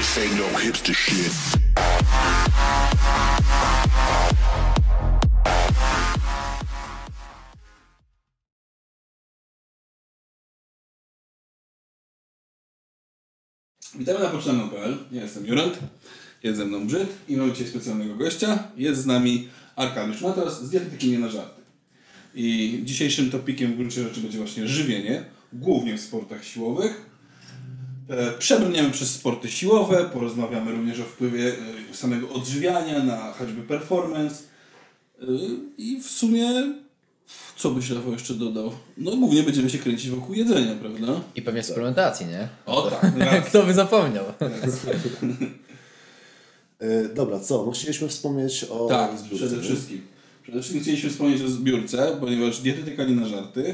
This ain't no hipster shit. Witamy na pocztami.pl. Ja jestem Jurand, jest ze mną Brzyd i mamy dzisiaj specjalnego gościa. Jest z nami Arkadiusz Matas z Dietetyki Nie na Żarty. I dzisiejszym topikiem w gruncie rzeczy będzie właśnie żywienie, głównie w sportach siłowych. Przebrniemy przez sporty siłowe, porozmawiamy również o wpływie samego odżywiania na choćby performance. I w sumie, co byś Rafał jeszcze dodał? No głównie będziemy się kręcić wokół jedzenia, prawda? I pewnie suplementacji, nie? O tak. Kto by zapomniał? Dobra, co? No chcieliśmy wspomnieć o Tak, zbiórce. przede wszystkim. Przede wszystkim chcieliśmy wspomnieć o zbiórce, ponieważ Dietetyka Nie na Żarty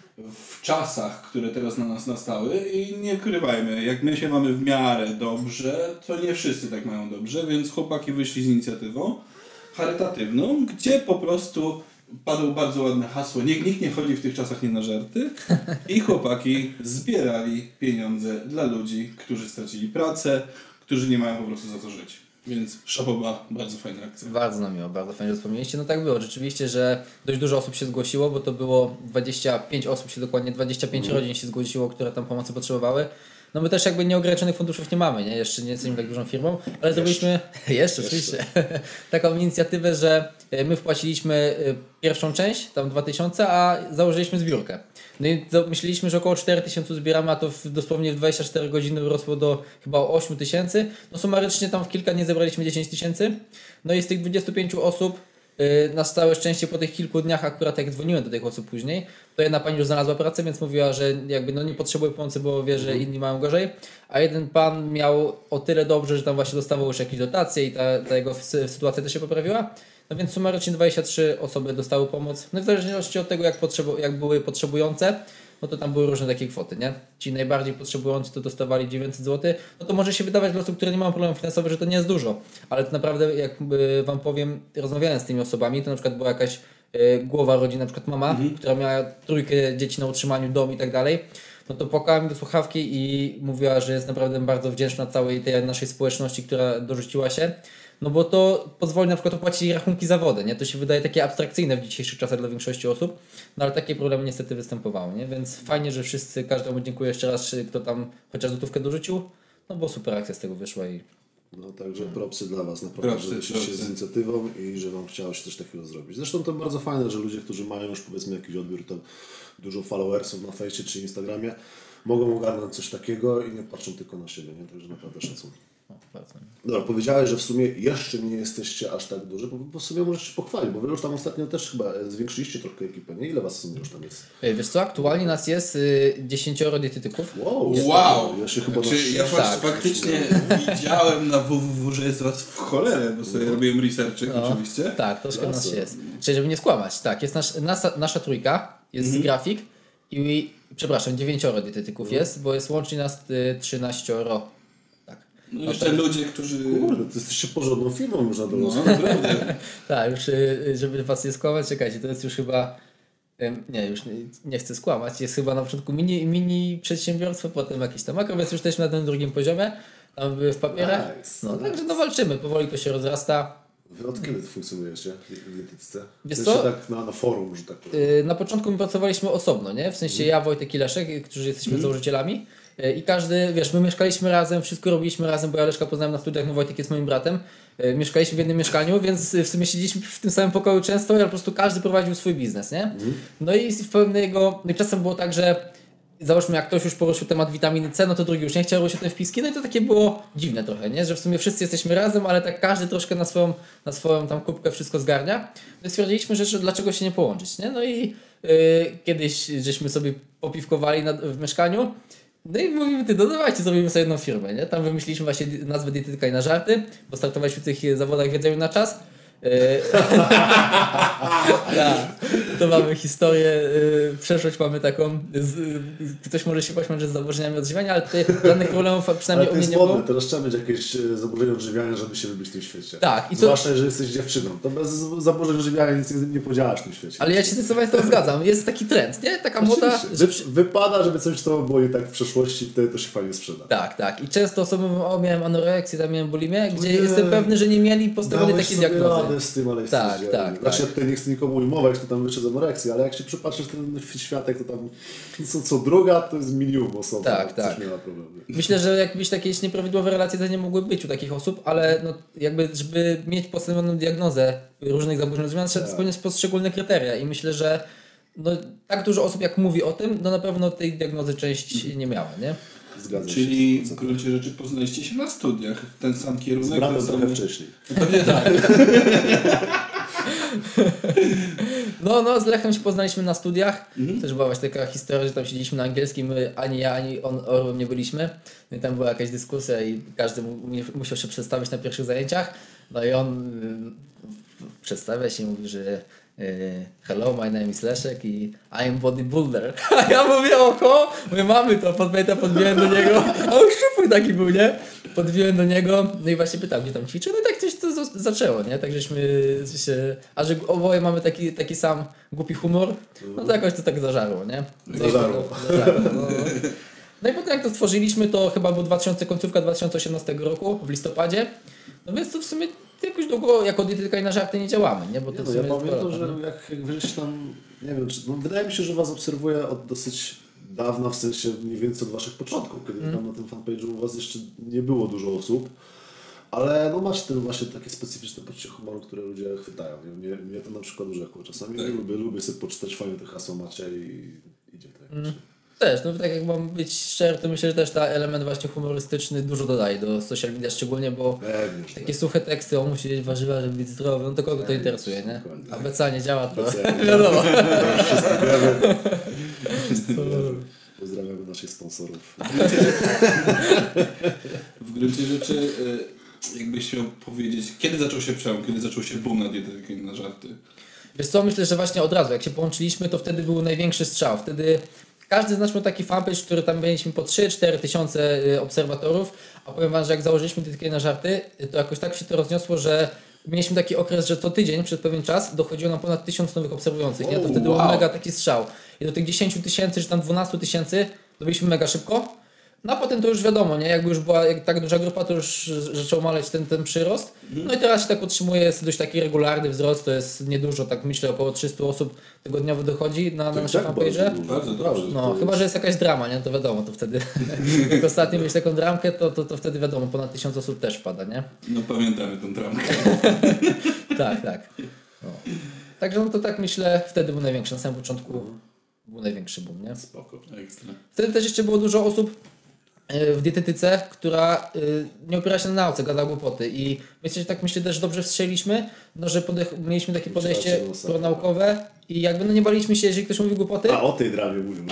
w czasach, które teraz na nas nastały i nie ukrywajmy, jak my się mamy w miarę dobrze, to nie wszyscy tak mają dobrze, więc chłopaki wyszli z inicjatywą charytatywną, gdzie po prostu padło bardzo ładne hasło: nikt nie chodzi w tych czasach nie na żarty, i chłopaki zbierali pieniądze dla ludzi, którzy stracili pracę, którzy nie mają po prostu za co żyć. Więc szapoba, bardzo fajna akcja. Bardzo nam miło, bardzo fajnie, że wspomnieliście. No tak było, rzeczywiście, że dość dużo osób się zgłosiło, bo to było 25 osób się dokładnie, 25 rodzin się zgłosiło, które tam pomocy potrzebowały. No my też jakby nieograniczonych funduszów nie mamy, nie? Jeszcze nie jesteśmy tak dużą firmą, ale zrobiliśmy jeszcze oczywiście taką inicjatywę, że my wpłaciliśmy pierwszą część, tam 2000, a założyliśmy zbiórkę. No i myśleliśmy, że około 4000 zbieramy, a to dosłownie w 24 godziny wyrosło do chyba 8000. No sumarycznie tam w kilka dni zebraliśmy 10 000. No i z tych 25 osób na całe szczęście po tych kilku dniach, akurat jak dzwoniłem do tych osób później, to jedna pani już znalazła pracę, więc mówiła, że jakby no nie potrzebuje pomocy, bo wie, że inni mają gorzej, a jeden pan miał o tyle dobrze, że tam właśnie dostawał już jakieś dotacje i ta jego sytuacja też się poprawiła. No więc sumarycznie 23 osoby dostały pomoc. No w zależności od tego, jak były potrzebujące, no to tam były różne takie kwoty, nie? Ci najbardziej potrzebujący to dostawali 900 zł. No to może się wydawać dla osób, które nie mają problemów finansowych, że to nie jest dużo. Ale to naprawdę, jak wam powiem, rozmawiałem z tymi osobami, to na przykład była jakaś głowa rodziny, na przykład mama, która miała 3 dzieci na utrzymaniu, dom i tak dalej. No to płakała mi do słuchawki i mówiła, że jest naprawdę bardzo wdzięczna całej tej naszej społeczności, która dorzuciła się. No bo to pozwoli na przykład opłacić rachunki za wodę, nie? To się wydaje takie abstrakcyjne w dzisiejszych czasach dla większości osób, no ale takie problemy niestety występowały, nie? Więc fajnie, że wszyscy, każdemu dziękuję jeszcze raz, kto tam chociaż złotówkę dorzucił, no bo super akcja z tego wyszła i... No także propsy dla Was, naprawdę, że wyszliście z inicjatywą i że Wam chciało się coś takiego zrobić. Zresztą to bardzo fajne, że ludzie, którzy mają już powiedzmy jakiś odbiór, to dużo followersów na Fejsie czy Instagramie, mogą ogarnąć coś takiego i nie patrzą tylko na siebie, nie? Także naprawdę szacun. Dobra, powiedziałeś, że w sumie jeszcze nie jesteście aż tak duży, bo w sumie możesz się pochwalić, bo wy już tam ostatnio też chyba zwiększyliście trochę ekipę, nie? Ile Was w sumie już tam jest? Wiesz co, aktualnie nas jest 10 dietetyków. Wow! Ja się chyba ja faktycznie widziałem na www, że jest was w cholerę, bo sobie robiłem researchy oczywiście. Tak, troszkę nas jest. Czyli żeby nie skłamać, tak, jest nasza trójka, jest grafik i przepraszam, 9 dietetyków jest, bo jest łącznie nas 13. No jeszcze ludzie, którzy... Kurde, to jesteście porządną firmą już na dole. No naprawdę. Tak, już żeby was nie skłamać, czekajcie, to jest już chyba... Nie, już nie chcę skłamać, jest chyba na początku mini przedsiębiorstwo, potem jakieś tam makro, więc już jesteśmy na tym drugim poziomie, tam w papierach. Nice. No także no walczymy, powoli to się rozrasta. Wy od kiedy funkcjonujecie w dietetyce? Wiesz co? Tak na forum, że tak powiem. Na początku my pracowaliśmy osobno, nie? W sensie ja, Wojtek i Leszek, którzy jesteśmy założycielami. I każdy, wiesz, my mieszkaliśmy razem, wszystko robiliśmy razem, bo ja Leszka poznałem na studiach, no Wojtek jest moim bratem. Mieszkaliśmy w jednym mieszkaniu, więc w sumie siedzieliśmy w tym samym pokoju często, ale po prostu każdy prowadził swój biznes, nie? No i w pewnego, no i czasem było tak, że załóżmy, jak ktoś już poruszył temat witaminy C, no to drugi już nie chciał robić o tym wpiski, no i to takie było dziwne trochę, nie? Że w sumie wszyscy jesteśmy razem, ale tak każdy troszkę na swoją tam kubkę wszystko zgarnia. No i stwierdziliśmy, że dlaczego się nie połączyć, nie? No i kiedyś żeśmy sobie popiwkowali w mieszkaniu. No i mówimy, dawajcie, zrobimy sobie jedną firmę, nie? Tam wymyśliliśmy właśnie nazwę Dietetyka Nie na Żarty, bo startowaliśmy w tych zawodach w jedzeniu na czas. to mamy historię, przeszłość mamy taką, ktoś może się pośmiać, że z zaburzeniami odżywiania, ale tutaj żadnych problemów przynajmniej u mnie nie było. Ale to jest modne, teraz trzeba mieć jakieś zaburzenia odżywiania, żeby się wybić w tym świecie. Tak. Zwłaszcza, że jesteś dziewczyną, to bez zaburzeń odżywiania nic nie podziałasz w tym świecie. Ale ja się zdecydowanie z tym zgadzam, jest taki trend, nie? Taka moda, że... Wypada, żeby coś to było nie tak w przeszłości, wtedy to się fajnie sprzeda. Tak. I często osoby mówią, miałem anoreksję, tam miałem bulimię, gdzie jestem pewny, że nie mieli postawionej takiej diagnozy. Z tym, ale tak. Znaczy ja tutaj nie chcę nikomu ujmować, to tam wyszedł z anoreksji, ale jak się przypatrzysz ten światek, to tam co druga to jest minimum osób. Tak. Nie ma problemu. Myślę, że jakbyś jakieś nieprawidłowe relacje to nie mogły być u takich osób, ale no, jakby, żeby mieć postawioną diagnozę różnych zaburzeń odżywiania, trzeba spełniać poszczególne kryteria i myślę, że no, tak dużo osób jak mówi o tym, no na pewno tej diagnozy część nie miała, nie? Zgadzam Czyli się. w gruncie rzeczy poznaliście się na studiach. Ten sam kierunek. Z bratem trochę wcześniej. Pewnie tak. No, z Lechem się poznaliśmy na studiach. Też była właśnie taka historia, że tam siedzieliśmy na angielskim, my, ani ja, ani on Orłem nie byliśmy. No i tam była jakaś dyskusja i każdy musiał się przedstawić na pierwszych zajęciach. No i on przedstawia się i mówi, że hello, my name is Leszek i I am bodybuilder. A ja mówię, oho, my mamy to, podbiłem do niego, a on szczupły taki był, nie? Podbiłem do niego, no i właśnie pytał, gdzie tam ćwiczy, no i tak coś to zaczęło, nie? Tak żeśmy się, a że oboje mamy taki sam głupi humor, no to jakoś to tak zażarło, nie? Zażarło. No i potem jak to stworzyliśmy, to chyba był końcówka 2018 roku, w listopadzie, no więc to w sumie jakoś długo jako dietetyka i na żarty nie działamy, nie? Bo to ja pamiętam, że jak wyżeś tam, nie wiem, wydaje mi się, że was obserwuję od dosyć dawna, w sensie mniej więcej od waszych początków, kiedy tam na tym fanpage'u u was jeszcze nie było dużo osób, ale no macie ten właśnie takie specyficzne poczucie humoru, które ludzie chwytają. Mnie to na przykład urzekło. Czasami lubię sobie poczytać, fajnie te hasła macie i idzie to. Też, no tak jak mam być szczery, to myślę, że też ta element właśnie humorystyczny dużo dodaje do social media, szczególnie, bo takie suche teksty, on musi jeść warzywa, żeby być zdrowy, no to kogo to interesuje, nie? A BCA nie działa, to wiadomo. Pozdrawiamy naszych sponsorów. W gruncie rzeczy, jakbyś miał powiedzieć, kiedy zaczął się przełom, kiedy zaczął się boom na dietetykę i na żarty? Wiesz co, myślę, że właśnie od razu, jak się połączyliśmy, to wtedy był największy strzał. Wtedy każdy z nas miał taki fanpage, który tam mieliśmy po 3-4 tysiące obserwatorów, a powiem wam, że jak założyliśmy dietetykę na żarty, to jakoś tak się to rozniosło, że mieliśmy taki okres, że co tydzień przez pewien czas dochodziło nam ponad 1000 nowych obserwujących. Nie? To wtedy był mega taki strzał. I do tych 10 tysięcy, czy tam 12 tysięcy dobiliśmy mega szybko. No a potem to już wiadomo, nie? Jakby już była tak duża grupa, to już zaczął maleć ten przyrost. No i teraz się tak utrzymuje, jest dość taki regularny wzrost, to jest niedużo, tak myślę około 300 osób tygodniowo dochodzi na naszym fanpage'ie. Bardzo dobrze. No, chyba że jest jakaś drama, nie? To wiadomo, to wtedy jak ostatnio mieć taką dramkę, to wtedy wiadomo, ponad 1000 osób też wpada, nie? No pamiętamy tą dramkę. Tak. No. Także no to tak myślę, wtedy był największy, na samym początku był największy boom, nie? Spoko, ekstra. Wtedy też jeszcze było dużo osób w dietetyce, która nie opiera się na nauce, gada głupoty i myślę, też dobrze wstrzeliśmy, no, że mieliśmy takie podejście pronaukowe i jakby nie baliśmy się, jeżeli ktoś mówi głupoty. A o tej dramie mówimy.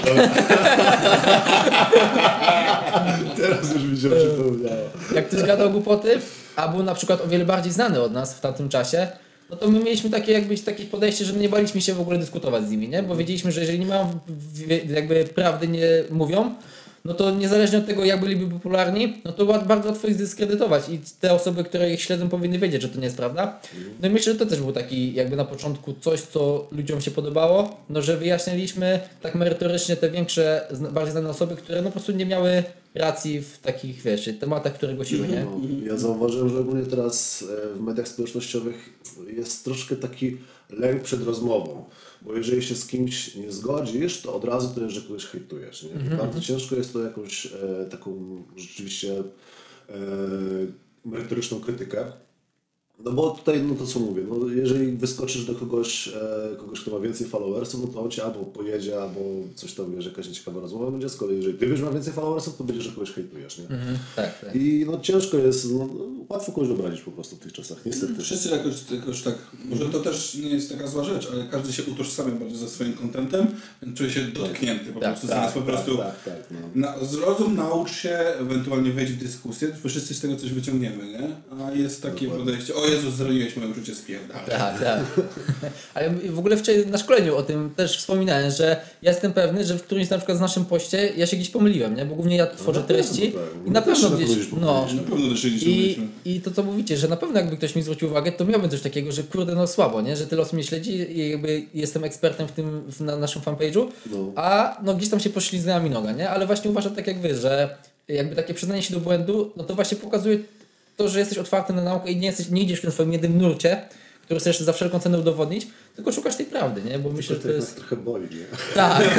Teraz już widziałem, że to udziało. Jak ktoś gadał głupoty, a był na przykład o wiele bardziej znany od nas w tamtym czasie, no to my mieliśmy takie podejście, że nie baliśmy się w ogóle dyskutować z nimi, nie? Bo wiedzieliśmy, że jeżeli nie mają jakby prawdy nie mówią, no to niezależnie od tego, jak byliby popularni, no to bardzo łatwo ich zdyskredytować i te osoby, które ich śledzą, powinny wiedzieć, że to nie jest prawda. No i myślę, że to też był taki jakby na początku coś, co ludziom się podobało, no że wyjaśniliśmy tak merytorycznie te większe, bardziej znane osoby, które no po prostu nie miały racji w takich, wiesz, tematach, które głosiły, nie? Ja zauważyłem, że ogólnie teraz w mediach społecznościowych jest troszkę taki lęk przed rozmową. Bo jeżeli się z kimś nie zgodzisz, to od razu to jest, że kogoś hejtujesz. Nie? Bardzo ciężko jest to jakąś taką rzeczywiście merytoryczną krytykę. No bo tutaj, no to co mówię, no jeżeli wyskoczysz do kogoś, kto ma więcej followersów, no to on cię albo pojedzie, albo coś tam, wiesz, jakaś nieciekawa rozmowa będzie. Z kolei jeżeli ty będziesz miał więcej followersów, to będziesz, że kogoś hejtujesz, nie? Tak. I no ciężko jest, no, łatwo kogoś obrazić po prostu w tych czasach, niestety. Wszyscy jakoś tak, może to też nie jest taka zła rzecz, ale każdy się utożsamia bardzo ze swoim kontentem, więc czuje się dotknięty po prostu. Zamiast po prostu zrozum, naucz się, ewentualnie wejdź w dyskusję, wszyscy z tego coś wyciągniemy, nie? A jest takie podejście, o Jezus, zrobiłeś moje życie, spierdalaj. Tak. Ale w ogóle wczoraj na szkoleniu o tym też wspominałem, że ja jestem pewny, że w którymś na przykład z naszym poście ja się gdzieś pomyliłem, nie? Bo głównie ja tworzę treści i na pewno gdzieś... I to co mówicie, że na pewno jakby ktoś mi zwrócił uwagę, to miałbym coś takiego, że kurde, no słabo, nie? Że tyle osób mnie śledzi i jakby jestem ekspertem w tym na naszym fanpage'u, a no gdzieś tam się poślizgnęła mi noga, nie? Ale właśnie uważam tak jak wy, że jakby takie przyznanie się do błędu, no to właśnie pokazuje to, że jesteś otwarty na naukę i nie idziesz w tym swoim jednym nurcie, który chcesz za wszelką cenę udowodnić, tylko szukasz tej prawdy, nie? Bo myślę, że to jest... trochę boli, nie? Tak.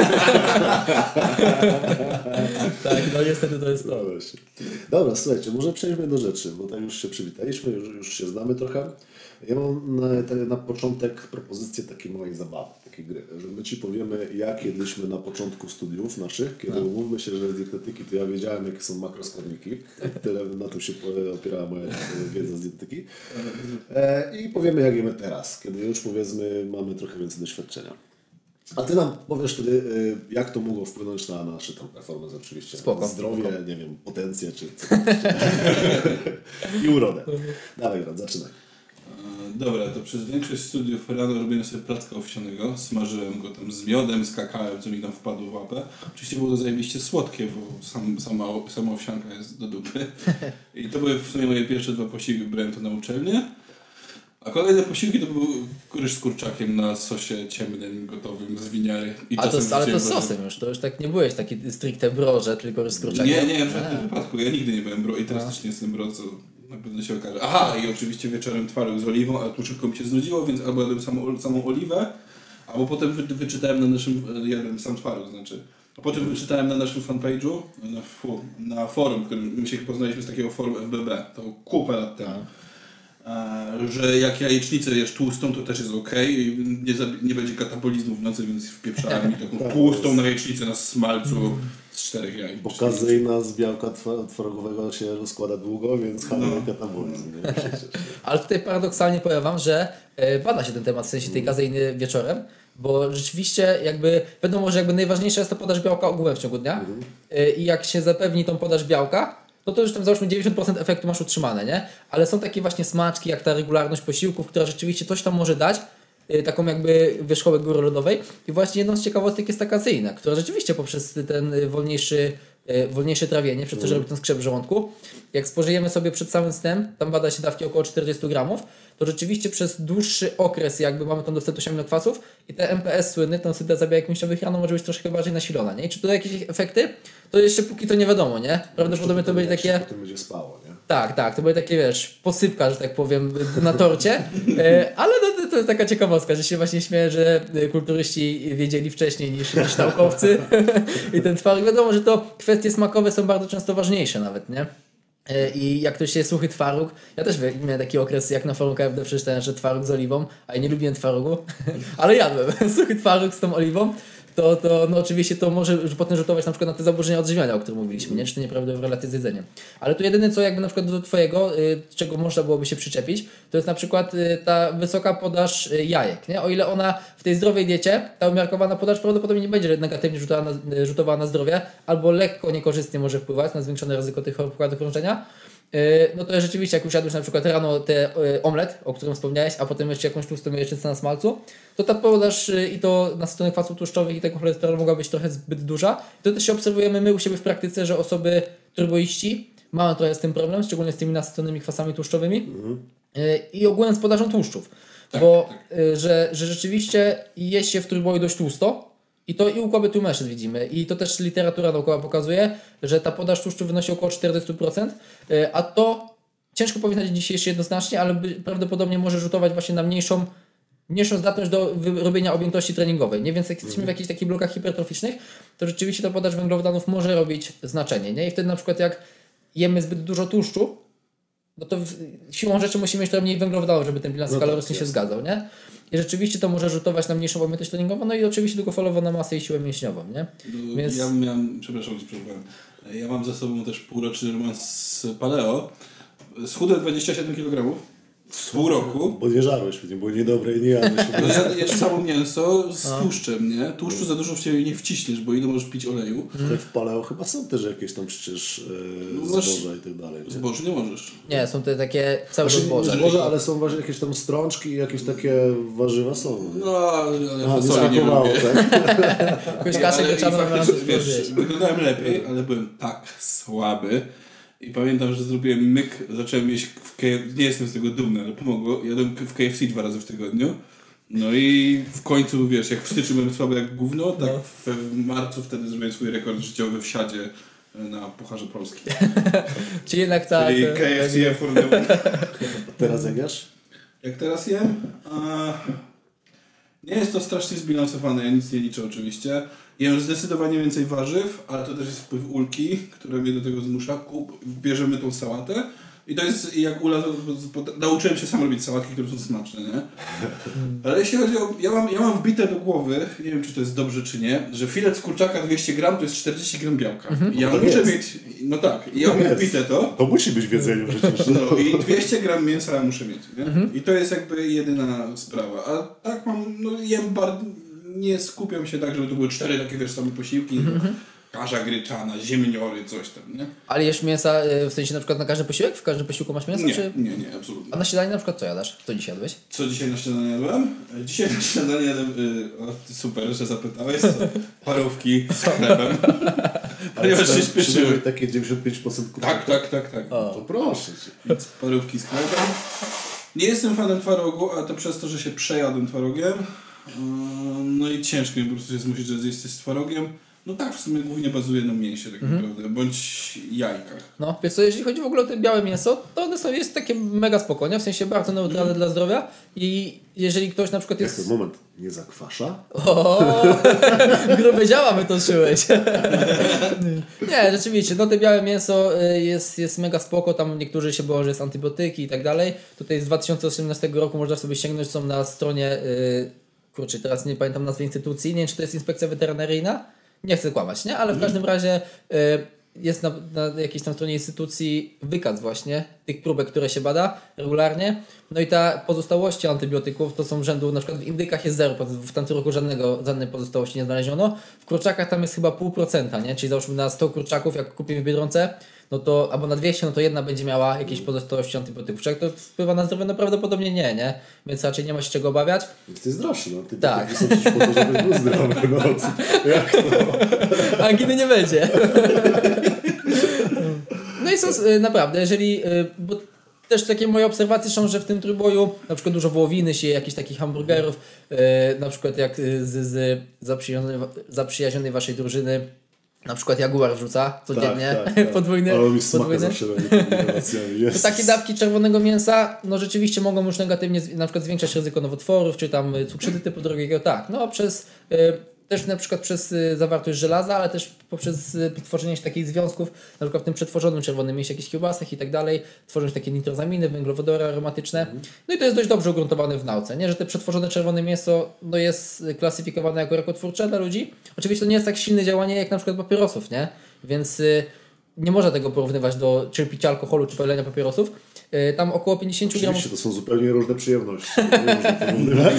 Tak, no niestety to jest to. Dobra, słuchajcie, może przejdźmy do rzeczy, bo tak już się przywitaliśmy, już się znamy trochę. Ja mam na początek propozycję takiej małej zabawy, takiej gry, że my Ci powiemy, jak jedliśmy na początku studiów naszych, kiedy umówmy się, że z dietetyki to ja wiedziałem, jakie są makroskładniki. Tyle na tym się opierała moja wiedza z dietetyki. I powiemy, jak jemy teraz, kiedy już powiedzmy mamy trochę więcej doświadczenia. A Ty nam powiesz wtedy, jak to mogło wpłynąć na nasze tam performance oczywiście. Spoko. Zdrowie, nie wiem, potencję czy i urodę. Dawaj, Ron, zaczynaj. Dobra, to przez większość studiów rano robiłem sobie placka owsianego, smażyłem go tam z miodem, z kakałem, co mi tam wpadło w łapę. Oczywiście było to zajebiście słodkie, bo sama owsianka jest do dupy. I to były w sumie moje pierwsze 2 posiłki, brałem to na uczelnię. A kolejne posiłki to był ryż z kurczakiem na sosie ciemnym, gotowym, z winiary. Ale to z sosem już, to już tak nie byłeś taki stricte bro, że tylko ryż z kurczakiem? Nie, w żadnym wypadku. Ja nigdy nie byłem bro i teraz też nie jestem bro, co na pewno się okaże. Aha, i oczywiście wieczorem twaróg z oliwą, ale tu szybko mi się znudziło, więc albo jadłem samą oliwę, albo potem wyczytałem na naszym, jadłem sam twaróg, znaczy. A potem wyczytałem na naszym fanpage'u, na forum, którym my się poznaliśmy z takiego forum FBB, to kupę lat temu. Że jak jajecznicę jesz tłustą, to też jest okej i nie będzie katabolizmu w nocy, więc wpieprzałem mi taką tłustą jajecznicę na smalcu z 4 jaj. Bo kazeina z białka tworogowego się rozkłada długo, więc hamuje katabolizm. Ale tutaj paradoksalnie powiem wam, że bada się ten temat w sensie tej kazeiny wieczorem, bo rzeczywiście jakby wiadomo, że jakby najważniejsza jest to podaż białka ogółem w ciągu dnia i jak się zapewni tą podaż białka, to już tam załóżmy 90% efektu masz utrzymane, nie? Ale są takie właśnie smaczki, jak ta regularność posiłków, która rzeczywiście coś tam może dać, taką jakby wierzchołek góry lodowej. I właśnie jedną z ciekawostek jest ta kazeina, która rzeczywiście poprzez ten wolniejsze trawienie, przez to, że robi ten skrzep w żołądku, jak spożyjemy sobie przed samym snem, tam bada się dawki około 40 gramów, to rzeczywiście przez dłuższy okres jakby mamy tą dostępność aminokwasów i te MPS słynny, ten synteza białek mięśniowych rano może być troszkę bardziej nasilona, nie? I czy to jakieś efekty? To jeszcze póki to nie wiadomo, nie? Prawdopodobnie to będzie takie... Potem będzie spało, nie? Tak, to będzie takie, wiesz, posypka, że tak powiem, na torcie, ale no, to jest taka ciekawostka, że się właśnie śmieję, że kulturyści wiedzieli wcześniej niż naukowcy i ten twaróg, wiadomo, że to kwestie smakowe są bardzo często ważniejsze nawet, nie? I jak ktoś jest suchy twaróg, ja też miałem taki okres, jak na forum KFD przeczytałem, że twaróg z oliwą, a ja nie lubiłem twarogu, ale jadłem suchy twaróg z tą oliwą, to no oczywiście to może potem rzutować na przykład na te zaburzenia odżywiania, o których mówiliśmy, nie? Czy to nieprawidłowe relacje z jedzeniem. Ale tu jedyne co jakby na przykład do twojego, czego można byłoby się przyczepić, to jest na przykład ta wysoka podaż jajek, nie? O ile ona w tej zdrowej diecie, ta umiarkowana podaż prawdopodobnie nie będzie negatywnie rzutowała na zdrowie, albo lekko niekorzystnie może wpływać na zwiększone ryzyko tych chorób układu krążenia, no to rzeczywiście jak usiadłeś na przykład rano omlet, o którym wspomniałeś, a potem jeszcze jakąś tłustą jajecznicę na smalcu, to ta podaż i to nasycone kwasów tłuszczowych i tego cholesterolu mogła być trochę zbyt duża. To też się obserwujemy my u siebie w praktyce, że osoby turboiści mają trochę z tym problem, szczególnie z tymi nasyconymi kwasami tłuszczowymi i ogólnie z podażą tłuszczów. Bo że rzeczywiście je się w turboju dość tłusto, i to i u kobiet, i u mężczyzn widzimy. I to też literatura naukowa pokazuje, że ta podaż tłuszczu wynosi około 40%, a to ciężko powiedzieć dzisiaj jeszcze jednoznacznie, ale prawdopodobnie może rzutować właśnie na mniejszą zdatność do robienia objętości treningowej. Nie? Więc jak jesteśmy w jakichś takich blokach hipertroficznych, to rzeczywiście ta podaż węglowodanów może robić znaczenie. Nie? I wtedy na przykład jak jemy zbyt dużo tłuszczu, no to siłą rzeczy musimy mieć trochę mniej węglowodanów, żeby ten bilans kaloryczny się zgadzał. Nie? I rzeczywiście to może rzutować na mniejszą objętość treningową, no i oczywiście długofalowo na masę i siłę mięśniową, nie? Więc... Ja mam za sobą też półroczny romans z paleo schudłem 27 kg w pół roku. Bo nie żarłeś, nie było niedobre i nie jadłeś. No ja samo mięso z tłuszczem, nie? Tłuszczu za dużo w ciebie nie wciśniesz, bo ile możesz pić oleju. Ale w paleo chyba są też jakieś tam przecież zboża i tak dalej. Nie? Zbożu nie możesz. Nie, są te takie całe zboża. Zboża, ale są właśnie jakieś tam strączki i jakieś takie warzywa są. No, ale fasoli nie lubię. Tak? Jakąś kaszę gryczaną wiesz, wyglądałem lepiej, ale byłem tak słaby. I pamiętam, że zrobiłem myk, zacząłem jeść w KFC, nie jestem z tego dumny, ale pomogło. Jadłem w KFC 2 razy w tygodniu. No i w końcu, wiesz, jak w styczniu byłem słaby jak gówno, tak w marcu wtedy zrobiłem swój rekord życiowy w siadzie na Pucharze Polski. Czyli jednak tak. Czyli KFC for the... Teraz jak jesz? Jak teraz jem? Nie jest to strasznie zbilansowane, ja nic nie liczę oczywiście. Jem zdecydowanie więcej warzyw, ale to też jest wpływ Ulki, która mnie do tego zmusza. Bierzemy tą sałatę i to jest jak Ula, nauczyłem się sam robić sałatki, które są smaczne, nie? Ale jeśli chodzi o... Ja mam wbite do głowy, nie wiem czy to jest dobrze czy nie, że filet z kurczaka 200 gram to jest 40 gram białka. Ja muszę mieć... No tak, ja mam wbite to. To musi być w jedzeniu przecież. No i 200 gram mięsa ja muszę mieć, nie? I to jest jakby jedyna sprawa. A tak mam, no jem bardzo... Nie skupiam się tak, żeby to były 4 takie, wiesz, same posiłki. Kasza gryczana, ziemniory, coś tam, nie? Ale jesz mięsa, w sensie na przykład na każdy posiłek? W każdym posiłku masz mięso? Nie, czy... nie, absolutnie. A na śniadanie na przykład co jadasz? Co dzisiaj jadłeś? Co dzisiaj na śniadanie jadłem? Dzisiaj na śniadanie jadłem... super, że zapytałeś. Parówki z chlebem. Ponieważ się śpieszyły. Takie 95% Tak. To proszę cię. Parówki z chlebem. Nie jestem fanem twarogu, ale to przez to, że się przejadłem twarogiem. No i ciężko mi po prostu się zmusić, że zjeść coś z twarogiem. No tak, w sumie głównie bazuje na mięsie tak naprawdę, bądź jajkach. No, wiesz co, jeżeli chodzi w ogóle o te białe mięso, to one są, jest takie mega spokojne, w sensie bardzo neutralne dla zdrowia i jeżeli ktoś na przykład jest... Moment, nie zakwasza? O, grube działa wytoczyłeś. Nie, rzeczywiście, no te białe mięso jest mega spoko, tam niektórzy się boją, że jest antybiotyki i tak dalej. Tutaj z 2018 roku można sobie sięgnąć, są na stronie, kurczę, teraz nie pamiętam nazwy instytucji, nie wiem czy to jest inspekcja weterynaryjna, nie chcę kłamać, nie? Ale w każdym razie jest na jakiejś tam stronie instytucji wykaz właśnie tych próbek, które się bada regularnie. No i ta pozostałości antybiotyków to są rzędu, na przykład w indykach jest 0, w tamtym roku żadnej pozostałości nie znaleziono. W kurczakach tam jest chyba 0,5%, nie? Czyli załóżmy na 100 kurczaków, jak kupimy w Biedronce, no to, albo na 200, no to jedna będzie miała jakieś pozostałości antybiotyków. Czy jak to wpływa na zdrowie? No prawdopodobnie nie? Więc raczej nie ma się czego obawiać. Więc ty zdrowszy, no. Ty tak. Są coś po to, żebyś był zdrowy, no. Jak to? Anginy nie będzie. No i są naprawdę, jeżeli... Bo też takie moje obserwacje są, że w tym trójboju na przykład dużo wołowiny się, jakichś takich hamburgerów, na przykład jak z zaprzyjaźnionej waszej drużyny, na przykład Jaguar wrzuca codziennie podwójny. Ale mi smaka zawsze to takie dawki czerwonego mięsa no rzeczywiście mogą już negatywnie na przykład zwiększać ryzyko nowotworów, czy tam cukrzycy typu drugiego. Tak, no też na przykład przez zawartość żelaza, ale też poprzez tworzenie takich związków, na przykład w tym przetworzonym czerwonym mięsie, jakichś kiełbasach i tak dalej, tworząc takie nitrozaminy, węglowodory aromatyczne. No i to jest dość dobrze ugruntowane w nauce, nie? Że te przetworzone czerwone mięso no jest klasyfikowane jako rakotwórcze dla ludzi. Oczywiście to nie jest tak silne działanie jak na przykład papierosów, nie? Więc nie można tego porównywać do czy picia alkoholu, czy palenia papierosów. Tam około 50 gramów... Oczywiście, to są zupełnie różne przyjemności. Nie można porównywać.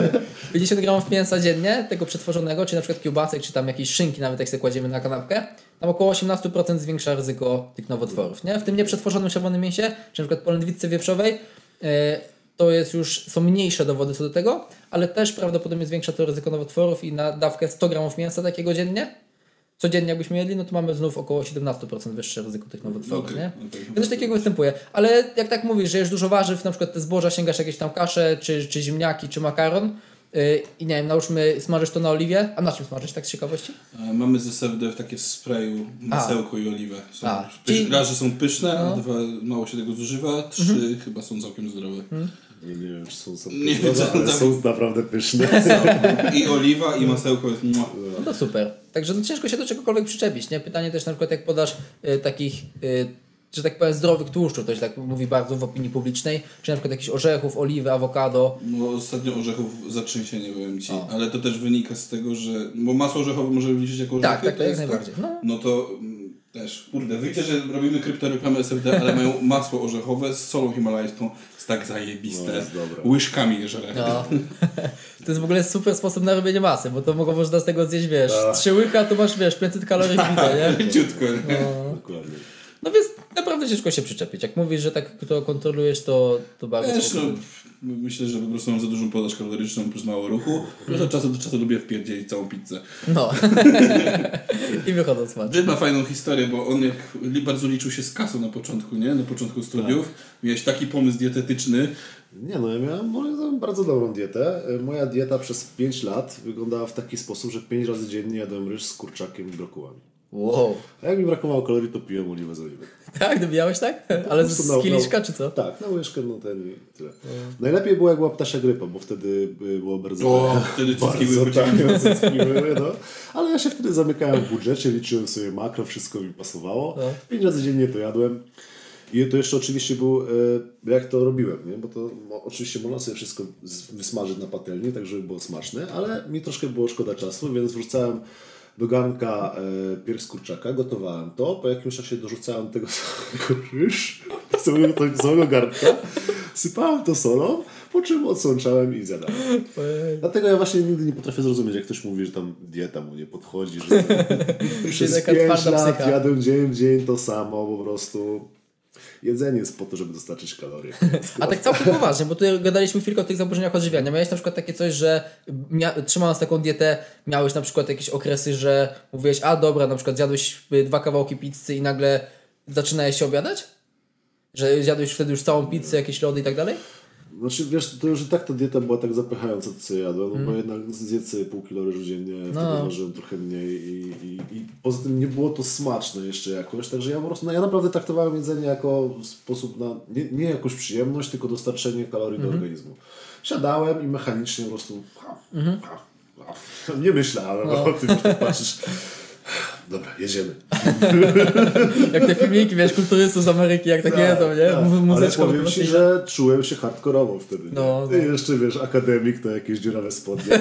50 gramów mięsa dziennie, tego przetworzonego, czy na przykład kiełbasek, czy tam jakieś szynki, nawet jak sobie kładziemy na kanapkę, tam około 18% zwiększa ryzyko tych nowotworów. Nie? W tym nieprzetworzonym czerwonym mięsie, czy na przykład polędwicy wieprzowej, to jest już, są mniejsze dowody co do tego, ale też prawdopodobnie zwiększa to ryzyko nowotworów i na dawkę 100 gramów mięsa takiego dziennie, codziennie jakbyśmy jedli, no to mamy znów około 17% wyższe ryzyko tych nowotworów, nie? Coś takiego występuje. Ale jak tak mówisz, że jesz dużo warzyw, na przykład te zboża, sięgasz jakieś tam kasze, czy ziemniaki, czy makaron i nie wiem, nałóżmy, smażysz to na oliwie, a na czym smażysz, tak z ciekawości? Mamy ze SFD w takie sprayu masełko i oliwę. Raz, że są pyszne, a dwa, mało się tego zużywa, trzy chyba są całkiem zdrowe. Nie wiem, czy są pyszne, ale są naprawdę pyszne. I oliwa, i masełko jest... No to super. Także no ciężko się do czegokolwiek przyczepić, nie? Pytanie też na przykład jak podasz takich, że tak powiem, zdrowych tłuszczów, to się tak mówi bardzo w opinii publicznej, czy na przykład jakichś orzechów, oliwy, awokado. No ostatnio orzechów zatrzęsienie powiem Ci, ale to też wynika z tego, że... Bo masło orzechowe możemy liczyć jako orzechy? Tak, jak najbardziej. No to Też, kurde, wiecie, że robimy kryptoreklamę SFD, ale mają masło orzechowe z solą himalajską. Jest tak zajebiste. Jest dobre. Łyżkami żre. No. To jest w ogóle super sposób na robienie masy, bo to można z tego zjeść, wiesz, 3 łycha, to masz, wiesz, 500 kalorii w bite, nie? Leciutko. No. Dokładnie. No więc naprawdę ciężko się przyczepić. Jak mówisz, że tak to kontrolujesz, to bardzo Wiesz, myślę, że po prostu mam za dużą podaż kaloryczną plus mało ruchu. Plus od czasu do czasu lubię wpierdzielić całą pizzę. No. I wychodzą smacznie. Jed ma fajną historię, bo on bardzo liczył się z kasą na początku, nie? Na początku studiów. Tak. Miałeś taki pomysł dietetyczny. Nie no, ja miałem bardzo dobrą dietę. Moja dieta przez 5 lat wyglądała w taki sposób, że 5 razy dziennie jadłem ryż z kurczakiem i brokułami. Wow. A jak mi brakowało kalorii, to piłem oliwę z oliwy. Tak, dobijałeś tak? Ale z kieliszka czy co? Tak, na łyżkę, no ten i tyle. Najlepiej było jak była ptasia grypa, bo wtedy było bardzo... wtedy cycki były, no. Ale ja się wtedy zamykałem w budżecie, liczyłem sobie makro, wszystko mi pasowało. 5 razy dziennie to jadłem. I to jeszcze oczywiście był, jak to robiłem, nie? Bo to oczywiście można sobie wszystko wysmażyć na patelni, tak żeby było smaczne, ale mi troszkę było szkoda czasu, więc wrzucałem do garnka pierś z kurczaka, gotowałem to, po jakimś czasie dorzucałem tego samego ryż, tego samego garnka, sypałem to solą, po czym odsączałem i zjadałem. Dlatego ja właśnie nigdy nie potrafię zrozumieć, jak ktoś mówi, że tam dieta mu nie podchodzi, że przez 5 lat jadłem dzień w dzień to samo, po prostu... Jedzenie jest po to, żeby dostarczyć kalorie. A tak całkiem poważnie, bo tu gadaliśmy chwilkę o tych zaburzeniach odżywiania. Miałeś na przykład takie coś, że trzymając taką dietę, miałeś na przykład jakieś okresy, że mówiłeś, a dobra, na przykład zjadłeś 2 kawałki pizzy i nagle zaczynałeś się obiadać? Że zjadłeś wtedy już całą pizzę, jakieś lody i tak dalej? Znaczy, wiesz, to już i tak ta dieta była tak zapychająca, to co jadłem, no bo jednak zjedz sobie pół kilo ryżu dziennie, wtedy ważyłem trochę mniej i poza tym nie było to smaczne jeszcze jakoś, także ja po prostu, ja naprawdę traktowałem jedzenie jako sposób na, nie jakąś przyjemność, tylko dostarczenie kalorii do organizmu. Siadałem i mechanicznie po prostu nie myślałem o tym, że patrzysz. Dobra, jedziemy. Jak te filmiki, wiesz, kulturystów z Ameryki, jak takie jedzą, nie? Muzyczka. Ale powiem ci, że czułem się hardkorowo wtedy. I jeszcze, wiesz, akademik to jakieś dziurawe spodnie.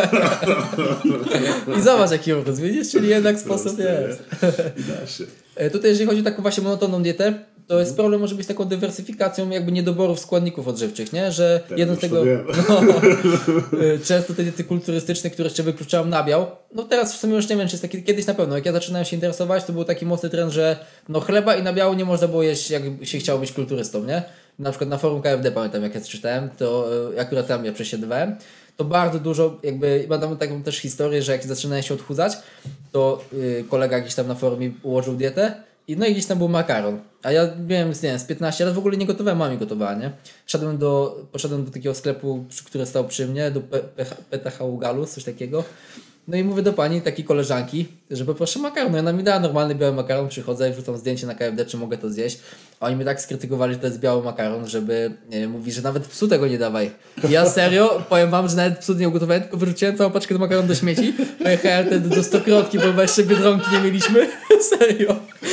I zobacz, jaki obraz, widzisz? Czyli jednak sposób jest. I da się. Tutaj, jeżeli chodzi o taką właśnie monotonną dietę, to jest problem może być taką dywersyfikacją jakby niedoborów składników odżywczych, nie? Że jeden z tego... często te diety kulturystyczne, które jeszcze wykluczają nabiał, no teraz w sumie już nie wiem, czy jest taki, kiedyś na pewno, jak ja zaczynałem się interesować, to był taki mocny trend, że no chleba i nabiału nie można było jeść, jak się chciało być kulturystą, nie? Na przykład na forum KFD pamiętam, jak ja czytałem, to akurat tam ja przesiadywałem, to bardzo dużo, jakby mam taką też historię, że jak zaczynałem się odchudzać, to kolega jakiś tam na forum ułożył dietę, no i gdzieś tam był makaron. A ja miałem, nie wiem, z 15 lat w ogóle nie gotowałem, mami gotowała, nie? Poszedłem do takiego sklepu, który stał przy mnie, do PTH Galus, coś takiego. No i mówię do pani, takiej koleżanki, że poproszę makaron. I ona mi dała normalny biały makaron, przychodzę i wrzucam zdjęcie na KFD, czy mogę to zjeść. A oni mnie tak skrytykowali, że to jest biały makaron, żeby, mówi, że nawet psu tego nie dawaj. I ja serio, powiem wam, że nawet psu nie ugotowałem, tylko wyrzuciłem całą paczkę do makaronu do śmieci. Pojechałem wtedy do Stokrotki, bo jeszcze Biedronki nie mieliśmy. Serio.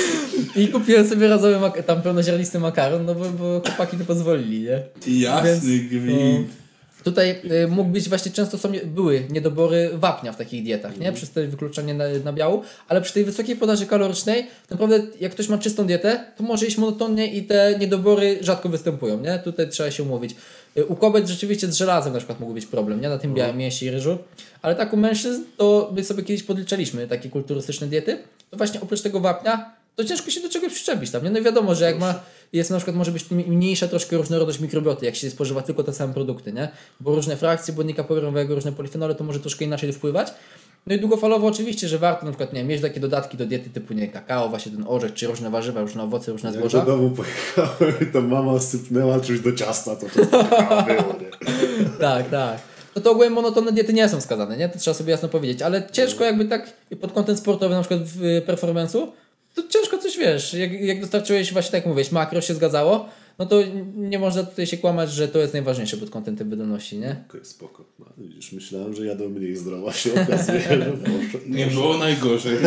I kupiłem sobie razowy tam pełnoziarnisty makaron, no bo chłopaki nie pozwolili, nie? Jasny gwint. Tutaj mógł być właśnie często były niedobory wapnia w takich dietach, nie? Przez to wykluczanie nabiału, ale przy tej wysokiej podaży kalorycznej naprawdę jak ktoś ma czystą dietę, to może jeść monotonnie i te niedobory rzadko występują, nie? Tutaj trzeba się umówić. U kobiet rzeczywiście z żelazem na przykład mógł być problem, nie? Na tym białym mięsie i ryżu, ale tak u mężczyzn to my sobie kiedyś podliczaliśmy takie kulturystyczne diety, to właśnie oprócz tego wapnia to ciężko się do czegoś przyczepić tam, nie? No i wiadomo, że jak jest na przykład może być mniejsza troszkę różnorodność mikrobioty, jak się spożywa tylko te same produkty, nie? Bo różne frakcje błonnika powierowego, różne polifenole to może troszkę inaczej wpływać. No i długofalowo oczywiście, że warto na przykład mieć takie dodatki do diety typu kakao, właśnie ten orzech, czy różne warzywa, różne owoce, różne zboża. Jak do domu pojechałem i to mama sypnęła coś do ciasta, to kakao było, nie? Tak. No to ogólnie monotonne diety nie są wskazane, nie? To trzeba sobie jasno powiedzieć, ale ciężko jakby tak pod kątem sportowym, na przykład w performance'u, to ciężko coś, wiesz, jak dostarczyłeś właśnie tak jak mówisz, makro się zgadzało, no to nie można tutaj się kłamać, że to jest najważniejsze pod kątem tej wydolności, nie? Okej, spoko. No, widzisz, myślałem, że jadę mniej zdrowo, się okazuje, że nie było najgorzej.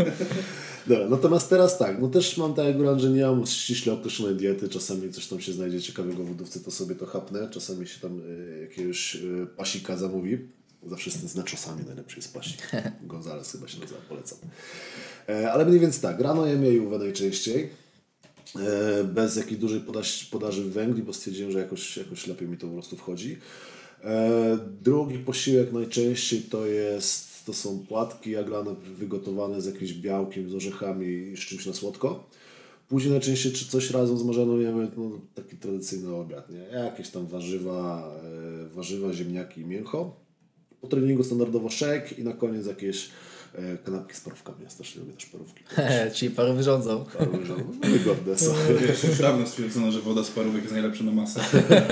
Dobra, natomiast teraz tak, no też mam tak jak Góran, że nie mam ściśle określonej diety, czasami coś tam się znajdzie ciekawego w lodówce, to sobie to chapnę, czasami się tam jakiegoś pasika zamówi, zawsze z nachosami najlepszy jest pasik, Gonzales chyba się nazywa, polecam. Ale mniej więcej tak, rano jem jajówę najczęściej, bez jakiejś dużej podaży węgli, bo stwierdziłem, że jakoś lepiej mi to po prostu wchodzi. Drugi posiłek najczęściej to są płatki jaglane wygotowane z jakimś białkiem, z orzechami i z czymś na słodko. Później najczęściej czy coś razem z marzeną jemy, no, taki tradycyjny obiad, nie? Jakieś tam warzywa, ziemniaki i mięcho. Po treningu standardowo shake i na koniec jakieś kanapki z parówkami. Ja strasznie lubię też parówki. Czyli parówy rządzą. No, wygodne są. Już dawno stwierdzono, że woda z parówek jest najlepsza na masę.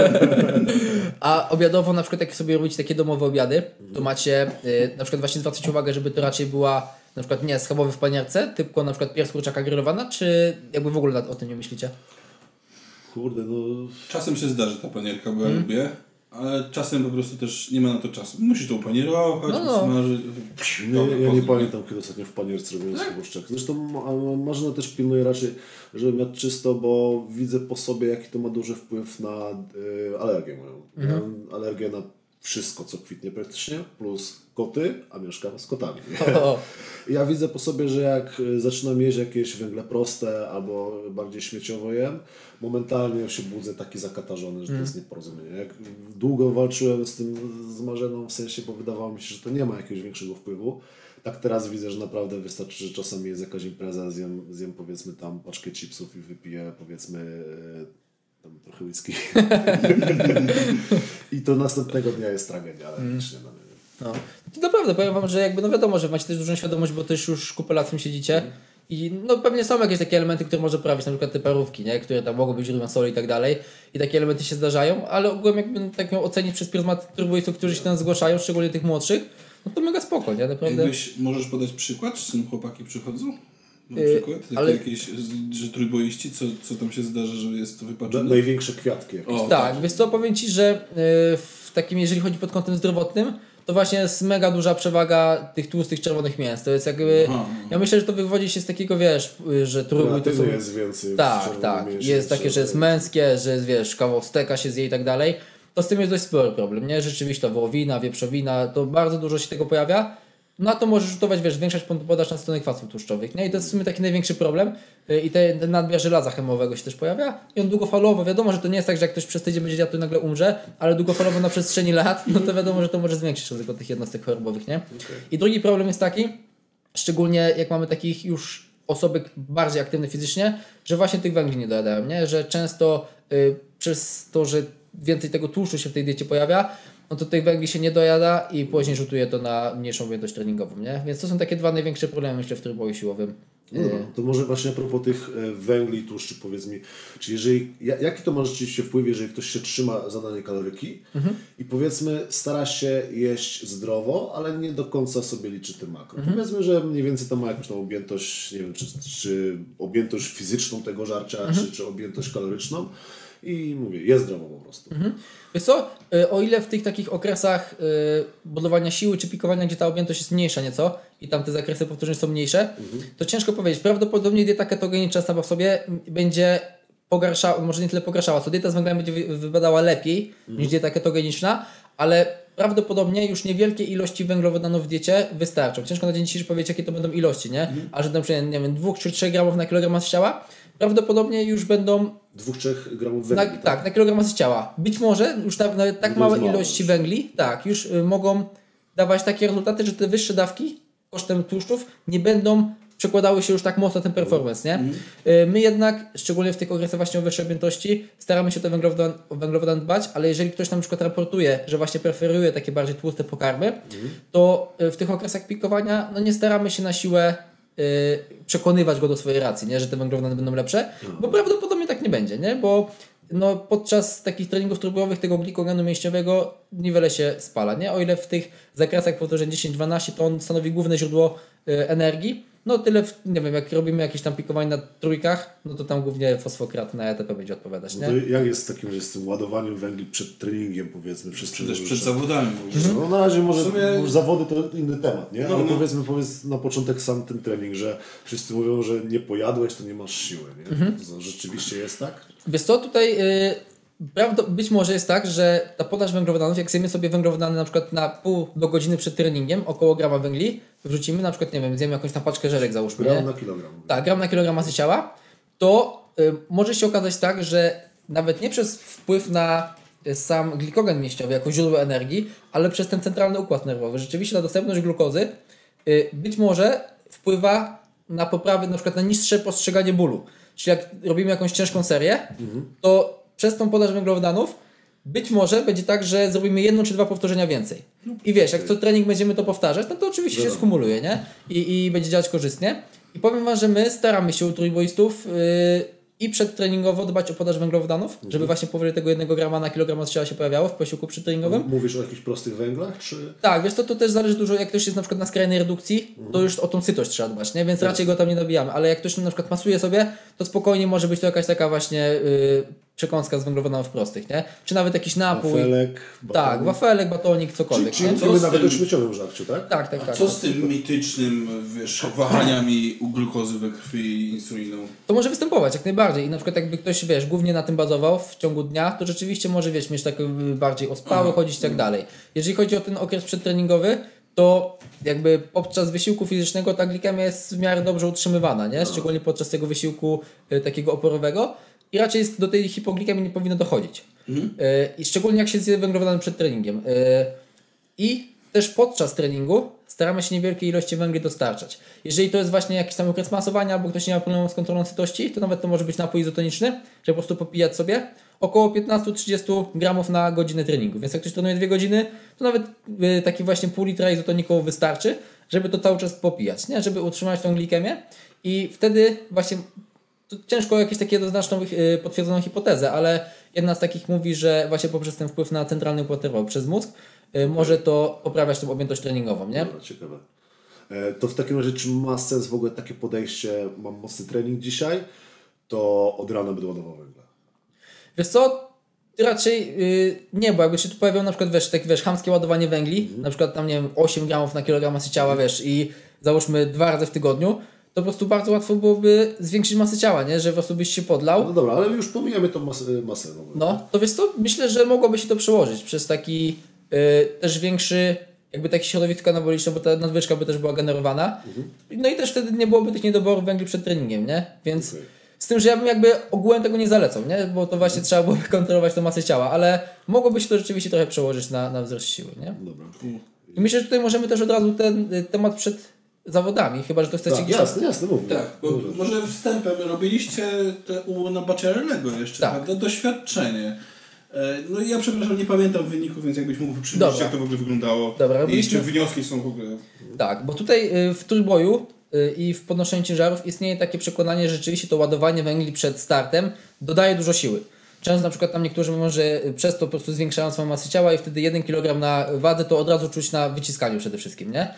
A obiadowo na przykład jak sobie robicie takie domowe obiady, to macie na przykład właśnie zwracać uwagę, żeby to raczej była na przykład nie schabowy w panierce, tylko na przykład pierś kurczaka grillowana, czy jakby w ogóle o tym nie myślicie? Kurde, no... Czasem się zdarzy ta panierka, bo ja lubię, ale czasem po prostu też nie ma na to czasu. Musisz to upanierować, smażyć. Ja nie pamiętam, kiedy ostatnio w panierce robiłem schaboszczak. Zresztą Marzena też pilnuje raczej, żeby mieć czysto, bo widzę po sobie, jaki to ma duży wpływ na alergię moją. Miałem alergię na wszystko, co kwitnie praktycznie, plus koty, a mieszkam z kotami. Ja widzę po sobie, że jak zaczynam jeść jakieś węgle proste albo bardziej śmieciowo jem, momentalnie się budzę taki zakatarzony, że to jest nieporozumienie. Jak długo walczyłem z Marzeną, w sensie, bo wydawało mi się, że to nie ma jakiegoś większego wpływu, tak teraz widzę, że naprawdę wystarczy, że czasami jest jakaś impreza, zjem powiedzmy tam paczkę chipsów i wypiję powiedzmy tam trochę whisky. I to następnego dnia jest tragedia, ale nie dla mnie. No. To naprawdę powiem wam, że jakby no wiadomo, że macie też dużą świadomość, bo też już kupę lat w tym siedzicie i no pewnie są jakieś takie elementy, które może poprawić, na przykład te parówki, nie? Które tam mogą być źródłem soli i tak dalej i takie elementy się zdarzają, ale ogółem jakbym tak miał ocenić przez pryzmat turboistów, którzy się do nas zgłaszają, szczególnie tych młodszych, no to mega spoko, nie? Naprawdę. Możesz podać przykład, z czym chłopaki przychodzą? Na przykład? Ale... Jakieś, że trójboiści, co tam się zdarza, że jest to wypaczone? Największe kwiatki. Tak, wiesz co, powiem Ci, że w takim, jeżeli chodzi pod kątem zdrowotnym, to właśnie jest mega duża przewaga tych tłustych czerwonych mięs. To jest jakby... Ja myślę, że to wywodzi się z takiego, wiesz, że trójbój to są... jest więcej. Tak. Jest takie, że jest męskie, że jest, wiesz, kawał steka się zje i tak dalej. To z tym jest dość spory problem, nie? Rzeczywiście wołowina, wieprzowina, to bardzo dużo się tego pojawia. No a to może rzutować, wiesz, większość podaż na stronę kwasów tłuszczowych, nie? I to jest w sumie taki największy problem. I ten nadmiar żelaza chemowego się też pojawia. I on długofalowo, wiadomo, że to nie jest tak, że jak ktoś przez tydzień będzie jadł, to nagle umrze, ale długofalowo na przestrzeni lat, no to wiadomo, że to może zwiększyć ryzyko tych jednostek chorobowych, nie? I drugi problem jest taki, szczególnie jak mamy takich już osoby bardziej aktywne fizycznie, że właśnie tych węgli nie dojadają, nie? Że często przez to, że więcej tego tłuszczu się w tej diecie pojawia, no to tych węgli się nie dojada i później rzutuje to na mniejszą objętość treningową, nie? Więc to są takie dwa największe problemy, myślę, w trójboju siłowym. No, to może właśnie a propos tych węgli i tłuszczy, powiedz mi, czy jeżeli, jaki to ma rzeczywiście wpływ, jeżeli ktoś się trzyma zadanej kaloryki i powiedzmy stara się jeść zdrowo, ale nie do końca sobie liczy te makro. Powiedzmy, że mniej więcej tam ma jakąś tam objętość, nie wiem, czy objętość fizyczną tego żarcia, czy objętość kaloryczną. I mówię, jest zdrowo po prostu. Wiesz co, o ile w tych takich okresach budowania siły czy pikowania, gdzie ta objętość jest mniejsza nieco i tam te zakresy powtórzeń są mniejsze, to ciężko powiedzieć. Prawdopodobnie dieta ketogeniczna sama w sobie będzie pogarszała, może nie tyle pogarszała, co dieta z węglem będzie wypadała lepiej niż dieta ketogeniczna, ale prawdopodobnie już niewielkie ilości węglowodanów w diecie wystarczą. Ciężko na dzień dzisiejszy powiedzieć, jakie to będą ilości, nie? A że na przykład, nie wiem, 2 czy 3 gramów na kilogram masy ciała, prawdopodobnie już będą 2-3 gramów węgli. Tak, na kilogram masy ciała. Być może już nawet tak małe ilości węgli, tak, już mogą dawać takie rezultaty, że te wyższe dawki kosztem tłuszczów nie będą przekładały się już tak mocno na ten performance, nie? My jednak, szczególnie w tych okresach właśnie o wyższej objętości, staramy się o węglowodan dbać, ale jeżeli ktoś na przykład raportuje, że właśnie preferuje takie bardziej tłuste pokarmy, to w tych okresach pikowania no nie staramy się na siłę przekonywać go do swojej racji, nie? Że te węglowodany będą lepsze, bo prawdopodobnie tak nie będzie, nie? Bo no, podczas takich treningów trójbojowych tego glikogenu mięśniowego niewiele się spala, nie? O ile w tych zakresach powtórzeń 10-12 to on stanowi główne źródło energii, no tyle, nie wiem, jak robimy jakieś tam pikowanie na trójkach, no to tam głównie fosfokrat na ATP będzie odpowiadać, nie? No to jak jest z tym ładowaniem węgli przed treningiem, powiedzmy? Przed zawodami. No na razie może zawody to inny temat, nie? Ale powiedz na początek sam ten trening, że wszyscy mówią, że nie pojadłeś, to nie masz siły, nie? To rzeczywiście jest tak? Wiesz co, tutaj być może jest tak, że ta podaż węglowodanów, jak zjemy sobie węglowodany na przykład na pół do godziny przed treningiem, około grama węgli, wrzucimy na przykład, nie wiem, zjemy jakąś tam paczkę żelek załóżmy, gram na kilogram. Tak, gram na kilogram masy ciała, to może się okazać tak, że nawet nie przez wpływ na sam glikogen mięśniowy jako źródło energii, ale przez ten centralny układ nerwowy. Rzeczywiście ta dostępność glukozy być może wpływa na poprawę, na przykład na niższe postrzeganie bólu. Czyli jak robimy jakąś ciężką serię, to przez tą podaż węglowodanów być może będzie tak, że zrobimy 1 czy 2 powtórzenia więcej. I wiesz, jak co trening będziemy to powtarzać, no to oczywiście się skumuluje, nie? I będzie działać korzystnie. I powiem wam, że my staramy się u trójboistów i przedtreningowo dbać o podaż węglowodanów, żeby właśnie powyżej tego 1 grama na kilogram ciała się pojawiało w posiłku przedtreningowym. Mówisz o jakichś prostych węglach, czy... Tak, wiesz, to też zależy dużo, jak ktoś jest na przykład na skrajnej redukcji, to już o tą sytość trzeba dbać, nie? Więc raczej go tam nie nabijamy, ale jak ktoś na przykład masuje sobie, to spokojnie może być to jakaś taka właśnie przekąska z węglowodanów prostych, nie? Czy nawet jakiś napój. Wafelek, batonik. Tak, wafelek, batonik, cokolwiek. Czyli mówimy nawet o śmieciowym żarciu, tak? Tak. Co z tym mitycznym, wiesz, wahaniami u glukozy we krwi i insuliną? To może występować jak najbardziej i na przykład jakby ktoś, wiesz, głównie na tym bazował w ciągu dnia, to rzeczywiście może, wiesz, mieć tak bardziej ospały, chodzić i tak dalej. Jeżeli chodzi o ten okres przedtreningowy, to jakby podczas wysiłku fizycznego ta glikemia jest w miarę dobrze utrzymywana, nie? Szczególnie podczas tego wysiłku takiego oporowego i raczej do tej hipoglikemii nie powinno dochodzić. I szczególnie jak się zje węglowodany przed treningiem. I też podczas treningu staramy się niewielkie ilości węgli dostarczać. Jeżeli to jest właśnie jakiś tam okres masowania, albo ktoś nie ma problemu z kontrolą sytości, to nawet to może być napój izotoniczny, żeby po prostu popijać sobie około 15-30 gramów na godzinę treningu. Więc jak ktoś trenuje 2 godziny, to nawet taki właśnie pół litra izotoniku wystarczy, żeby to cały czas popijać, nie? Żeby utrzymać tą glikemię i wtedy właśnie to ciężko o jakąś taką jednoznaczną potwierdzoną hipotezę, ale jedna z takich mówi, że właśnie poprzez ten wpływ na centralny układ nerwowy przez mózg może to poprawiać tą objętość treningową, nie? Dobra, ciekawe. To w takim razie, czy ma sens w ogóle takie podejście, mam mocny trening dzisiaj, to od rana będę ładował węgla? Wiesz co? Raczej nie, bo jakby się tu pojawiło na przykład, wiesz, takie, chamskie ładowanie węgli, na przykład tam, nie wiem, 8 gramów na kilogram masy ciała, wiesz, i załóżmy 2 razy w tygodniu, to po prostu bardzo łatwo byłoby zwiększyć masę ciała, nie? Że po prostu byś się podlał. No dobra, ale już pomijamy tą masę. No, to wiesz co? Myślę, że mogłoby się to przełożyć przez taki też większy, jakby takie środowisko anaboliczne, bo ta nadwyżka by też była generowana. No i też wtedy nie byłoby tych niedoborów węgli przed treningiem, nie? Więc z tym, że ja bym jakby ogółem tego nie zalecał, nie? Bo to właśnie trzeba byłoby kontrolować tą masę ciała, ale mogłoby się to rzeczywiście trochę przełożyć na wzrost siły, nie? Dobra. I myślę, że tutaj możemy też od razu ten temat przed zawodami, chyba że to chcecie gdzieś... Jasne, mów. Tak, bo może wstępem robiliście u Baciarellego jeszcze, tak. Prawda? Doświadczenie. No ja przepraszam, nie pamiętam wyników, więc jakbyś mógł przybliżyć, jak to w ogóle wyglądało. Dobra, i czy wnioski są w ogóle... Tak, bo tutaj w trójboju i w podnoszeniu ciężarów istnieje takie przekonanie, że rzeczywiście to ładowanie węgli przed startem dodaje dużo siły. Często na przykład tam niektórzy mówią, że przez to po prostu zwiększają swoją masę ciała i wtedy 1 kg na wadze to od razu czuć na wyciskaniu przede wszystkim, nie?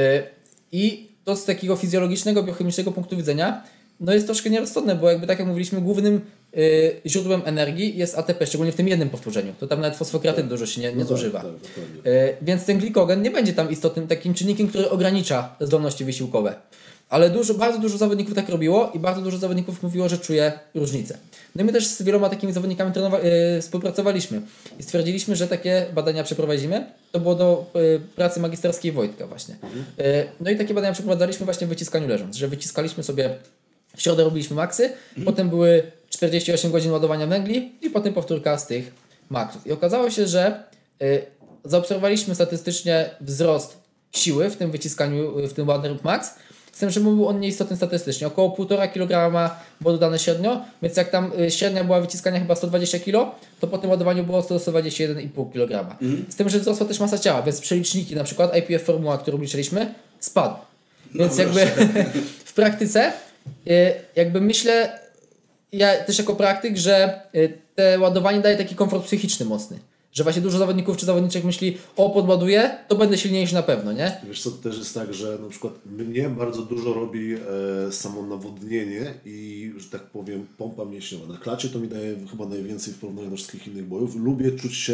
I to z takiego fizjologicznego, biochemicznego punktu widzenia no jest troszkę nierozsądne, bo jakby tak jak mówiliśmy, głównym źródłem energii jest ATP, szczególnie w tym jednym powtórzeniu. To tam nawet fosfokreatyn dużo się nie zużywa. Więc ten glikogen nie będzie tam istotnym takim czynnikiem, który ogranicza zdolności wysiłkowe. Ale bardzo dużo zawodników tak robiło i bardzo dużo zawodników mówiło, że czuje różnicę. No i my też z wieloma takimi zawodnikami współpracowaliśmy i stwierdziliśmy, że takie badania przeprowadzimy. To było do pracy magisterskiej Wojtka właśnie. No i takie badania przeprowadzaliśmy właśnie w wyciskaniu leżąc, że wyciskaliśmy sobie, w środę robiliśmy maksy, potem były 48 godzin ładowania węgli i potem powtórka z tych maksów. I okazało się, że zaobserwowaliśmy statystycznie wzrost siły w tym wyciskaniu, w tym ładowanie max, z tym, że był on nieistotny statystycznie. Około 1,5 kg było dodane średnio, więc jak tam średnia była wyciskania chyba 120 kg, to po tym ładowaniu było 121,5 kg. Z tym, że wzrosła też masa ciała, więc przeliczniki, na przykład IPF formuła, którą liczyliśmy, spadł. Więc jakby w praktyce jakby myślę, ja też jako praktyk, że te ładowanie daje taki komfort psychiczny mocny. Że właśnie dużo zawodników czy zawodniczek myśli, podładuję, to będę silniejszy na pewno, nie? Wiesz co, to też jest tak, że na przykład mnie bardzo dużo robi samo nawodnienie i, że tak powiem, pompa mięśniowa. Na klacie to mi daje chyba najwięcej w porównaniu do wszystkich innych bojów. Lubię czuć się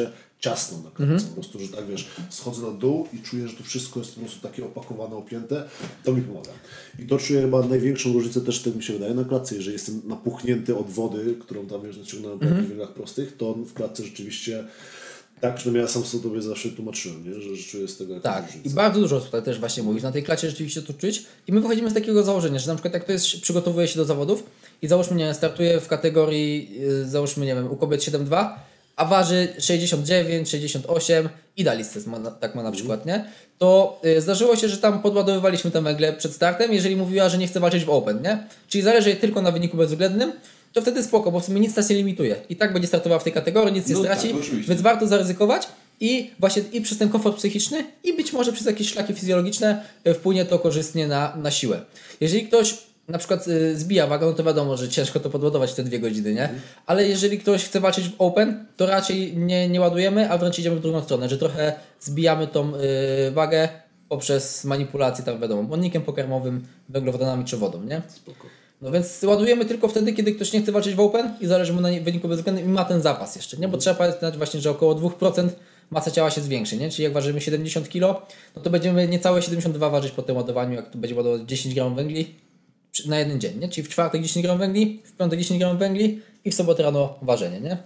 ciasno na klatce, po prostu, że tak wiesz, schodzę na dół i czuję, że to wszystko jest po prostu takie opakowane, opięte, to mi pomaga. I to czuję chyba największą różnicę też, tak mi się wydaje, na klatce, jeżeli jestem napuchnięty od wody, którą tam wiesz, naciągnąłem po biegach prostych, to w klatce rzeczywiście tak, przynajmniej ja sam sobie zawsze tłumaczyłem, nie? Że czuję z tego jakąś różnicę. I bardzo dużo tutaj też właśnie mówisz, na tej klacie rzeczywiście to czuć i my wychodzimy z takiego założenia, że na przykład jak to jest, przygotowuje się do zawodów i załóżmy, nie wiem, startuje w kategorii, załóżmy, nie wiem, u kobiet 7,2, a waży 69, 68, idealist tak ma na przykład, nie? To zdarzyło się, że tam podładowywaliśmy tę węgle przed startem, jeżeli mówiła, że nie chce walczyć w Open, nie? Czyli zależy jej tylko na wyniku bezwzględnym, to wtedy spoko, bo w sumie nic nas nie limituje. I tak będzie startowała w tej kategorii, nic nie straci, więc warto zaryzykować i właśnie i przez ten komfort psychiczny i być może przez jakieś szlaki fizjologiczne wpłynie to korzystnie na siłę. Jeżeli ktoś na przykład zbija wagę, no to wiadomo, że ciężko to podładować w te 2 godziny, nie? Ale jeżeli ktoś chce walczyć w Open, to raczej nie ładujemy, a wręcz idziemy w drugą stronę, że trochę zbijamy tą wagę poprzez manipulację, tam wiadomo, błonnikiem pokarmowym, węglowodanami czy wodą, nie? Spoko. No więc ładujemy tylko wtedy, kiedy ktoś nie chce walczyć w Open i zależy mu na wyniku bezwzględnym i ma ten zapas jeszcze, nie? Bo trzeba pamiętać właśnie, że około 2% masa ciała się zwiększy, nie? Czyli jak ważymy 70 kg, no to będziemy niecałe 72 ważyć po tym ładowaniu, jak tu będzie ładować 10 gram węgli na jeden dzień, nie? Czyli w czwartek 10 gram węgli, w piątek 10 gram węgli i w sobotę rano ważenie, nie?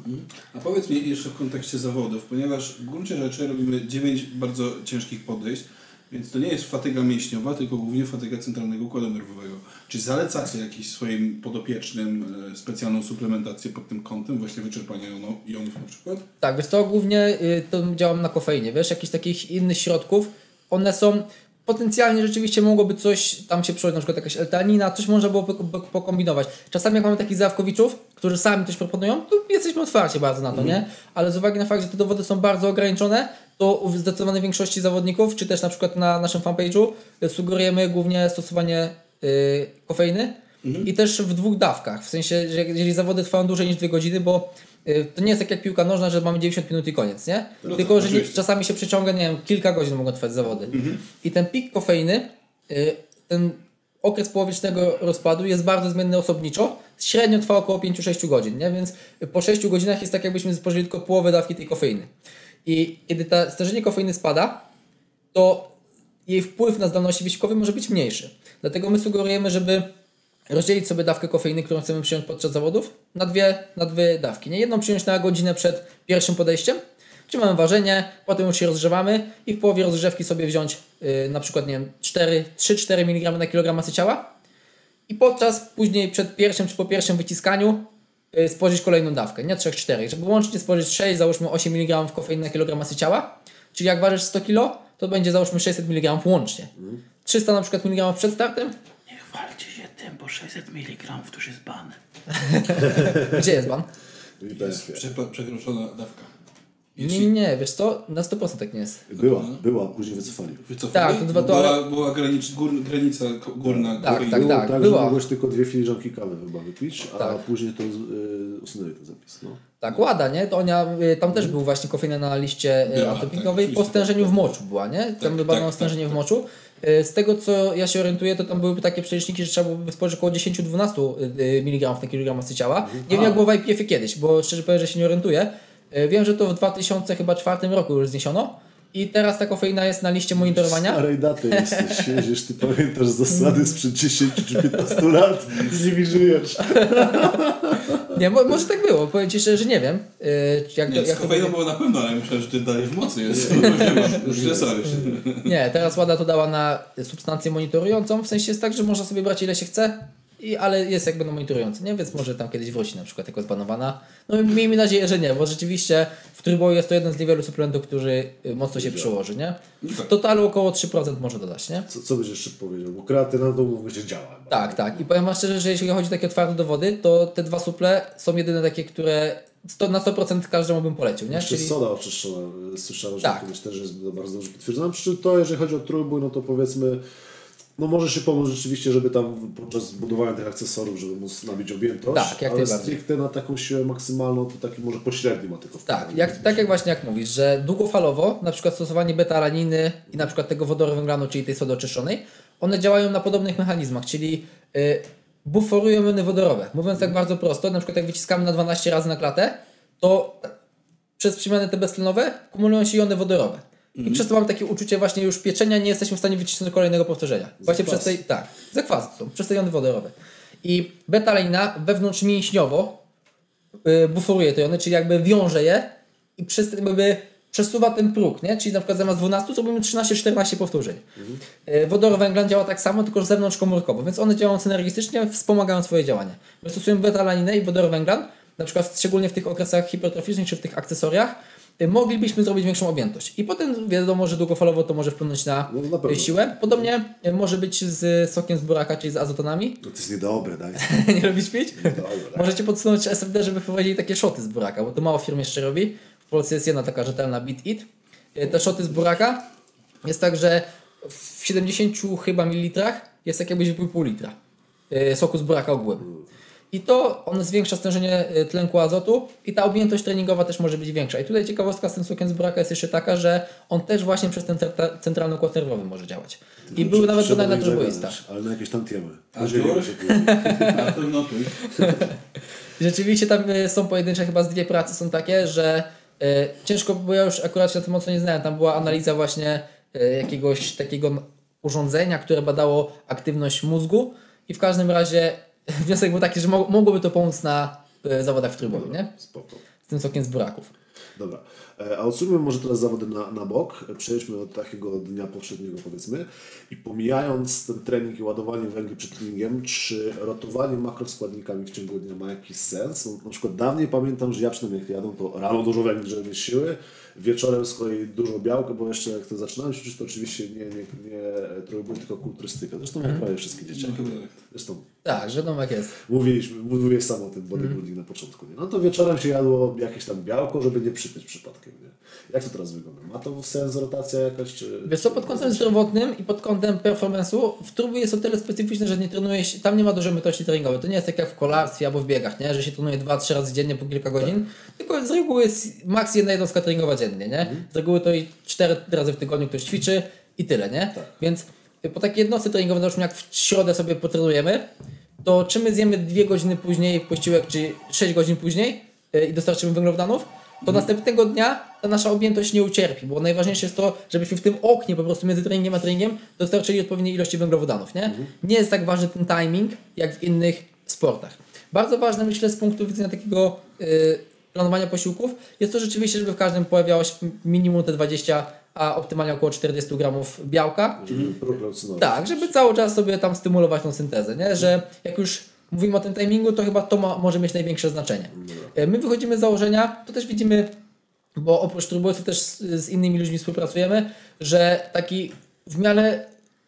A powiedz mi jeszcze w kontekście zawodów, ponieważ w gruncie rzeczy robimy 9 bardzo ciężkich podejść, więc to nie jest fatyga mięśniowa, tylko głównie fatyga centralnego układu nerwowego. Czy zalecacie jakiś swoim podopiecznym specjalną suplementację pod tym kątem, właśnie wyczerpania jonów na przykład? Tak, wiesz co, głównie to działam na kofeinie, wiesz, jakichś takich innych środków, one są potencjalnie rzeczywiście mogłoby coś tam się przyjąć, na przykład jakaś L-teanina, coś można było pokombinować. Czasami jak mamy takich zawkowiczów, którzy sami coś proponują, to jesteśmy otwarci bardzo na to, nie? Ale z uwagi na fakt, że te dowody są bardzo ograniczone, to w zdecydowanej większości zawodników, czy też na przykład na naszym fanpage'u sugerujemy głównie stosowanie kofeiny i też w 2 dawkach. W sensie, że jeżeli zawody trwają dłużej niż 2 godziny, bo to nie jest tak jak piłka nożna, że mamy 90 minut i koniec, nie? No tylko, tak, że czasami się przeciąga, nie wiem, kilka godzin mogą trwać zawody. I ten pik kofeiny, ten okres połowicznego rozpadu jest bardzo zmienny osobniczo. Średnio trwa około 5-6 godzin, nie? Więc po 6 godzinach jest tak, jakbyśmy spożyli tylko połowę dawki tej kofeiny. I kiedy to stężenie kofeiny spada, to jej wpływ na zdolności wysiłkowe może być mniejszy. Dlatego my sugerujemy, żeby rozdzielić sobie dawkę kofeiny, którą chcemy przyjąć podczas zawodów, na dwie dawki. Nie? Jedną przyjąć na godzinę przed pierwszym podejściem, czyli mamy ważenie, potem już się rozgrzewamy i w połowie rozgrzewki sobie wziąć na przykład, nie wiem, 3-4 mg na kilogram masy ciała i później przed pierwszym czy po pierwszym wyciskaniu spożyć kolejną dawkę, nie 3-4, żeby łącznie spożyć 6, załóżmy 8 mg kofeiny na kilogram masy ciała, czyli jak ważysz 100 kg, to będzie załóżmy 600 mg łącznie. 300 na przykład mg przed startem. Nie chwalcie się tym, bo 600 mg to już jest ban. Gdzie jest ban? Przekroczona dawka. Nie, wiesz co, na 100% tak nie jest. Była, później wycofali. Tak, była granica górna. Tak, że była. mogłeś tylko 2 filiżanki kawy chyba wypić, a później to usunęli ten zapis. No. Tak, Łada, nie? To tam też był właśnie kofeina na liście antydopingowej, po stężeniu w moczu była, nie? Tam badano stężenie w moczu. Z tego co ja się orientuję, to tam były takie przeliczniki, że trzeba byłoby spożyć około 10-12 mg na kilogram masy ciała. Nie wiem jak było w IPF-ie kiedyś, bo szczerze powiem, że się nie orientuję. Wiem, że to w 2004 roku już zniesiono i teraz ta kofeina jest na liście monitorowania. Starej daty jesteś, jedziesz, ty pamiętasz zasady sprzed 10 czy 15 lat i z nimi żyjesz. Nie, może tak było, powiem Ci szczerze, że nie wiem. Jak kofeina było na pewno, ale myślałem, że ty dalej w mocy jest. Nie, teraz Łada to dała na substancję monitorującą, w sensie jest tak, że można sobie brać ile się chce, ale jest jakby monitorujący, nie? Więc może tam kiedyś wróci na przykład jako zbanowana. No miejmy nadzieję, że nie, bo rzeczywiście w trójboju jest to jeden z niewielu suplementów, który mocno się przyłoży, nie? W totalu około 3% może dodać, nie? Co byś jeszcze powiedział? Bo kreatyna to będzie działa. Tak. I powiem wam szczerze, że jeśli chodzi o takie twarde dowody, to te 2 suple są jedyne takie, które na 100% każdemu bym polecił, nie? Jeszcze soda oczyszczona. Słyszałem, że tak. kiedyś też jest bardzo dobrze potwierdzone. Przy czym to, jeżeli chodzi o trójbój, no to powiedzmy, no może się pomóc rzeczywiście, żeby tam podczas budowania tych akcesorów, żeby móc nabić objętość, tak, jak ale najbardziej. stricte na taką siłę maksymalną to taki może pośredni ma tylko wpływ. Tak jak właśnie jak mówisz, że długofalowo na przykład stosowanie beta-alaniny i na przykład tego wodoru węglanu, czyli tej sody oczyszczonej, one działają na podobnych mechanizmach, czyli buforują jony wodorowe. Mówiąc tak bardzo prosto, na przykład jak wyciskamy na 12 razy na klatę, to przez przemiany te beztlenowe kumulują się jony wodorowe. I przez to mamy takie uczucie właśnie już pieczenia, nie jesteśmy w stanie wycisnąć kolejnego powtórzenia. Właśnie przez tej, zakwas są, przez te jony wodorowe. I beta-alanina wewnątrzmięśniowo buforuje te jony, czyli jakby wiąże je i przesuwa ten próg, nie? Czyli na przykład zamiast 12 zrobimy 13-14 powtórzeń. Wodorowęglan działa tak samo, tylko że zewnątrzkomórkowo, więc one działają synergistycznie, wspomagają swoje działanie. My stosujemy beta-alaninę i wodorowęglan, na przykład szczególnie w tych okresach hipertroficznych czy w tych akcesoriach, moglibyśmy zrobić większą objętość. I potem wiadomo, że długofalowo to może wpłynąć na siłę. Podobnie może być z sokiem z buraka, czyli z azotonami. To jest niedobre, daj. Nie lubisz pić? Możecie podsunąć SFD, żeby wprowadzili takie szoty z buraka, bo to mało firm jeszcze robi. W Polsce jest jedna taka rzetelna Beat It. Te szoty z buraka jest tak, że w 70 chyba mililitrach jest tak jakbyś wypił pół litra soku z buraka ogółem. I to on zwiększa stężenie tlenku azotu i ta objętość treningowa też może być większa. I tutaj ciekawostka z tym sokiem z buraka jest jeszcze taka, że on też właśnie przez ten centralny układ nerwowy może działać. I były nawet badania na turboistach. Ale na jakieś tam tiemy. Na pewno tu. Rzeczywiście tam są pojedyncze, chyba z 2 prace są takie, że ciężko, bo ja już akurat się na tym mocno nie znałem. Tam była analiza właśnie jakiegoś takiego urządzenia, które badało aktywność mózgu i w każdym razie wniosek był taki, że mogłoby to pomóc na zawodach w trybowie, nie? Spoko. Z tym sokiem z buraków. Dobra. A odsuńmy może teraz zawody na bok. Przejdźmy od takiego dnia powszedniego, powiedzmy. I pomijając ten trening i ładowanie węgli przed treningiem, czy rotowanie makroskładnikami w ciągu dnia ma jakiś sens? No, na przykład dawniej pamiętam, że ja przynajmniej jak jadę, to rano dużo węgli, żeby mieć siły. Wieczorem z kolei dużo białka, bo jeszcze jak to zaczynałem ćwiczyć, to oczywiście nie trójbój, tylko kulturystyka. Zresztą jak prawie wszystkie dzieciaki. Zresztą Tak, że jak jest. mówiłeś sam o tym bodybuilding na początku. Nie? No to wieczorem się jadło jakieś tam białko, żeby nie przytyć przypadkiem. Nie? Jak to teraz wygląda? Ma to sens rotacja jakaś? Czy... Wiesz co, pod kątem zdrowotnym i pod kątem performance'u w turbo jest o tyle specyficzne, że nie trenuje się, tam nie ma dużej metodologii treningowej. To nie jest tak jak w kolarstwie albo w biegach, nie? Że się trenuje 2-3 razy dziennie po kilka godzin, tylko z reguły jest maks 1 jednostka treningowa dziennie, nie? Z reguły to i 4 razy w tygodniu ktoś ćwiczy i tyle, nie? Tak. Więc po takiej jednostce treningowej, załóżmy jak w środę sobie potrenujemy, to czy my zjemy 2 godziny później posiłek, czy 6 godzin później i dostarczymy węglowodanów, to następnego dnia ta nasza objętość nie ucierpi, bo najważniejsze jest to, żebyśmy w tym oknie po prostu między treningiem a treningiem dostarczyli odpowiedniej ilości węglowodanów, nie? Nie jest tak ważny ten timing, jak w innych sportach. Bardzo ważne, myślę, z punktu widzenia takiego planowania posiłków, jest to rzeczywiście, żeby w każdym pojawiało się minimum te 20, a optymalnie około 40 gramów białka. Tak, żeby cały czas sobie tam stymulować tą syntezę, nie? Że jak już mówimy o tym timingu, to chyba to może mieć największe znaczenie. My wychodzimy z założenia, to też widzimy, bo oprócz turbulentów też z innymi ludźmi współpracujemy, że taki w miarę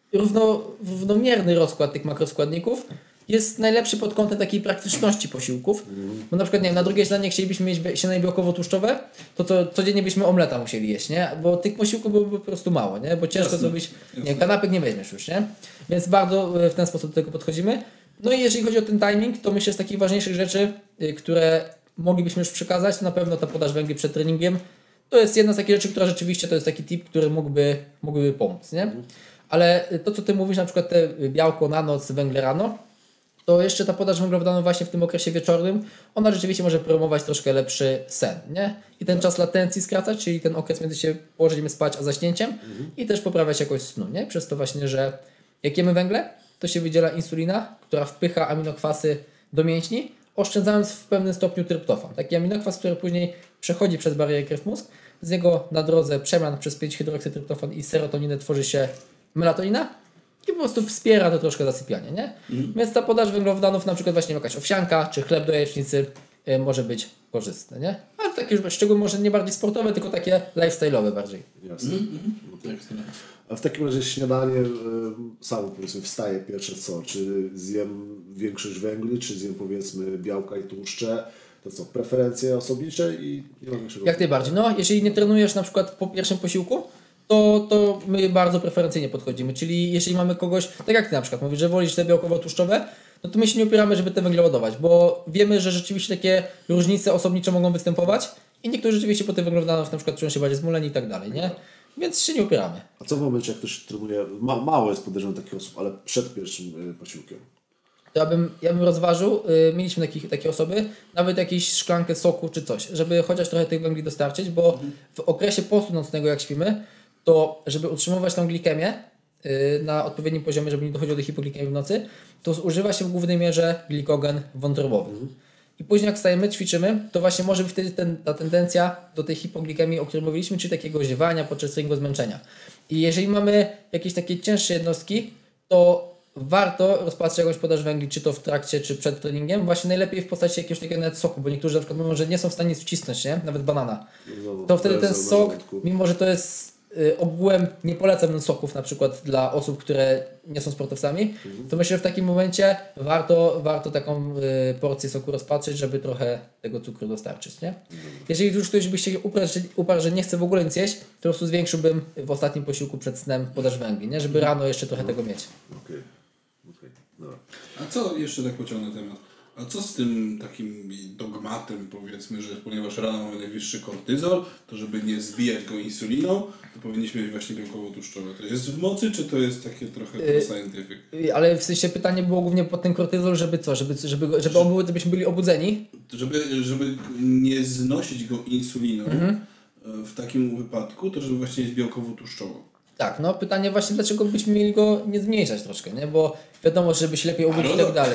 równomierny rozkład tych makroskładników jest najlepszy pod kątem takiej praktyczności posiłków. Bo na przykład, nie wiem, na drugie śniadanie chcielibyśmy mieć śniadanie białkowo-tłuszczowe, to codziennie byśmy omleta musieli jeść, nie? Bo tych posiłków byłoby po prostu mało, nie? Bo ciężko zrobić, nie wiem, kanapek nie weźmiesz już, nie? Więc bardzo w ten sposób do tego podchodzimy. No i jeżeli chodzi o ten timing, to myślę, z takich ważniejszych rzeczy, które moglibyśmy już przekazać, to na pewno ta podaż węgli przed treningiem. To jest jedna z takich rzeczy, która rzeczywiście to jest taki tip, który mógłby pomóc, nie? Ale to, co ty mówisz, na przykład te białko na noc, węgle rano, to jeszcze ta podaż węglowodanów właśnie w tym okresie wieczornym, ona rzeczywiście może promować troszkę lepszy sen, nie? I ten czas latencji skracać, czyli ten okres między się położeniem spać a zaśnięciem i też poprawiać jakość snu, nie? Przez to właśnie, że jak jemy węgle, to się wydziela insulina, która wpycha aminokwasy do mięśni, oszczędzając w pewnym stopniu tryptofan. Taki aminokwas, który później przechodzi przez barierę krew-mózg, z niego na drodze przemian przez 5-hydroksydryptofan i serotoninę tworzy się melatonina i po prostu wspiera to troszkę zasypianie, nie? Więc ta podaż węglowodanów, na przykład właśnie jakaś owsianka czy chleb do jajecznicy może być korzystne, nie? Ale takie już szczególnie może nie bardziej sportowe, tylko takie lifestyle'owe bardziej. Jasne. A w takim razie śniadanie samo powiedzmy wstaje pierwsze co? Czy zjem większość węgli, czy zjem powiedzmy białka i tłuszcze? To co? Preferencje osobnicze i nie ma większego... Jak najbardziej. No, jeżeli nie trenujesz na przykład po pierwszym posiłku, to my bardzo preferencyjnie podchodzimy. Czyli jeżeli mamy kogoś, tak jak ty na przykład mówisz, że wolisz te białkowo-tłuszczowe, no to my się nie opieramy, żeby te węgle ładować, bo wiemy, że rzeczywiście takie różnice osobnicze mogą występować i niektórzy rzeczywiście po tych węglowodanach na przykład czują się bardziej zmuleni i tak dalej, nie? Więc się nie opieramy. A co w momencie, jak ktoś trenuje, mało jest podejrzewam takich osób, ale przed pierwszym posiłkiem? to ja bym rozważył, mieliśmy takie osoby, nawet jakąś szklankę soku czy coś, żeby chociaż trochę tych węgli dostarczyć, bo w okresie postu nocnego jak śpimy, to żeby utrzymywać tą glikemię na odpowiednim poziomie, żeby nie dochodziło do hipoglikemii w nocy, to używa się w głównej mierze glikogen wątrobowy. I później jak wstajemy, ćwiczymy, to właśnie może być wtedy ta tendencja do tej hipoglikemii, o której mówiliśmy, czyli takiego ziewania podczas treningu zmęczenia. I jeżeli mamy jakieś takie cięższe jednostki, to warto rozpatrzeć jakąś podaż węgli, czy to w trakcie, czy przed treningiem, właśnie najlepiej w postaci jakiegoś takiego nawet soku, bo niektórzy na przykład mówią, że nie są w stanie wcisnąć, nie? Nawet banana. To wtedy ten sok, mimo że to jest ogółem, nie polecam ten soków na przykład dla osób, które nie są sportowcami, to myślę, że w takim momencie warto taką porcję soku rozpatrzeć, żeby trochę tego cukru dostarczyć, nie? Jeżeli już ktoś by się uparł, że nie chce w ogóle nic jeść, to po prostu zwiększyłbym w ostatnim posiłku przed snem podaż węgli, nie? Żeby rano jeszcze trochę tego mieć. Okej. Dobra. A co, jeszcze tak pociągnę temat, a co z tym takim dogmatem, powiedzmy, że ponieważ rano mamy najwyższy kortyzol, to żeby nie zbijać go insuliną, to powinniśmy mieć właśnie białkowo-tłuszczowe. To jest w mocy, czy to jest takie trochę scientific? Ale w sensie pytanie było głównie pod ten kortyzol, żeby co? Żebyśmy byli obudzeni? Żeby nie znosić go insuliną w takim wypadku, to żeby właśnie jest białkowo-tłuszczowo. Tak, no pytanie właśnie, dlaczego byśmy mieli go nie zmniejszać troszkę, nie? Bo wiadomo, żeby się lepiej obudzić i tak dalej.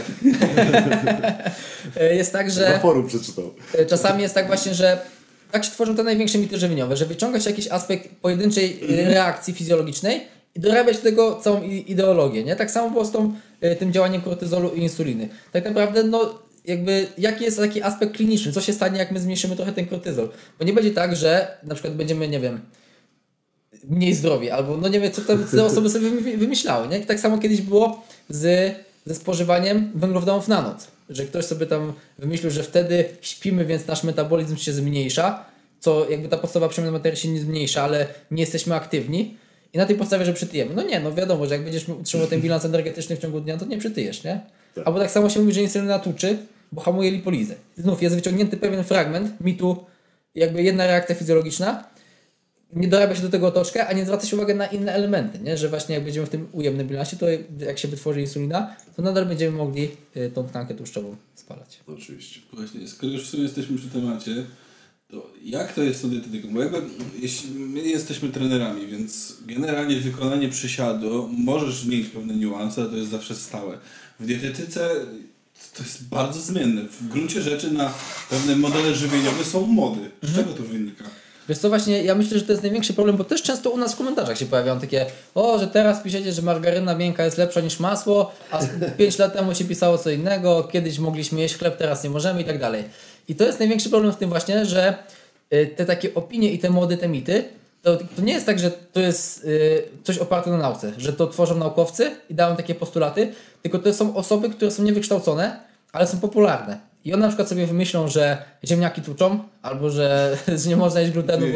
Jest tak, że Na forum przeczytał. czasami jest tak właśnie, że tak się tworzą te największe mity żywieniowe, że wyciąga się jakiś aspekt pojedynczej reakcji fizjologicznej i dorabiać do tego całą ideologię, nie? Tak samo było z tym działaniem kortyzolu i insuliny. Tak naprawdę, no jakby jaki jest taki aspekt kliniczny, co się stanie, jak my zmniejszymy trochę ten kortyzol. Bo nie będzie tak, że na przykład będziemy, nie wiem, mniej zdrowi, albo no nie wiem, co te osoby sobie wymyślały, nie? Tak samo kiedyś było ze spożywaniem węglowodanów na noc, że ktoś sobie tam wymyślił, że wtedy śpimy, więc nasz metabolizm się zmniejsza, co jakby ta podstawowa przemiana materii się nie zmniejsza, ale nie jesteśmy aktywni i na tej podstawie, że przytyjemy. No nie, no wiadomo, że jak będziesz utrzymywał ten bilans energetyczny w ciągu dnia, to nie przytyjesz, nie? Tak. Albo tak samo się mówi, że insulina tuczy, bo hamuje lipolizę. Znów jest wyciągnięty pewien fragment mitu, jakby jedna reakcja fizjologiczna, nie dorabia się do tego otoczka, a nie zwraca się uwagę na inne elementy, nie? Że właśnie jak będziemy w tym ujemnym bilansie, to jak się wytworzy insulina, to nadal będziemy mogli tą tkankę tłuszczową spalać. Oczywiście. Właśnie, skoro już w sumie jesteśmy przy temacie, to jak to jest z tą dietetyką? Bo jakby, jeśli my jesteśmy trenerami, więc generalnie wykonanie przysiadu możesz mieć pewne niuanse, ale to jest zawsze stałe. W dietetyce to jest bardzo zmienne. W gruncie rzeczy na pewne modele żywieniowe są mody. Z czego to wynika? Wiesz co, właśnie ja myślę, że to jest największy problem, bo też często u nas w komentarzach się pojawiają takie, że teraz piszecie, że margaryna miękka jest lepsza niż masło, a 5 lat temu się pisało co innego, kiedyś mogliśmy jeść chleb, teraz nie możemy i tak dalej. I to jest największy problem w tym właśnie, że te takie opinie i te mody, te mity, to nie jest tak, że to jest coś oparte na nauce, że to tworzą naukowcy i dają takie postulaty, tylko to są osoby, które są niewykształcone, ale są popularne. I one na przykład sobie wymyślą, że ziemniaki tłuczą, albo że nie można jeść glutenu,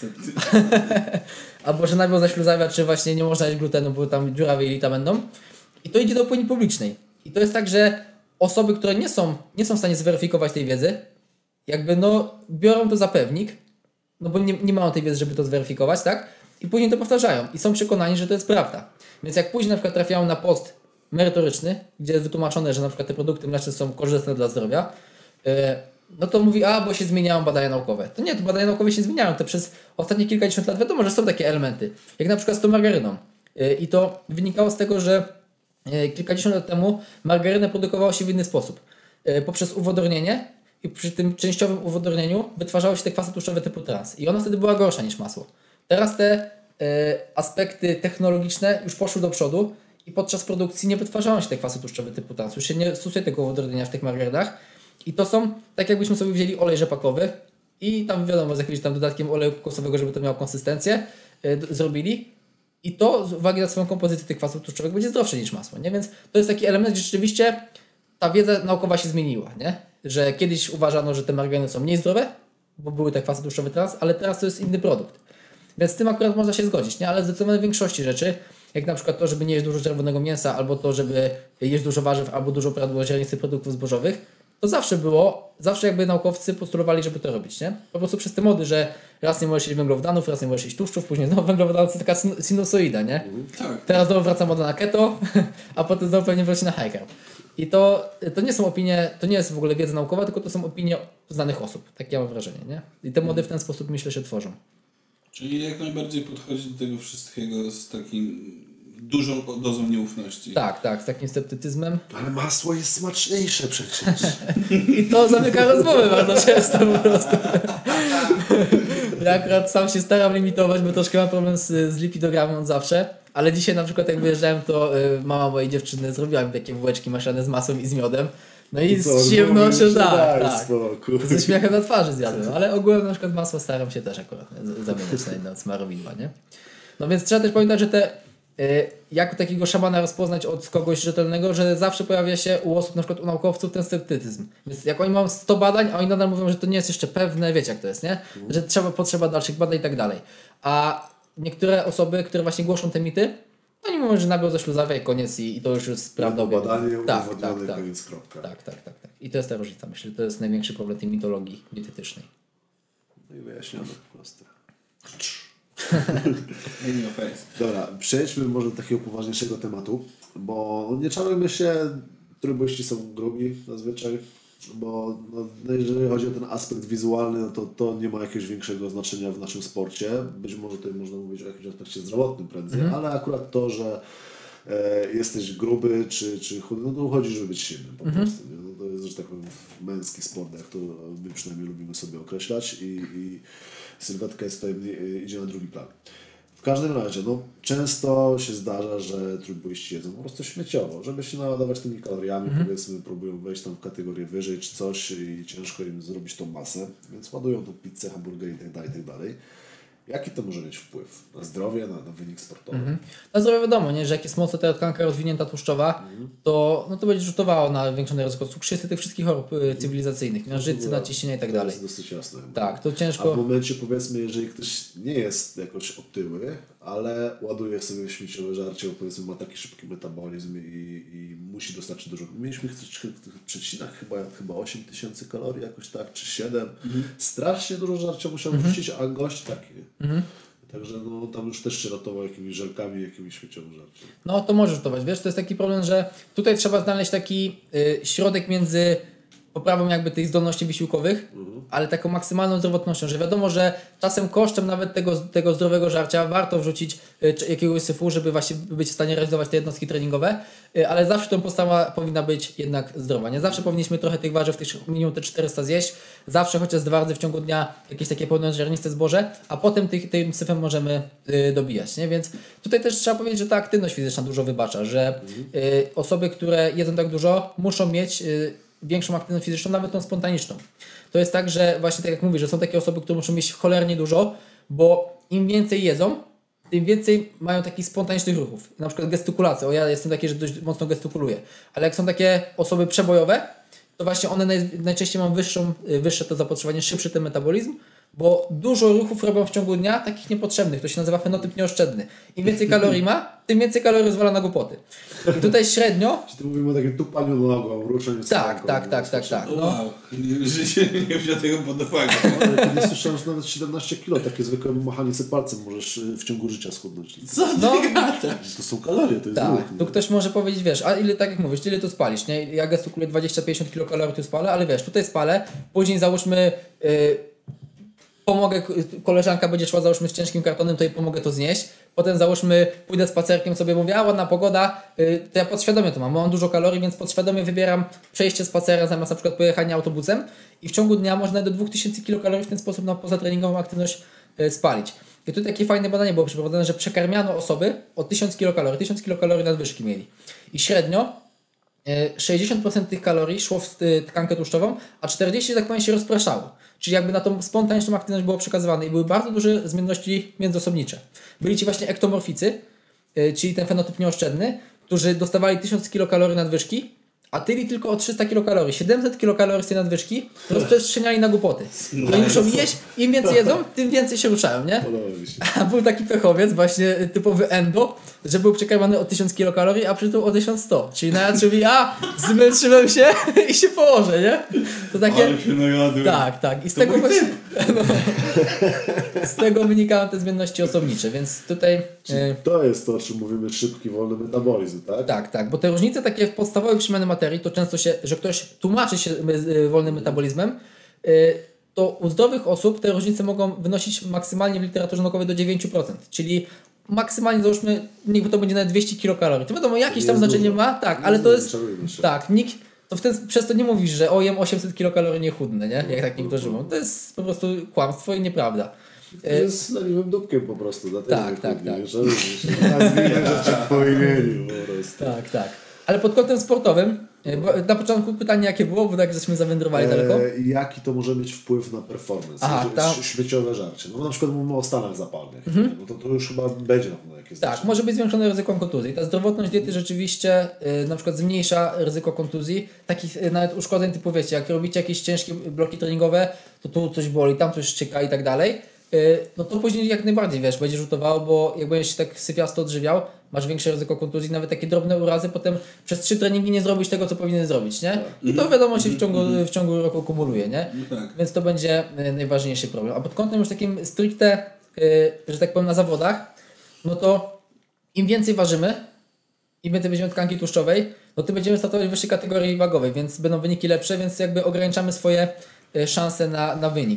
albo że nawiał zaśluzawia, czy właśnie nie można jeść glutenu, bo tam dziurawe jelita będą. I to idzie do opinii publicznej. I to jest tak, że osoby, które nie są w stanie zweryfikować tej wiedzy, jakby biorą to za pewnik, bo nie mają tej wiedzy, żeby to zweryfikować, tak? I później to powtarzają i są przekonani, że to jest prawda. Więc jak później na przykład trafiają na post merytoryczny, gdzie jest wytłumaczone, że na przykład te produkty mleczne są korzystne dla zdrowia, no to mówi, bo się zmieniają badania naukowe. To nie, to badania naukowe się zmieniają. To przez ostatnie kilkadziesiąt lat wiadomo, że są takie elementy. Jak na przykład z tą margaryną. I to wynikało z tego, że kilkadziesiąt lat temu margarynę produkowało się w inny sposób. Poprzez uwodornienie i przy tym częściowym uwodornieniu wytwarzały się te kwasy tłuszczowe typu trans. I ona wtedy była gorsza niż masło. Teraz te aspekty technologiczne już poszły do przodu i podczas produkcji nie wytwarzają się te kwasy tłuszczowe typu trans. Już się nie stosuje tego uwodornienia w tych margarynach. I to są, tak jakbyśmy sobie wzięli olej rzepakowy i tam wiadomo, z jakimś tam dodatkiem oleju kokosowego, żeby to miało konsystencję, zrobili. I to z uwagi na swoją kompozycję tych kwasów tłuszczowych będzie zdrowsze niż masło, nie? Więc to jest taki element, że rzeczywiście ta wiedza naukowa się zmieniła, nie? Że kiedyś uważano, że te margaryny są mniej zdrowe, bo były te kwasy tłuszczowe trans, ale teraz to jest inny produkt. Więc z tym akurat można się zgodzić, nie? Ale w zdecydowanej większości rzeczy, jak na przykład to, żeby nie jeść dużo czerwonego mięsa, albo to, żeby jeść dużo warzyw, albo dużo ziarnistych produktów zbożowych, to zawsze jakby naukowcy postulowali, żeby to robić, nie? Po prostu przez te mody, że raz nie możesz jeść węglowodanów, raz nie możesz jeść tłuszczów, później znowu węglowodanów, to taka sinusoida, nie? Tak. Teraz znowu wraca moda na keto, a potem znowu pewnie wróci na high carb. I to nie są opinie, to nie jest w ogóle wiedza naukowa, tylko to są opinie znanych osób. Tak ja mam wrażenie, nie? I te mody w ten sposób, myślę, się tworzą. Czyli jak najbardziej podchodzi do tego wszystkiego z takim dużą dozą nieufności. Tak, z takim sceptycyzmem. Ale masło jest smaczniejsze przecież. I to zamyka rozmowę bardzo często po prostu. Ja akurat sam się staram limitować, bo troszkę mam problem z lipidogramem od zawsze. Ale dzisiaj na przykład jak wyjeżdżałem, to mama mojej dziewczyny zrobiła mi takie bułeczki maślane z masą i z miodem. No i z przyjemnością, tak. Ze śmiechem na twarzy zjadłem. Ale ogółem na przykład masło staram się też akurat zamieniać na inne smarowidła, nie? No więc trzeba też pamiętać, że jak takiego szamana rozpoznać od kogoś rzetelnego, że zawsze pojawia się u osób, na przykład u naukowców, ten sceptycyzm. Więc jak oni mają 100 badań, a oni nadal mówią, że to nie jest jeszcze pewne, wiecie jak to jest, nie? Że potrzeba dalszych badań i tak dalej. A niektóre osoby, które właśnie głoszą te mity, oni mówią, że nabiał ze śluzawia i koniec i to już jest prawda. Badanie, tak, koniec, kropka. Tak. I to jest ta różnica. Myślę, że to jest największy problem tej mitologii dietetycznej. No i wyjaśniamy po prostu. Dobra, przejdźmy może do takiego poważniejszego tematu, bo nie czarujmy się, trójboiści są grubi zazwyczaj, bo jeżeli chodzi o ten aspekt wizualny, no to nie ma jakiegoś większego znaczenia w naszym sporcie. Być może tutaj można mówić o jakimś aspekcie zdrowotnym prędzej, ale akurat to, że jesteś gruby czy chudy, no to chodzi, żeby być silnym po prostu. No to jest, że tak powiem, męski sport, jak to my przynajmniej lubimy sobie określać i sylwetka jest tutaj, idzie na drugi plan. W każdym razie, często się zdarza, że trójboiści jedzą po prostu śmieciowo, żeby się naładować tymi kaloriami, powiedzmy, próbują wejść tam w kategorię wyżej czy coś i ciężko im zrobić tą masę, więc ładują tą pizzę, hamburgery itd. Jaki to może mieć wpływ na zdrowie, na wynik sportowy? Na zdrowie wiadomo, nie? Że jak jest mocno ta tkanka rozwinięta tłuszczowa, to będzie rzutowało na zwiększone ryzyko cukrzycy, tych wszystkich chorób cywilizacyjnych, miażdżycy, nadciśnienia i tak dalej. To jest dosyć jasne. Tak, to ciężko. A w momencie, powiedzmy, jeżeli ktoś nie jest jakoś otyły, ale ładuje sobie śmieciowe żarcie, bo powiedzmy ma taki szybki metabolizm i musi dostarczyć dużo. Mieliśmy w przecinach chyba 8 tysięcy kalorii, jakoś tak, czy 7. Strasznie dużo żarcia musiał wrzucić, a gość taki. Także tam już też się ratował jakimiś żelkami, jakimiś śmieciowym żarciem. No to może rzutować. Wiesz, to jest taki problem, że tutaj trzeba znaleźć taki środek między poprawą jakby tych zdolności wysiłkowych, ale taką maksymalną zdrowotnością, że wiadomo, że czasem kosztem nawet tego zdrowego żarcia warto wrzucić jakiegoś syfu, żeby właśnie być w stanie realizować te jednostki treningowe, ale zawsze tą postawa powinna być jednak zdrowa. Nie zawsze powinniśmy trochę tych warzyw, tych minimum te 400 zjeść, zawsze chociaż 2 razy w ciągu dnia jakieś takie pełnoziarniste zboże, a potem tym syfem możemy dobijać. Nie? Więc tutaj też trzeba powiedzieć, że ta aktywność fizyczna dużo wybacza, że osoby, które jedzą tak dużo, muszą mieć większą aktywność fizyczną, nawet tą spontaniczną. To jest tak, że właśnie tak jak mówisz, że są takie osoby, które muszą mieć cholernie dużo, bo im więcej jedzą, tym więcej mają takich spontanicznych ruchów. Na przykład gestykulacja. Ja jestem taki, że dość mocno gestykuluję. Ale jak są takie osoby przebojowe, to właśnie one najczęściej mają wyższe to zapotrzebowanie, szybszy ten metabolizm, bo dużo ruchów robią w ciągu dnia, takich niepotrzebnych. To się nazywa fenotyp nieoszczędny. Im więcej kalorii ma, tym więcej kalorii rozwala na głupoty. I tutaj średnio... Czy tu mówimy o takim tupaniu nogą, ruszeniu Tak. Wow, życie nie wziął tego pod uwagę. Ale nie słyszałem, że nawet 17 kilo, takie zwykłe machanice palcem możesz w ciągu życia schudnąć. Co ty gadasz? To są kalorie, to jest tak. ruch. Tu ktoś może powiedzieć, wiesz, a ile, tak jak mówisz, ile tu spalisz, nie? Ja gestykuluję 20-50 kilokalorii tu spalę, ale wiesz, tutaj spalę, później załóżmy... pomogę, koleżanka będzie szła załóżmy z ciężkim kartonem, to jej pomogę to znieść. Potem załóżmy pójdę spacerkiem, sobie mówię, a ładna pogoda, to ja podświadomie to mam dużo kalorii, więc podświadomie wybieram przejście spacerem zamiast na przykład pojechania autobusem i w ciągu dnia można do 2000 kilokalorii w ten sposób na pozatreningową aktywność spalić. I tu takie fajne badanie było przeprowadzone, że przekarmiano osoby o 1000 kilokalorii nadwyżki mieli. I średnio 60% tych kalorii szło w tkankę tłuszczową, a 40% tak powiem się rozpraszało. Czyli jakby na tą spontaniczną aktywność było przekazywane i były bardzo duże zmienności międzyosobnicze. Byli ci właśnie ektomorficy, czyli ten fenotyp nieoszczędny, którzy dostawali 1000 kilokalorii nadwyżki, a tyli tylko o 300 kilokalorii. 700 kilokalorii z tej nadwyżki rozprzestrzeniali na głupoty. Oni muszą jeść, im więcej jedzą, tym więcej się ruszają, nie? A był taki pechowiec, właśnie typowy endo, że był przekarmiony o 1000 kilokalorii, a przytył o 1100. Czyli najadł mówi, zmęczyłem się i się położę, nie? To takie... Ale się najadłem. Tak. I z tego właśnie... z tego wynikają te zmienności osobnicze, więc tutaj... To jest to, o czym mówimy, szybki, wolny metabolizm, tak? Tak, bo te różnice takie w podstawowej przemiany materii baterii, to często że ktoś tłumaczy się wolnym metabolizmem, to u zdrowych osób te różnice mogą wynosić maksymalnie w literaturze naukowej do 9%, czyli maksymalnie załóżmy, niech to będzie nawet 200 kilokalorii. To wiadomo, jakieś tam znaczenie ma, tak, ale to jest, tak, to przez to nie mówisz, że jem 800 kilokalorii nie chudnę, nie? Jak tak niektórzy mówią. To jest po prostu kłamstwo i nieprawda. Jest leniwym dupkiem po prostu. Tak. Nazwijmy rzeczy po imieniu po prostu. Tak. Ale pod kątem sportowym, na początku pytanie jakie było, bo tak żeśmy zawędrowali daleko. Jaki to może mieć wpływ na performance? Śmieciowe żarcie. No na przykład mówimy o stanach zapalnych. No to już chyba będzie na pewno jakieś znaczenie. Może być zwiększone ryzyko kontuzji. Ta zdrowotność diety rzeczywiście na przykład zmniejsza ryzyko kontuzji. Takich nawet uszkodzeń typu wiecie, jak robicie jakieś ciężkie bloki treningowe, to tu coś boli, tam coś szczyka i tak dalej. No to później jak najbardziej, będzie rzutowało, bo jak będziesz się tak syfiasto odżywiał, masz większe ryzyko kontuzji, nawet takie drobne urazy, potem przez 3 treningi nie zrobisz tego, co powinien zrobić, nie? I to wiadomo się w ciągu roku kumuluje, nie? Więc to będzie najważniejszy problem. A pod kątem już takim stricte, że tak powiem na zawodach, no to im więcej ważymy, im więcej weźmiemy tkanki tłuszczowej, no to będziemy startować w wyższej kategorii wagowej, więc będą wyniki lepsze, więc jakby ograniczamy swoje szanse na wynik.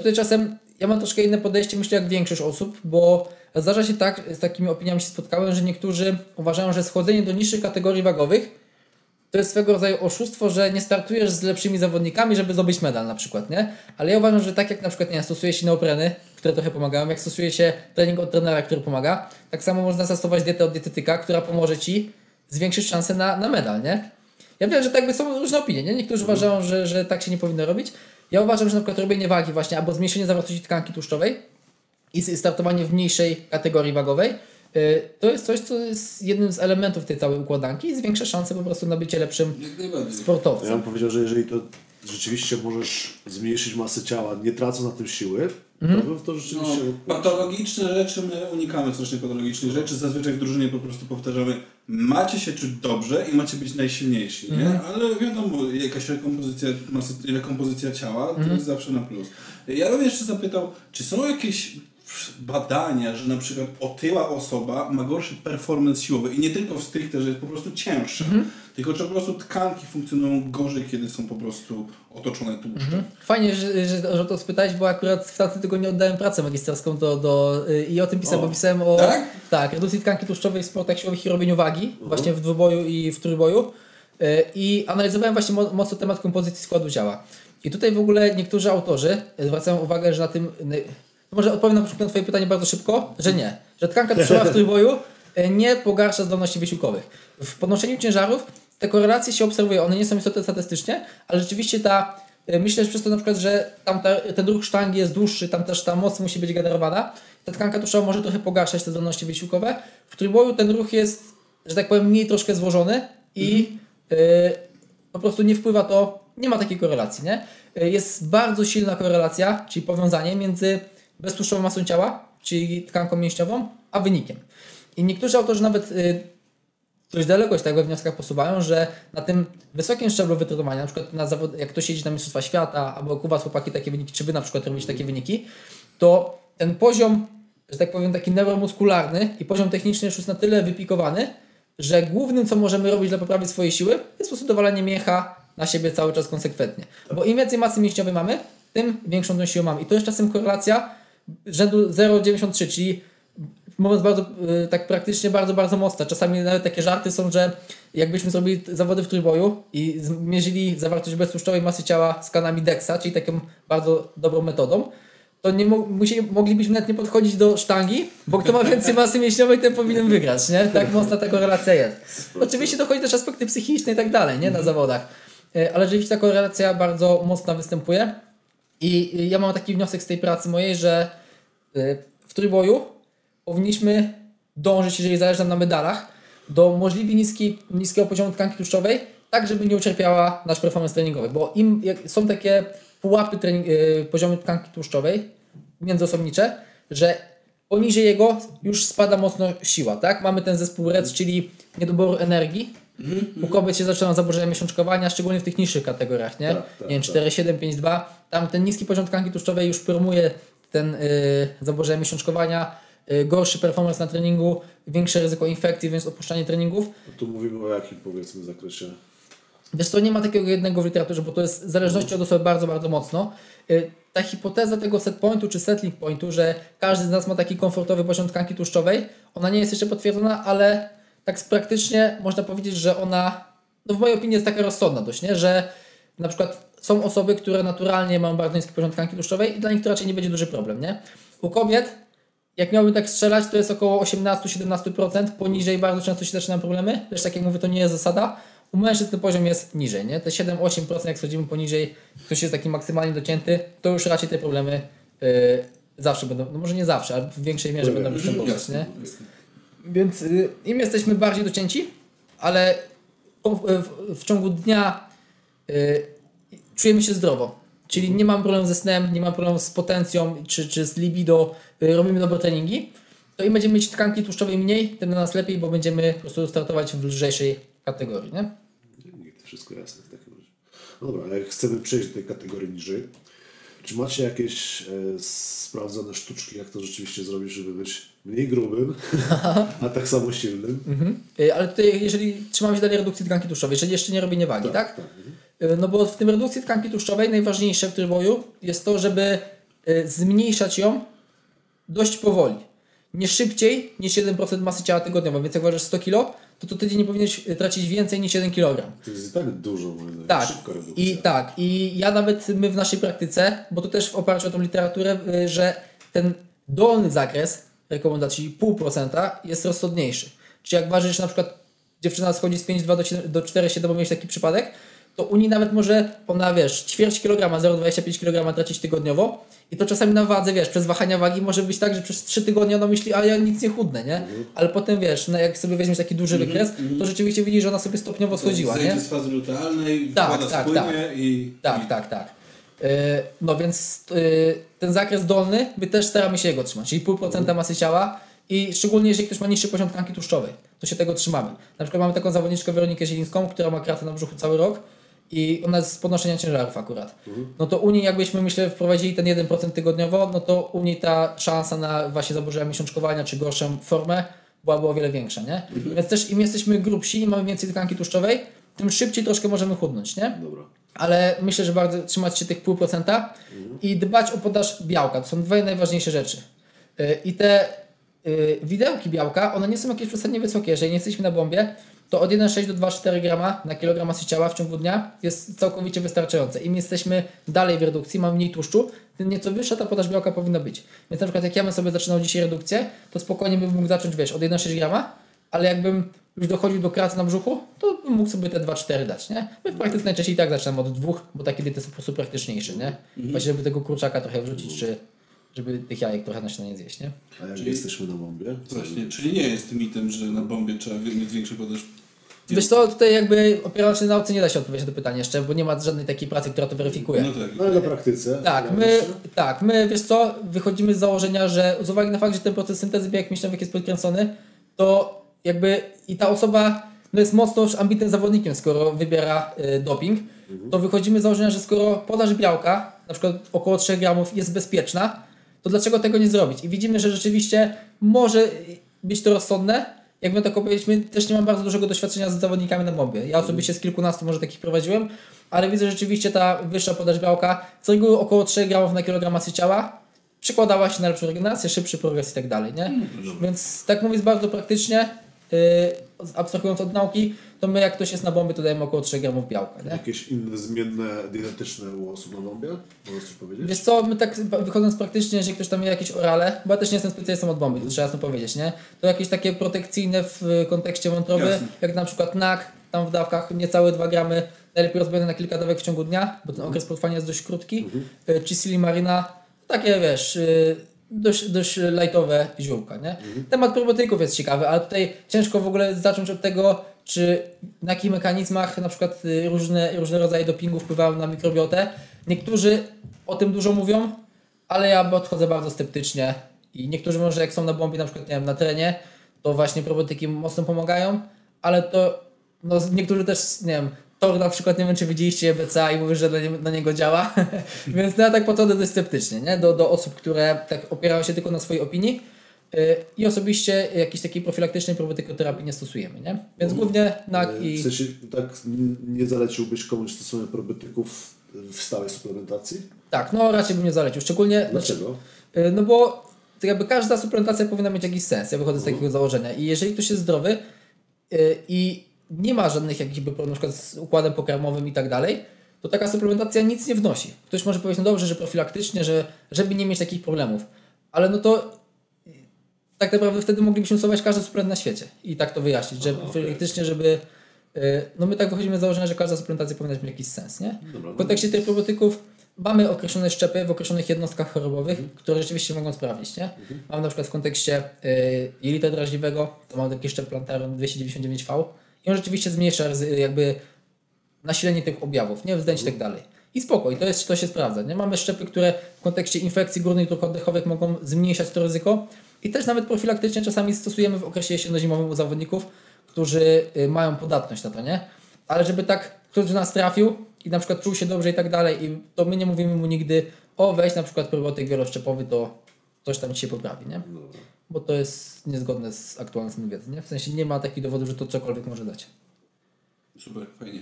Ja mam troszkę inne podejście, myślę, jak większość osób, bo zdarza się tak, z takimi opiniami się spotkałem, że niektórzy uważają, że schodzenie do niższych kategorii wagowych to jest swego rodzaju oszustwo, że nie startujesz z lepszymi zawodnikami, żeby zdobyć medal na przykład, nie? Ale ja uważam, że tak jak na przykład stosuje się neopreny, które trochę pomagają, jak stosuje się trening od trenera, który pomaga, tak samo można zastosować dietę od dietetyka, która pomoże Ci zwiększyć szanse na medal, nie? Ja wiem, że tak są różne opinie, nie? Niektórzy uważają, że tak się nie powinno robić. Ja uważam, że na przykład robienie wagi właśnie albo zmniejszenie zawartości tkanki tłuszczowej i startowanie w mniejszej kategorii wagowej to jest coś, co jest jednym z elementów tej całej układanki i zwiększa szanse po prostu na bycie lepszym sportowcem. Ja bym powiedział, że jeżeli to rzeczywiście możesz zmniejszyć masę ciała, nie tracąc na tym siły, to rzeczywiście... Patologiczne rzeczy, my unikamy strasznie patologicznych rzeczy. Zazwyczaj w drużynie po prostu powtarzamy, macie się czuć dobrze i macie być najsilniejsi, nie? Ale wiadomo, jakaś rekompozycja ciała to jest zawsze na plus. Ja bym jeszcze zapytał, czy są jakieś badania, że na przykład otyła osoba ma gorszy performance siłowy i nie tylko w stricte, że jest po prostu cięższa, tylko że po prostu tkanki funkcjonują gorzej, kiedy są po prostu otoczone tłuszczem. Fajnie, że to spytałeś, bo akurat w tamtym tygodniu oddałem pracę magisterską i o tym pisałem, bo pisałem o redukcji tkanki tłuszczowej w sportach siłowych i robieniu wagi, właśnie w dwuboju i w trójboju i analizowałem właśnie mocno temat kompozycji składu ciała. I tutaj w ogóle niektórzy autorzy zwracają uwagę, że na tym... Może odpowiem na przykład na Twoje pytanie bardzo szybko, że nie. Że tkanka tłuszczowa w trójboju nie pogarsza zdolności wysiłkowych. W podnoszeniu ciężarów te korelacje się obserwują, one nie są istotne statystycznie, ale rzeczywiście myślę, że przez to na przykład, że tam ten ruch sztangi jest dłuższy, tam też ta moc musi być generowana, ta tkanka tłuszczowa może trochę pogarszać te zdolności wysiłkowe. W trójboju ten ruch jest, że tak powiem, mniej troszkę złożony i po prostu nie wpływa to, nie ma takiej korelacji, nie? Jest bardzo silna korelacja, czyli powiązanie między beztłuszczową masą ciała, czyli tkanką mięśniową, a wynikiem. I niektórzy autorzy nawet dość daleko się tak we wnioskach posuwają, że na tym wysokim szczeblu wytrenowania, na przykład jak ktoś jedzie na Mistrzostwa Świata, albo u Was chłopaki takie wyniki, czy Wy na przykład robicie takie wyniki, to ten poziom, że tak powiem, taki neuromuskularny i poziom techniczny już jest na tyle wypikowany, że głównym, co możemy robić dla poprawy swojej siły, jest po prostu dowalanie mięcha na siebie cały czas konsekwentnie. Bo im więcej masy mięśniowej mamy, tym większą tą siłę mamy. I to jest czasem korelacja rzędu 0,93, czyli mówiąc bardzo tak praktycznie bardzo mocna. Czasami nawet takie żarty są, że jakbyśmy zrobili zawody w trójboju i zmierzyli zawartość beztłuszczowej masy ciała skanami DEXA, czyli taką bardzo dobrą metodą, to moglibyśmy nawet nie podchodzić do sztangi, bo kto ma więcej masy mięśniowej, ten powinien wygrać, nie? Tak mocna ta korelacja jest. Oczywiście dochodzi też aspekty psychiczne i tak dalej, nie? Na zawodach. Ale rzeczywiście ta korelacja bardzo mocna występuje. I ja mam taki wniosek z tej pracy mojej, że w trójboju powinniśmy dążyć, jeżeli zależy nam na medalach, do możliwie niskiego poziomu tkanki tłuszczowej, tak żeby nie ucierpiała nasz performance treningowy. Bo są takie pułapy poziomu tkanki tłuszczowej międzyosobnicze, że poniżej jego już spada mocno siła. Tak? Mamy ten zespół REC, czyli niedoboru energii. U kobiet się zaczynają zaburzenia miesiączkowania, szczególnie w tych niższych kategoriach, nie? Nie wiem, 4,7, 5,2. Tam ten niski poziom tkanki tłuszczowej już promuje ten zaburzenia miesiączkowania, gorszy performance na treningu, większe ryzyko infekcji, więc opuszczanie treningów. Tu mówimy o jakim, powiedzmy, zakresie? Wiesz co, nie ma takiego jednego w literaturze, bo to jest w zależności od osoby bardzo, bardzo mocno. Ta hipoteza tego set pointu czy settling pointu, że każdy z nas ma taki komfortowy poziom tkanki tłuszczowej, ona nie jest jeszcze potwierdzona, ale tak praktycznie można powiedzieć, że ona, no w mojej opinii jest taka rozsądna dość, nie? Że na przykład są osoby, które naturalnie mają bardzo niski poziom tkanki tłuszczowej i dla nich to raczej nie będzie duży problem, nie? U kobiet, jak miałbym tak strzelać, to jest około 18-17%, poniżej bardzo często się zaczynają problemy, też tak jak mówię, to nie jest zasada. U mężczyzn ten poziom jest niżej, nie? Te 7-8% jak schodzimy poniżej, ktoś jest taki maksymalnie docięty, to już raczej te problemy zawsze będą, no może nie zawsze, ale w większej mierze będą występować, nie? Więc im jesteśmy bardziej docięci, ale w ciągu dnia czujemy się zdrowo. Czyli nie mam problemu ze snem, nie mam problemu z potencją czy z libido, robimy dobre treningi, to im będziemy mieć tkanki tłuszczowej mniej, tym dla nas lepiej, bo będziemy po prostu startować w lżejszej kategorii, nie? Wszystko jasne w takim razie. No dobra, jak chcemy przejść do tej kategorii niżej, czy macie jakieś sprawdzone sztuczki, jak to rzeczywiście zrobić, żeby być mniej grubym, a tak samo silnym? Ale tutaj, jeżeli trzymamy się dalej redukcji tkanki tłuszczowej, czyli jeszcze nie robienie wagi, tak? No bo w tym redukcji tkanki tłuszczowej najważniejsze w tryboju jest to, żeby zmniejszać ją dość powoli. Nie szybciej niż 1% masy ciała tygodniowo, więc jak ważysz 100 kg, to tydzień nie powinieneś tracić więcej niż 1 kg. To jest i tak dużo, moim zdaniem, tak. Szybka redukcja. I ja nawet my w naszej praktyce, bo to też w oparciu o tą literaturę, że ten dolny zakres rekomendacji 0,5% jest rozsądniejszy. Czyli jak ważysz na przykład dziewczyna schodzi z 5,2 do 4,7, bo miałeś taki przypadek, to u niej nawet może ona, wiesz, ćwierć kilograma, 0,25 kg tracić tygodniowo i to czasami na wadze, wiesz, przez wahania wagi może być tak, że przez 3 tygodnie ona myśli, a ja nic nie chudnę, nie? Ale potem, wiesz, no jak sobie weźmiesz taki duży wykres, to rzeczywiście widzisz, że ona sobie stopniowo schodziła, nie? Z fazy lutealnej, Tak. i... Tak. No więc ten zakres dolny, my też staramy się jego trzymać, czyli 0,5% masy ciała i szczególnie jeżeli ktoś ma niższy poziom tkanki tłuszczowej, to się tego trzymamy. Na przykład mamy taką zawodniczkę Weronikę Zielińską, która ma kratę na brzuchu cały rok i ona jest z podnoszenia ciężarów akurat. No to u niej jakbyśmy, myślę, wprowadzili ten 1% tygodniowo, no to u niej ta szansa na właśnie zaburzenia miesiączkowania czy gorszą formę byłaby o wiele większa, nie? Więc też im jesteśmy grubsi i mamy więcej tkanki tłuszczowej, tym szybciej troszkę możemy chudnąć, nie? Dobra. Ale myślę, że bardzo trzymać się tych 0,5% i dbać o podaż białka. To są dwie najważniejsze rzeczy. I te widełki białka, one nie są jakieś przesadnie wysokie. Jeżeli nie jesteśmy na bombie, to od 1,6 do 2,4 grama na kilogram masy ciała w ciągu dnia jest całkowicie wystarczające. Im jesteśmy dalej w redukcji, mamy mniej tłuszczu, tym nieco wyższa ta podaż białka powinna być. Więc na przykład jak ja bym sobie zaczynał dzisiaj redukcję, to spokojnie bym mógł zacząć, wiesz, od 1,6 grama, ale jakbym już dochodził do kracy na brzuchu, to bym mógł sobie te 2,4 dać, nie? My w praktyce najczęściej i tak zaczynamy od 2, bo takie diety są po prostu praktyczniejsze, nie? Właśnie żeby tego kurczaka trochę wrzucić, czy żeby tych jajek trochę na śniadanie zjeść, nie? A jak jesteśmy na bombie? Właśnie, czyli nie jest mitem, że na bombie trzeba mieć większy podaż. Wiesz co, tutaj jakby opierając się na nauce nie da się odpowiedzieć na to pytanie jeszcze, bo nie ma żadnej takiej pracy, która to weryfikuje. No tak. No ale na praktyce. My wiesz co, wychodzimy z założenia, że z uwagi na fakt, że ten proces syntezy białek mięśniowych jest podkręcony, to jakby i ta osoba no jest mocno już ambitnym zawodnikiem, skoro wybiera doping, to wychodzimy z założenia, że skoro podaż białka, na przykład około 3 gramów jest bezpieczna, to dlaczego tego nie zrobić? I widzimy, że rzeczywiście może być to rozsądne. Jak my tak powiedzieliśmy, też nie mam bardzo dużego doświadczenia z zawodnikami na bombie. Ja osobiście z kilkunastu może takich prowadziłem, ale widzę, że rzeczywiście ta wyższa podaż białka, z reguły około 3 gramów na kilogram masy ciała, przekładała się na lepszą regenerację, szybszy progres i tak dalej, nie? Więc tak mówiąc bardzo praktycznie, abstrahując od nauki, to my jak ktoś jest na bombie, to dajemy około 3 gramów białka, nie? Jakieś inne zmienne dietetyczne u osób na bombie? Możesz coś powiedzieć? Wiesz co, my tak wychodząc praktycznie, jeżeli ktoś tam ma jakieś orale, bo ja też nie jestem specjalistą od bomby, to trzeba jasno powiedzieć, nie? To jakieś takie protekcyjne w kontekście wątroby, Jasne. jak na przykład NAK, tam w dawkach niecałe 2 gramy, najlepiej rozbijane na kilka dawek w ciągu dnia, bo ten okres potrwania jest dość krótki, czy Silimarina, takie wiesz, dość lightowe ziółka, nie? Temat probiotyków jest ciekawy, ale tutaj ciężko w ogóle zacząć od tego, czy na jakich mechanizmach na przykład różne rodzaje dopingu wpływają na mikrobiotę. Niektórzy o tym dużo mówią, ale ja podchodzę bardzo sceptycznie i niektórzy może jak są na bombie, na przykład nie wiem, na trenie, to właśnie probiotyki mocno pomagają, ale to no, niektórzy też, nie wiem, Thor na przykład, nie wiem czy widzieliście EBCA i mówisz, że na niego działa, więc ja tak podchodzę dość sceptycznie, nie? Do osób, które tak opierają się tylko na swojej opinii, I osobiście jakiejś takiej profilaktycznej probiotykoterapii nie stosujemy, nie? Więc głównie NAK i... W sensie tak nie zaleciłbyś komuś stosowania probiotyków w stałej suplementacji? Tak, no raczej bym nie zalecił. Szczególnie... Dlaczego? No bo jakby każda suplementacja powinna mieć jakiś sens. Ja wychodzę z takiego założenia. I jeżeli ktoś jest zdrowy i nie ma żadnych jakichś problemów, na przykład z układem pokarmowym i tak dalej, to taka suplementacja nic nie wnosi. Ktoś może powiedzieć, no dobrze, że profilaktycznie, żeby nie mieć takich problemów. Ale no to tak naprawdę wtedy moglibyśmy stosować każdy suplement na świecie. I tak to wyjaśnić, że profilaktycznie, żeby... No my tak wychodzimy z założenia, że każda suplementacja powinna mieć jakiś sens, nie? W kontekście tych probiotyków mamy określone szczepy w określonych jednostkach chorobowych, które rzeczywiście mogą sprawdzić, nie? Mamy na przykład w kontekście jelita drażliwego, to mamy taki szczep Plantarum 299V i on rzeczywiście zmniejsza jakby nasilenie tych objawów, nie? Wzdęć i tak dalej. I spoko, i to się sprawdza, nie? Mamy szczepy, które w kontekście infekcji górnych dróg oddechowych mogą zmniejszać to ryzyko i też nawet profilaktycznie czasami stosujemy w okresie jesienno-zimowym u zawodników, którzy mają podatność na to, nie? Ale żeby tak ktoś do nas trafił i na przykład czuł się dobrze i tak dalej, i to my nie mówimy mu nigdy, weź na przykład probiotyk wieloszczepowy, to coś tam ci się poprawi, nie? Bo to jest niezgodne z aktualną stanem wiedzy, nie? W sensie nie ma takich dowodów, że to cokolwiek może dać. Super, fajnie.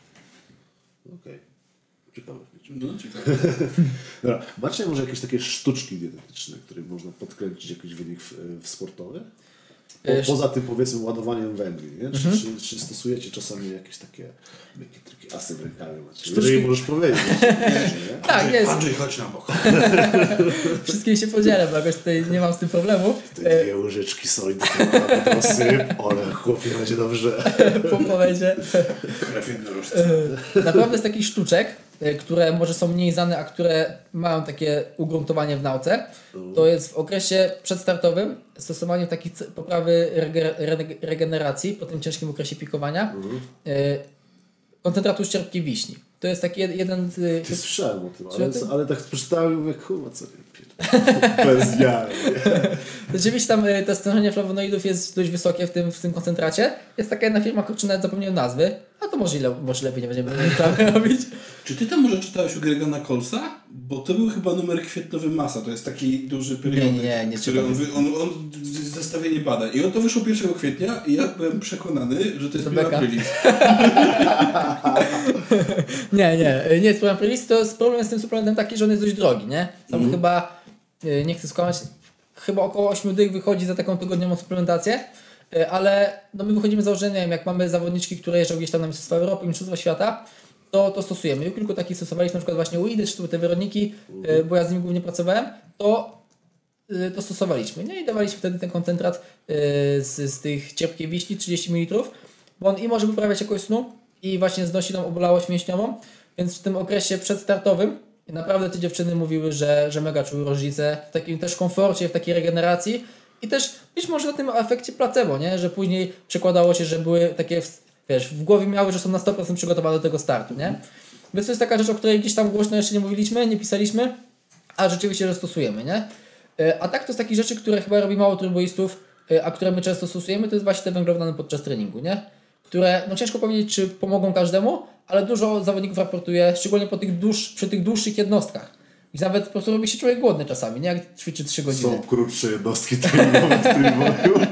Okej. Ciekawe. No, ciekawe. Dobra. Macie może jakieś takie sztuczki dietetyczne, których można podkręcić jakiś wynik sportowy? Poza tym powiedzmy ładowaniem węgli, nie? Czy stosujecie czasami jakieś takie triki, asy w rękawie macie? Jeżeli możesz powiedzieć. Nie? Tak, jest. Andrzej, chodź na bok. Wszystkim się podzielę, bo jakoś tutaj nie mam z tym problemu. Te 2 łyżeczki soli do tego syp, ale chłopie, będzie dobrze. Pompa będzie. Krew jednorożca. Naprawdę z takich sztuczek, które może są mniej znane, a które mają takie ugruntowanie w nauce, to jest w okresie przedstartowym stosowanie takich poprawy regeneracji po tym ciężkim okresie pikowania koncentratu ścierpkiej wiśni. To jest taki jeden z... Ty słyszałem o tym, ale tak przeczytałem i mówię, kurwa, co bez jaj. Rzeczywiście tam to stężenie flawonoidów jest dość wysokie w tym koncentracie. Jest taka jedna firma, kurczę, nawet zapomniałem nazwy, a to może lepiej nie będziemy reklamy robić. Czy ty tam może czytałeś u Gregana Colesa? Bo to był chyba numer kwietniowy Masa, to jest taki duży periodyk, nie który on zestawienie badań. I on to wyszło 1 kwietnia i ja byłem przekonany, że to jest Bill Aprilis. Nie jest problem Aprilis, to jest problem z tym suplementem taki, że on jest dość drogi, nie? Tam chyba, nie chcę skłamać, chyba około 8 dych wychodzi za taką tygodniową suplementację, ale no my wychodzimy z założenia, jak mamy zawodniczki, które jeżdżą gdzieś tam na Mistrzostwa Europy, Mistrzostwa Świata, to stosujemy. I kilku takich stosowaliśmy, na przykład właśnie u Idy, czy to te Weroniki, bo ja z nimi głównie pracowałem, to stosowaliśmy, nie? I dawaliśmy wtedy ten koncentrat z tych ciepkiej wiśni, 30 ml, bo on i może poprawiać jakość snu i właśnie znosi nam obolałość mięśniową, więc w tym okresie przedstartowym naprawdę te dziewczyny mówiły, że mega czuły różnicę w takim też komforcie, w takiej regeneracji i też być może na tym efekcie placebo, nie? Że później przekładało się, że były takie, wiesz, w głowie miały, że są na 100% przygotowane do tego startu, nie? Więc to jest taka rzecz, o której gdzieś tam głośno jeszcze nie mówiliśmy, nie pisaliśmy, a rzeczywiście, że stosujemy, nie? A tak to z takich rzeczy, które chyba robi mało turboistów, a które my często stosujemy, to jest właśnie te węglowodany podczas treningu, nie? Które, no ciężko powiedzieć, czy pomogą każdemu, ale dużo zawodników raportuje, szczególnie przy tych dłuższych jednostkach. I nawet po prostu robi się człowiek głodny czasami, nie? Jak ćwiczy 3 godziny. Są krótsze jednostki treningowe w trójboju.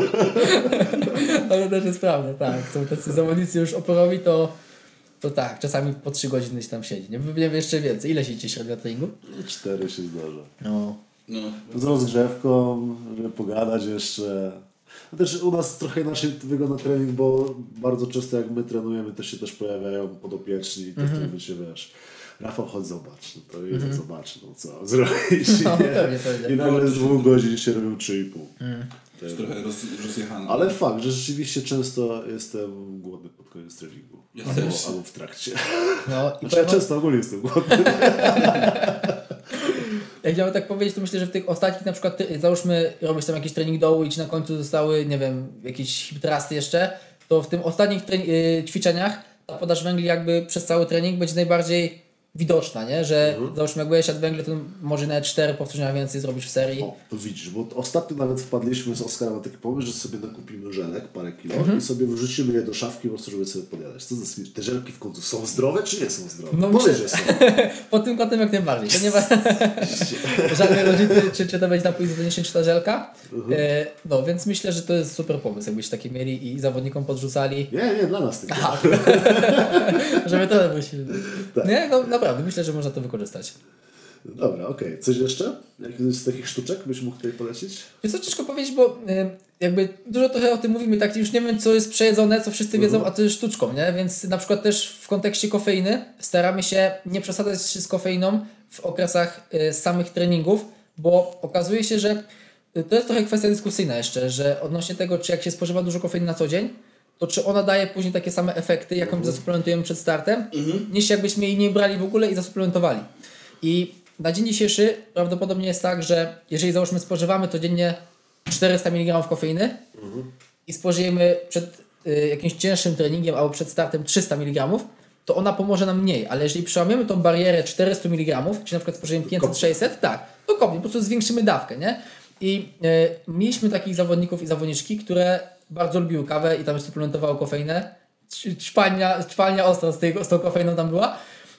To też jest prawda, tak. Są tacy zawodnicy już oporowi, to tak, czasami po 3 godziny się tam siedzi. Nie wiem jeszcze więcej. Ile siedzicie średnio treningu? 4 się zdarza. No. Z rozgrzewką, żeby pogadać jeszcze. No też u nas trochę inaczej wygląda trening, bo bardzo często jak my trenujemy, też się też pojawiają podopieczni i to wtedy się, wiesz, Rafał, chodź zobacz, no to idę zobacz, no co mam zrobić. No, pewnie. I nagle z 2 godzin się robią 3,5. To jest trochę rozjechane. Ale fakt, że rzeczywiście często jestem głodny pod koniec treningu. Ja albo w trakcie. No, i ja często ogólnie jestem głodny. Jak miałem tak powiedzieć, to myślę, że w tych ostatnich na przykład, załóżmy, robisz tam jakiś trening dołu i ci na końcu zostały, nie wiem, jakieś hip thrusty jeszcze, to w tym ostatnich ćwiczeniach ta podaż węgli jakby przez cały trening będzie najbardziej widoczna, nie? Że załóżmy jak będziesz jadł węgle, to może nawet 4 powtórzenia więcej zrobisz w serii. O, to widzisz, bo ostatnio nawet wpadliśmy z Oskarem na taki pomysł, że sobie nakupimy żelek, parę kilo i sobie wrzucimy je do szafki po prostu, żeby sobie podjadać. Co za smicz? Te żelki w końcu są zdrowe, czy nie są zdrowe? No Powiedz, myślę, że są. pod tym kątem jak najbardziej. To nie ma żadnej różnicy, czy to będzie napój izotoniczny, czy ta żelka. No więc myślę, że to jest super pomysł, jakbyście takie mieli i zawodnikom podrzucali. Nie, dla nas tylko. Żeby to myśleli. Tak. Nie, no naprawdę, myślę, że można to wykorzystać. Dobra, okej. Coś jeszcze? Jakieś z takich sztuczek byś mógł tutaj polecić? Jest to ciężko powiedzieć, bo jakby dużo trochę o tym mówimy, tak już nie wiem, co jest przejedzone, co wszyscy wiedzą, a co jest sztuczką, nie? Więc na przykład też w kontekście kofeiny staramy się nie przesadzać z kofeiną w okresach samych treningów, bo okazuje się, że to jest trochę kwestia dyskusyjna jeszcze, że odnośnie tego, czy jak się spożywa dużo kofeiny na co dzień, to czy ona daje później takie same efekty, jaką zasuplementujemy przed startem, niż jakbyśmy jej nie brali w ogóle i zasuplementowali. I na dzień dzisiejszy prawdopodobnie jest tak, że jeżeli załóżmy spożywamy codziennie 400 mg kofeiny i spożyjemy przed jakimś cięższym treningiem albo przed startem 300 mg, to ona pomoże nam mniej, ale jeżeli przełamiemy tą barierę 400 mg, czy na przykład spożyjemy 500-600, tak, to kopnie, po prostu zwiększymy dawkę, nie? I mieliśmy takich zawodników i zawodniczki, które bardzo lubiły kawę i tam suplementowały kofeinę. Czpalnia ostra z tą kofeiną tam była.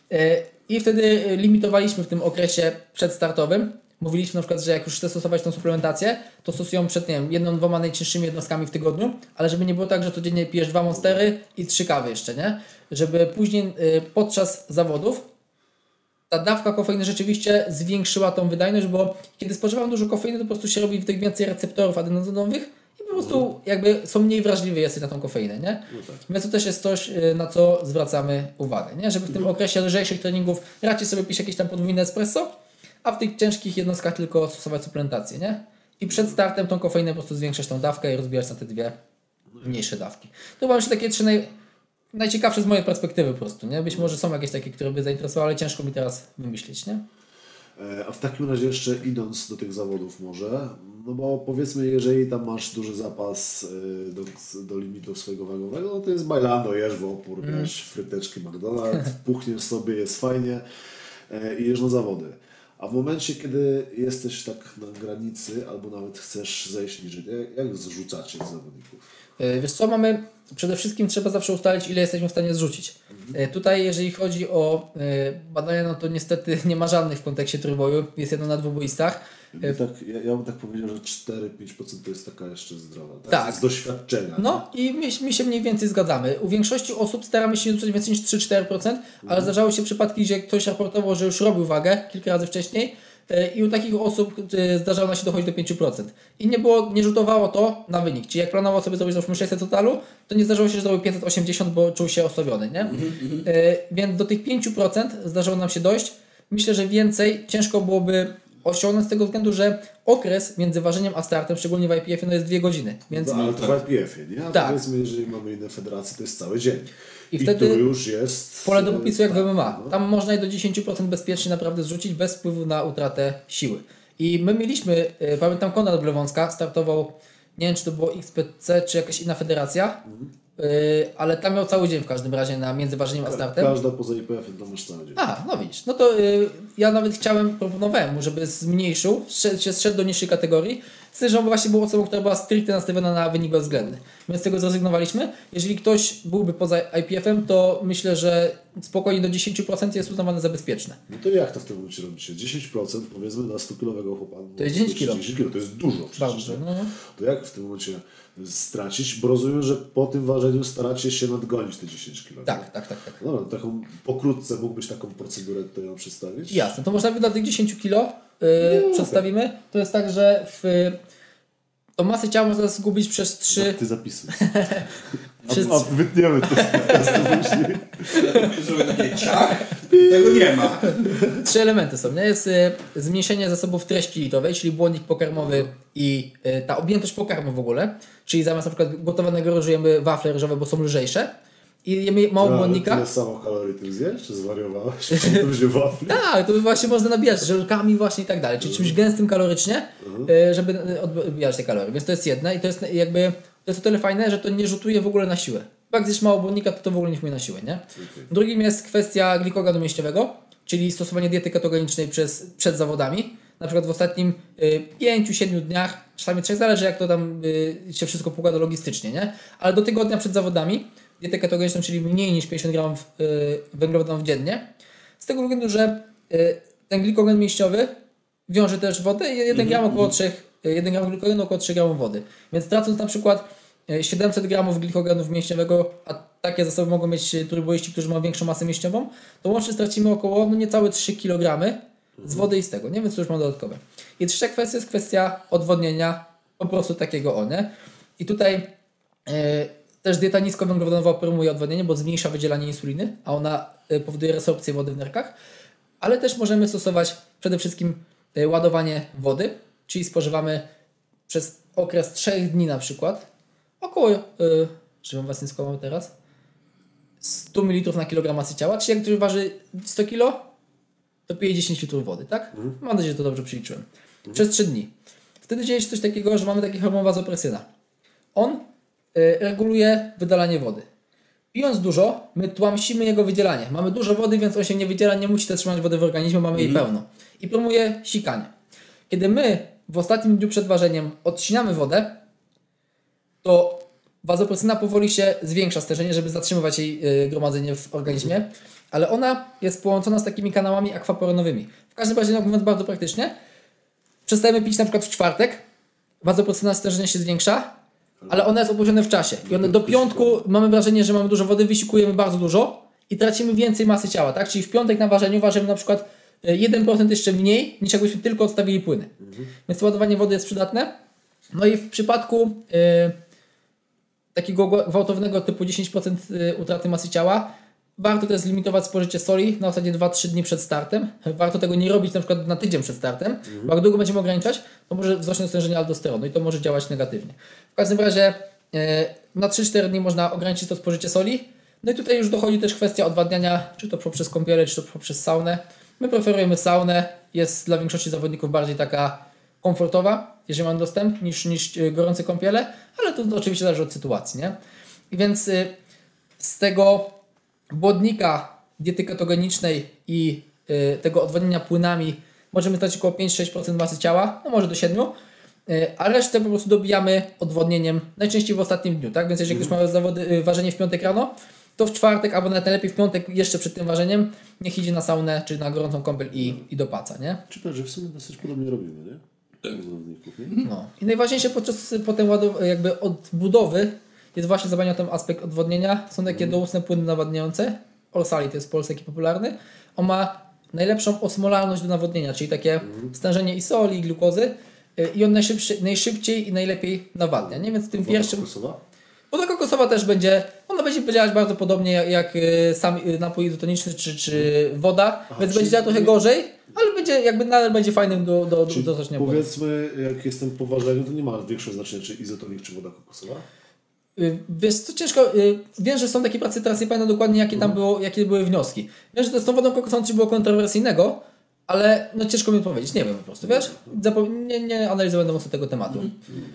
I wtedy limitowaliśmy w tym okresie przedstartowym. Mówiliśmy na przykład, że jak już chce stosować tą suplementację, to stosują przed, nie wiem, 1-2 najcięższymi jednostkami w tygodniu, ale żeby nie było tak, że codziennie pijesz 2 monstery i 3 kawy jeszcze, nie? Żeby później podczas zawodów ta dawka kofeiny rzeczywiście zwiększyła tą wydajność, bo kiedy spożywam dużo kofeiny, to po prostu się robi w tych więcej receptorów adenozynowych i po prostu jakby są mniej wrażliwi jesteś na tą kofeinę, nie? No tak. Więc to też jest coś, na co zwracamy uwagę, nie? Żeby w tym okresie lżejszych treningów raczej sobie pić jakieś tam podwójne espresso, a w tych ciężkich jednostkach tylko stosować suplementację, nie? I przed startem tą kofeinę po prostu zwiększać tą dawkę i rozbijać na te dwie mniejsze dawki. To mam się takie 3 najciekawsze z mojej perspektywy po prostu, nie? Być może są jakieś takie, które by zainteresowały, ale ciężko mi teraz wymyślić, nie? A w takim razie jeszcze idąc do tych zawodów może, no bo powiedzmy, jeżeli tam masz duży zapas do limitu swojego wagowego, no to jest bailando, jesz w opór, wiesz, fryteczki McDonald's, puchniesz sobie, jest fajnie i jesz na zawody. A w momencie, kiedy jesteś tak na granicy, albo nawet chcesz zejść niżej, jak zrzucacie zawodników? Wiesz co, przede wszystkim trzeba zawsze ustalić, ile jesteśmy w stanie zrzucić. Tutaj jeżeli chodzi o badania, no to niestety nie ma żadnych w kontekście trójboju, jest jedno na dwuboistach. Ja bym tak powiedział, że 4-5% to jest taka jeszcze zdrowa, tak? Z doświadczenia. No i my się mniej więcej zgadzamy. U większości osób staramy się nie rzucać więcej niż 3-4%, ale zdarzały się przypadki, gdzie ktoś raportował, że już robił wagę kilka razy wcześniej i u takich osób zdarzało nam się dochodzić do 5%. I nie rzutowało to na wynik. Czyli jak planował sobie zrobić 600 totalu, to nie zdarzyło się, że zrobił 580, bo czuł się osłabiony, nie? Więc do tych 5% zdarzało nam się dojść. Myślę, że więcej ciężko byłoby osiągnąć z tego względu, że okres między ważeniem a startem, szczególnie w IPF-ie, no jest 2 godziny. Więc... No, ale to w IPF-ie, nie? A tak. Powiedzmy, jeżeli mamy inne federacje, to jest cały dzień. I wtedy to już jest pole do popisu jak w MMA. No. Tam można i do 10% bezpiecznie naprawdę zrzucić bez wpływu na utratę siły. I my mieliśmy, pamiętam Konrad Blewącka startował, nie wiem czy to było XPC czy jakaś inna federacja, ale tam miał cały dzień w każdym razie między ważeniem a startem. Każda poza IPF-em to masz cały dzień. A, no widzisz. No to ja nawet proponowałem mu, żeby zmniejszył, zszedł do niższej kategorii. Z tym, że on właśnie był osobą, która była stricte nastawiona na wynik bezwzględny. Więc z tego zrezygnowaliśmy. Jeżeli ktoś byłby poza IPF-em, to myślę, że spokojnie do 10% jest uznawane za bezpieczne. No to jak to w tym momencie robicie? 10% powiedzmy dla 100-kilowego chłopaka. To jest 10 kg. 10 kg, to jest dużo przecież. Bardzo, no. To jak w tym momencie stracić? Bo rozumiem, że po tym ważeniu staracie się nadgonić te 10 kg. Tak. No, taką pokrótce mógłbyś taką procedurę tutaj nam przedstawić? Jasne, to można by dla tych 10 kg przedstawimy. To jest tak, że tą masę ciała można zgubić przez 3... Ty zapisuj. Wytniemy to. Zrobię takie ciach, tego nie ma. 3 elementy są, nie? Jest zmniejszenie zasobów treści litowej, czyli błonnik pokarmowy i ta objętość pokarmu w ogóle. Czyli zamiast na przykład gotowanego ryżu jemy wafle ryżowe, bo są lżejsze. I jemy mało błonnika. Tyle samo kalorii tym zjesz? Czy zwariowałeś? To będzie wafli? Tak, to właśnie można nabijać żelkami właśnie i tak dalej. Czyli czymś gęstym kalorycznie, żeby odbijać te kalorie. Więc to jest jedne i to jest jakby... To jest o tyle fajne, że to nie rzutuje w ogóle na siłę. Bo jak zjesz mało błonnika, to w ogóle nie wpłynie na siłę, nie? Drugim jest kwestia glikogenu mięśniowego, czyli stosowanie diety ketogenicznej przed zawodami. Na przykład w ostatnim 5-7 dniach, czasami 3, zależy jak to tam się wszystko pokłada logistycznie, nie? Ale do tygodnia przed zawodami dietę ketogeniczną, czyli mniej niż 50 gramów węglowodanów dziennie. Z tego względu, że ten glikogen mięśniowy wiąże też wodę i 1 gram około 1 gram glikogenu około 3 gramów wody. Więc tracąc na przykład 700 gramów glikogenu mięśniowego, a takie zasoby mogą mieć turboiści, którzy mają większą masę mięśniową, to łącznie stracimy około niecałe 3 kg z wody i z tego, nie? Więc to już mam dodatkowe. I trzecia kwestia jest kwestia odwodnienia, po prostu takiego nie? I tutaj też dieta niskowęglowodanowa promuje odwodnienie, bo zmniejsza wydzielanie insuliny, a ona powoduje resorpcję wody w nerkach, ale też możemy stosować przede wszystkim ładowanie wody, czyli spożywamy przez okres 3 dni na przykład około, żebym was nie skłamał teraz, 100 ml na kilogram masy ciała, czyli jak ktoś waży 100 kg, to pije 10 litrów wody, tak? Mam nadzieję, że to dobrze przeliczyłem. Przez 3 dni. Wtedy dzieje się coś takiego, że mamy taki hormon wazopresyna. On reguluje wydalanie wody. Pijąc dużo, my tłamsimy jego wydzielanie. Mamy dużo wody, więc on się nie wydziela, nie musi zatrzymać wody w organizmie, mamy jej pełno. I promuje sikanie. Kiedy my w ostatnim dniu przed ważeniem odcinamy wodę, to wazopresyna powoli się zwiększa stężenie, żeby zatrzymywać jej gromadzenie w organizmie, ale ona jest połączona z takimi kanałami akwaporonowymi. W każdym razie, mówiąc bardzo praktycznie, przestajemy pić na przykład w czwartek, wazopresyna stężenie się zwiększa, ale ona jest opóźniona w czasie. I one do piątku mamy wrażenie, że mamy dużo wody, wysikujemy bardzo dużo i tracimy więcej masy ciała, tak? Czyli w piątek na ważeniu ważymy na przykład 1% jeszcze mniej, niż jakbyśmy tylko odstawili płyny. Więc ładowanie wody jest przydatne. No i w przypadku takiego gwałtownego typu 10% utraty masy ciała, warto też zlimitować spożycie soli na zasadzie 2-3 dni przed startem. Warto tego nie robić na przykład na tydzień przed startem, bo jak długo będziemy ograniczać, to może wzrosnąć stężenie aldosteronu i to może działać negatywnie. W każdym razie na 3-4 dni można ograniczyć to spożycie soli. No i tutaj już dochodzi też kwestia odwadniania, czy to poprzez kąpiele, czy to poprzez saunę. My preferujemy saunę, jest dla większości zawodników bardziej taka komfortowa, jeżeli mamy dostęp, niż gorące kąpiele, ale to oczywiście zależy od sytuacji, nie? I więc z tego błonnika diety ketogenicznej i tego odwodnienia płynami możemy stracić około 5-6% masy ciała, no może do 7%, a resztę po prostu dobijamy odwodnieniem, najczęściej w ostatnim dniu, tak? Więc jeżeli ktoś ma ważenie w piątek rano, to w czwartek, albo nawet najlepiej w piątek jeszcze przed tym ważeniem, niech idzie na saunę, czy na gorącą kąpiel i dopaca, nie? Czytam, że w sumie dosyć podobnie robimy, nie? Tak. No. I najważniejsze podczas potem jakby odbudowy jest właśnie zadbanie o ten aspekt odwodnienia. Są takie doustne płyny nawadniające. Orsali to jest w Polsce taki popularny. On ma najlepszą osmolarność do nawodnienia, czyli takie stężenie i soli, i glukozy. I on najszybciej i najlepiej nawadnia. Nie? Więc w tym pierwszym... Kokosowa? Woda kokosowa też będzie, ona będzie działać bardzo podobnie jak sam napój izotoniczny czy woda, więc będzie działać trochę gorzej, ale będzie jakby nadal będzie fajnym do stosowania. Powiedzmy, jak jestem po ważeniu, to nie ma większego znaczenia, czy izotonik, czy woda kokosowa? Wiesz co, ciężko, wiem, że są takie prace, teraz nie pamiętam dokładnie jakie były wnioski. Wiem, że to z tą wodą kokosową coś było kontrowersyjnego, ale no ciężko mi powiedzieć, nie wiem po prostu, wiesz? Nie analizowałem mocno tego tematu.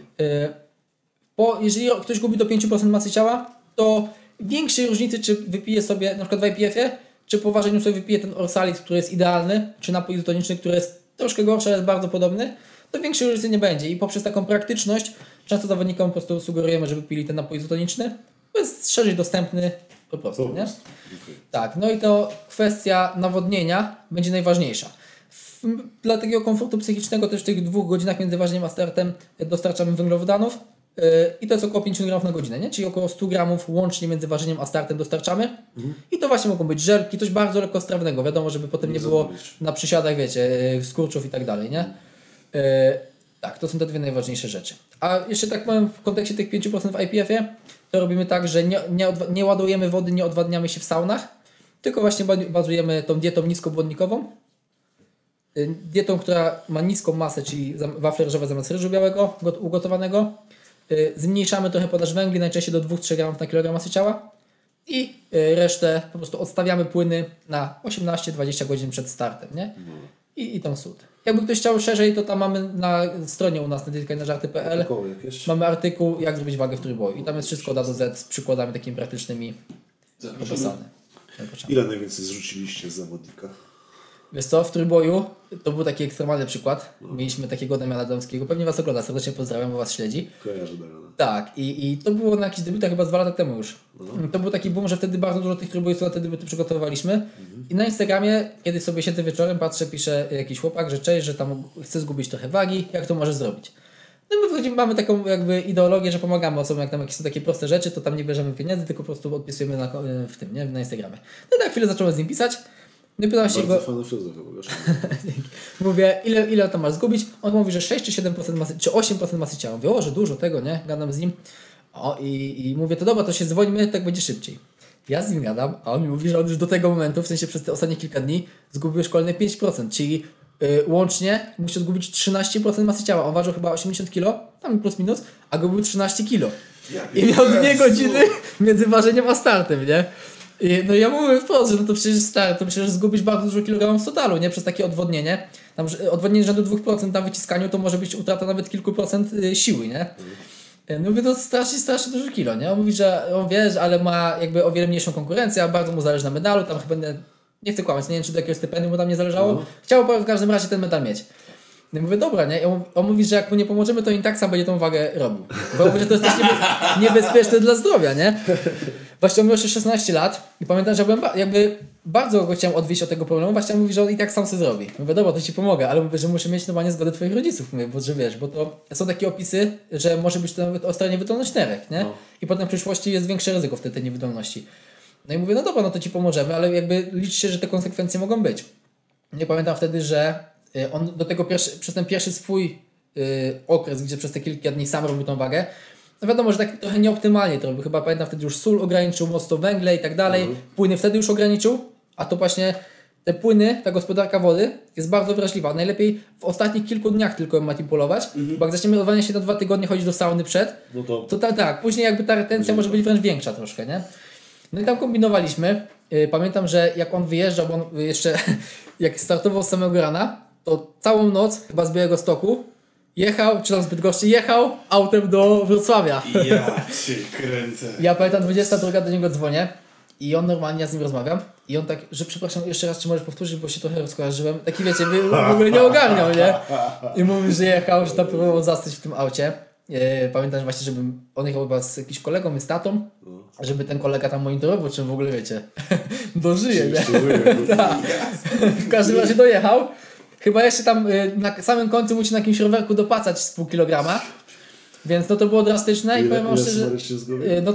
Bo jeżeli ktoś gubi do 5% masy ciała, to większej różnicy, czy wypije sobie na przykład w IPF-ie, czy po ważeniu sobie wypije ten Orsalit, który jest idealny, czy napój izotoniczny, który jest troszkę gorszy, ale jest bardzo podobny, to większej różnicy nie będzie. I poprzez taką praktyczność często zawodnikom po prostu sugerujemy, żeby pili ten napój izotoniczny, bo jest szerzej dostępny po prostu, nie? Tak, no i to kwestia nawodnienia będzie najważniejsza. Dla takiego komfortu psychicznego też w tych 2 godzinach między ważeniem a startem dostarczamy węglowodanów. I to jest około 50 gramów na godzinę, nie? Czyli około 100 gramów łącznie między ważeniem a startem dostarczamy. I to właśnie mogą być żelki, coś bardzo lekkostrawnego, wiadomo, żeby potem nie było na przysiadach, wiecie, skurczów i tak dalej, nie? Tak, to są te 2 najważniejsze rzeczy. A jeszcze tak powiem w kontekście tych 5% w IPF-ie, to robimy tak, że nie ładujemy wody, nie odwadniamy się w saunach, tylko właśnie bazujemy tą dietą niskobłonnikową. Dietą, która ma niską masę, czyli wafle ryżowe zamiast ryżu białego ugotowanego. Zmniejszamy trochę podaż węgli, najczęściej do 2-3 gramów na kilogram masy ciała i resztę po prostu odstawiamy płyny na 18-20 godzin przed startem, nie? I tą sód. Jakby ktoś chciał szerzej, to tam mamy na stronie u nas na dietykainażarty.pl mamy artykuł, jak zrobić wagę w trójboju i tam jest wszystko od A do Z z przykładami takimi praktycznymi opisane. Ile najwięcej zrzuciliście z zawodnika? Wiesz co, w trójboju to był taki ekstremalny przykład. Mieliśmy takiego Damiana Domskiego, pewnie was ogląda, serdecznie pozdrawiam, bo was śledzi. Kojarzę Damiana. Tak, i to było na jakichś debiutach chyba 2 lata temu już. To był taki boom, że wtedy bardzo dużo tych trójbojów na te debiuty przygotowywaliśmy. I na Instagramie, kiedy sobie siedzę wieczorem, patrzę, pisze jakiś chłopak, że cześć, że tam chce zgubić trochę wagi, jak to może zrobić. No i my mamy taką jakby ideologię, że pomagamy osobom, jak tam jakieś są takie proste rzeczy, to tam nie bierzemy pieniędzy, tylko po prostu odpisujemy w tym, nie? Na Instagramie. No i tak chwilę zacząłem z nim pisać. No i pytam się Bardzo fajna filozofia, mówię, ile to masz zgubić? On mówi, że 6 czy 7% masy, czy 8% masy ciała. Mówię, o, że dużo tego, nie? Gadam z nim. O, i mówię, to dobra, to się dzwonimy, tak będzie szybciej. Ja z nim gadam, a on mi mówi, że on już do tego momentu, w sensie przez te ostatnie kilka dni, zgubił szkolne 5%, czyli łącznie musiał zgubić 13% masy ciała. On ważył chyba 80 kg, tam plus minus, a gubił 13 kg. I miał 2 godziny między ważeniem a startem, nie? No ja mówię wprost, że no to przecież to przecież zgubisz bardzo dużo kilogramów w totalu, nie? Przez takie odwodnienie. Tam odwodnienie rzędu 2% na wyciskaniu to może być utrata nawet kilku procent siły, nie? No mówię, to strasznie dużo kilo, nie? On mówi, że on wie, ale ma jakby o wiele mniejszą konkurencję, a bardzo mu zależy na medalu, tam chyba nie chcę kłamać, nie wiem czy do jakiegoś stypendium mu tam nie zależało. Chciał w każdym razie ten medal mieć. Ja mówię, dobra, nie? On mówi, że jak mu nie pomożemy, to i tak sam będzie tą wagę robił. Bo mówi, że to jest też niebezpieczne dla zdrowia, nie? Właśnie on miał jeszcze 16 lat i pamiętam, że byłem jakby bardzo go chciałem odwieźć od tego problemu, właśnie on mówi, że on i tak sam sobie zrobi. Mówię, dobra, to ci pomogę, ale mówię, że muszę mieć normalnie zgodę twoich rodziców, mówię, bo że wiesz, bo to są takie opisy, że może być to nawet ostra niewydolność nerek, nie? I potem w przyszłości jest większe ryzyko wtedy tej niewydolności. No i mówię, no dobra, no to ci pomożemy, ale jakby licz się, że te konsekwencje mogą być. Nie pamiętam wtedy, że on do tego przez ten pierwszy swój okres, gdzie przez te kilka dni sam robił tą wagę, no wiadomo, że tak trochę nieoptymalnie to robił. Chyba pamiętam wtedy już sól ograniczył, mocno węgle i tak dalej. Płyny wtedy już ograniczył, a to właśnie te płyny, ta gospodarka wody jest bardzo wrażliwa. Najlepiej w ostatnich kilku dniach tylko ją manipulować, bo jak zaczniemy odwania się na 2 tygodnie chodzić do sauny przed, no to tak, później jakby ta retencja może być wręcz większa troszkę, nie? No i tam kombinowaliśmy. Pamiętam, że jak on wyjeżdżał, bo on jeszcze jak startował z samego rana, to całą noc chyba z Białegostoku jechał, czy tam z Bydgoszczy, jechał autem do Wrocławia. Ja cię kręcę. Ja pamiętam 22 do niego dzwonię i on normalnie, ja z nim rozmawiam i on tak, że przepraszam jeszcze raz, czy możesz powtórzyć, bo się trochę rozkojarzyłem. Taki wiecie, w ogóle nie ogarniał, nie? I mówi, że jechał, że tam próbował zastać w tym aucie. Pamiętam, że właśnie, żeby on jechał chyba z jakimś kolegą i z tatą, żeby ten kolega tam monitorował, czym w ogóle wiecie, dożyje, nie? Tak. W każdym razie dojechał. Chyba jeszcze tam na samym końcu musi na jakimś rowerku dopłacać z pół kilograma. Więc no to było drastyczne i powiem wam szczerze, no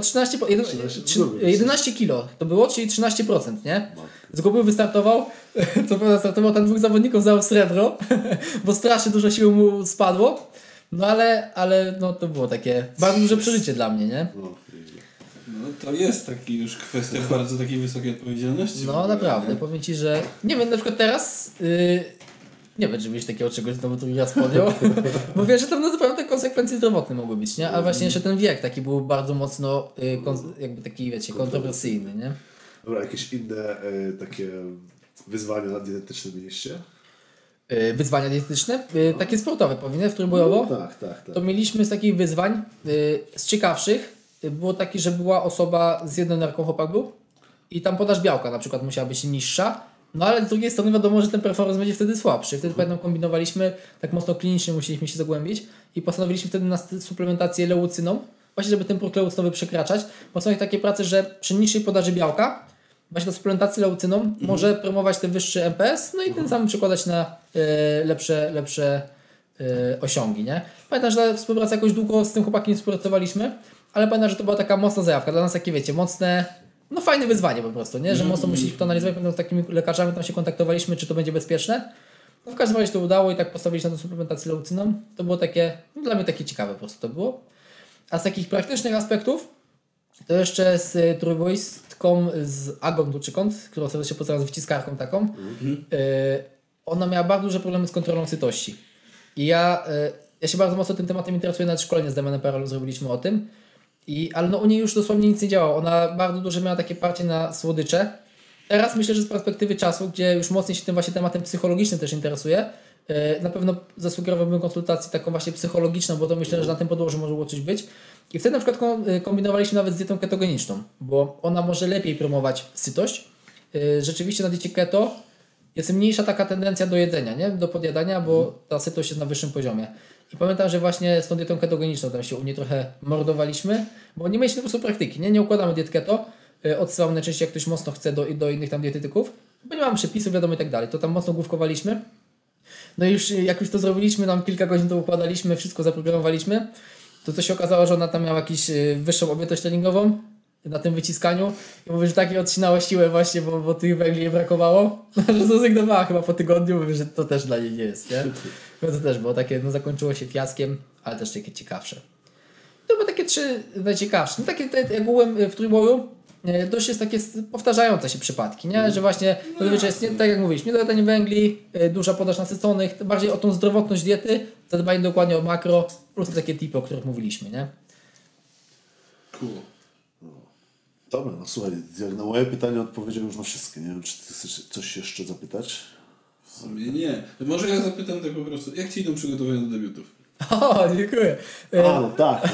11 kilo to było, czyli 13%, nie? Zgubił, wystartował, co prawda startował tam 2 zawodników, zajął srebro, bo strasznie dużo sił mu spadło, no ale no to było takie bardzo duże przeżycie dla mnie, nie? No to jest taki już kwestia bardzo takiej wysokiej odpowiedzialności. No naprawdę, powiem ci, że nie wiem, na przykład teraz nie wiem, czy byś takiego czegoś znowu drugi raz podjął, bo wiesz, że tam naprawdę konsekwencje zdrowotne mogły być, nie? A właśnie jeszcze ten wiek taki był bardzo mocno jakby taki, wiecie, kontrowersyjny, nie? Dobra, jakieś inne takie wyzwania dietetyczne mieliście? Wyzwania dietetyczne? Takie sportowe powinny, w trójbojowo. No, tak. To mieliśmy z takich wyzwań, z ciekawszych, było takie, że była osoba z jedną nerką, chłopak był i tam podaż białka na przykład musiała być niższa. No ale z drugiej strony wiadomo, że ten performance będzie wtedy słabszy. Wtedy pamiętam kombinowaliśmy, tak mocno klinicznie musieliśmy się zagłębić i postanowiliśmy wtedy na suplementację leucyną, właśnie żeby ten próg leucynowy przekraczać. Bo są takie prace, że przy niższej podaży białka właśnie ta suplementacja leucyną może promować ten wyższy MPS, no i ten sam przekładać na lepsze osiągi, nie? Pamiętam, że współpracę jakoś długo z tym chłopakiem współpracowaliśmy, ale pamiętam, że to była taka mocna zajawka. Dla nas takie, wiecie, mocne, no fajne wyzwanie po prostu, nie? Że mocno musieliśmy to analizować, pamiętam, z takimi lekarzami tam się kontaktowaliśmy, czy to będzie bezpieczne. No w każdym razie to udało i tak postawiliśmy na tę suplementację leucyną. To było takie, no dla mnie takie ciekawe po prostu to było. A z takich praktycznych aspektów, to jeszcze z trójboistką z Agą Duczykąt, którą serdecznie pozdrawiam, z wyciskarką taką. Ona miała bardzo duże problemy z kontrolą sytości. I ja się bardzo mocno tym tematem interesuję, nawet szkolenie z Damianem Parolu zrobiliśmy o tym. Ale no u niej już dosłownie nic nie działało. Ona bardzo duże miała takie parcie na słodycze. Teraz myślę, że z perspektywy czasu, gdzie już mocniej się tym właśnie tematem psychologicznym też interesuje, na pewno zasugerowałbym konsultację taką właśnie psychologiczną, bo to myślę, że na tym podłożu może było coś być. I wtedy na przykład kombinowaliśmy nawet z dietą ketogeniczną, bo ona może lepiej promować sytość. Rzeczywiście na diecie keto jest mniejsza taka tendencja do jedzenia, nie? Do podjadania, bo ta sytość jest na wyższym poziomie. I pamiętam, że właśnie z tą dietą ketogeniczną tam się u mnie trochę mordowaliśmy, bo nie mieliśmy po prostu praktyki, nie układamy diet keto, odsyłam najczęściej jak ktoś mocno chce do innych tam dietetyków, bo nie mamy przepisów, wiadomo i tak dalej, to tam mocno główkowaliśmy. No i już jak już to zrobiliśmy, nam kilka godzin to układaliśmy, wszystko zaprogramowaliśmy, to się okazało, że ona tam miała jakąś wyższą objętość treningową na tym wyciskaniu i mówię, że takie odcinała siłę właśnie, bo tych węgli jej brakowało, że zrezygnowała chyba po tygodniu, mówię, że to też dla niej nie jest, nie? No to też było takie, no zakończyło się fiaskiem, ale też takie ciekawsze. To były takie 3 najciekawsze. No takie jak ogółem w trójboju dość jest takie powtarzające się przypadki, nie? Że właśnie jest, tak jak mówiliśmy, niedojadanie węgli, duża podaż nasyconych, bardziej o tą zdrowotność diety, zadbanie dokładnie o makro, plus takie tipy, o których mówiliśmy, nie? Cool. Dobra, no słuchaj, jak na moje pytanie odpowiedział już na wszystkie. Nie wiem, czy ty chcesz coś jeszcze zapytać? W sumie nie. Może ja zapytam tak po prostu, jak ci idą przygotowania do debiutów? O, dziękuję. No tak.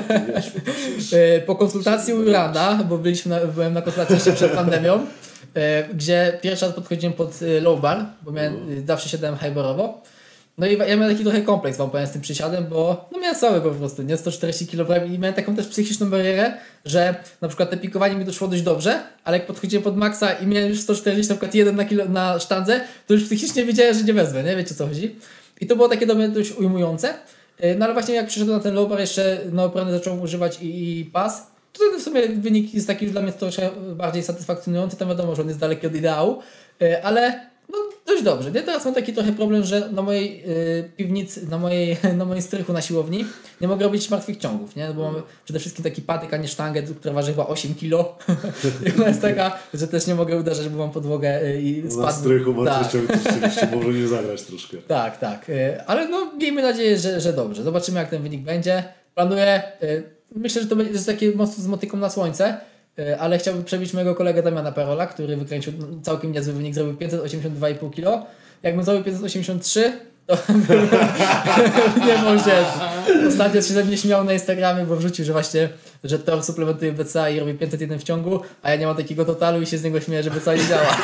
Po konsultacji u Juranda, bo byłem na konsultacji jeszcze przed pandemią, gdzie pierwszy raz podchodziłem pod low bar, bo zawsze siadałem hyperowo. No i ja miałem taki trochę kompleks, wam powiem, z tym przysiadem, bo miałem całego po prostu, nie 140 kg i miałem taką też psychiczną barierę, że na przykład te pikowanie mi doszło dość dobrze, ale jak podchodziłem pod maksa i miałem już 140 na przykład 1 na sztandze, to już psychicznie wiedziałem, że nie wezmę, nie? Wiecie o co chodzi? I to było takie do mnie dość ujmujące. No ale właśnie jak przyszedłem na ten low bar, jeszcze neopreny zacząłem używać i pas, to w sumie wynik jest taki już dla mnie troszkę bardziej satysfakcjonujący, tam wiadomo, że on jest daleki od ideału, ale no dość dobrze. Ja teraz mam taki trochę problem, że na mojej piwnicy, na moim strychu na siłowni nie mogę robić martwych ciągów, nie? Bo mamy przede wszystkim taki patyk, a nie sztangę, która waży chyba 8 kg. I ona jest taka, że też nie mogę uderzać, bo mam podłogę i spadł. Na strychu martwych ciągów rzeczywiście może nie zagrać troszkę. Tak. Ale no miejmy nadzieję, że dobrze. Zobaczymy jak ten wynik będzie. Planuję, myślę, że to będzie takie mocno z motyką na słońce. Ale chciałbym przebić mojego kolegę Damiana Parola, który wykręcił całkiem niezły wynik, zrobił 582,5 kg. Jakbym zrobił 583, to nie może. Ostatnio się ze mnie śmiał na Instagramie, bo wrzucił, że właśnie, że Thor suplementuje BCA i robi 501 w ciągu, a ja nie mam takiego totalu i się z niego śmieję, że BCA nie działa.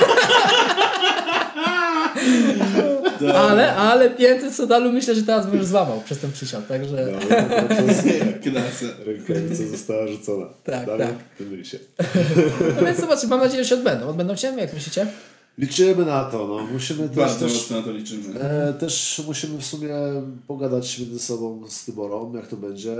Ale 500 w totalu myślę, że teraz bym już złamał przez ten przysiad, także... Rękawica została rzucona. Tak. Pilnuj się. No więc zobaczmy, mam nadzieję, że się odbędą. Odbędą się? Jak myślicie? Liczymy na to, no. Musimy Bardzo mocno na to liczymy. Też musimy w sumie pogadać między sobą z Tyborą, jak to będzie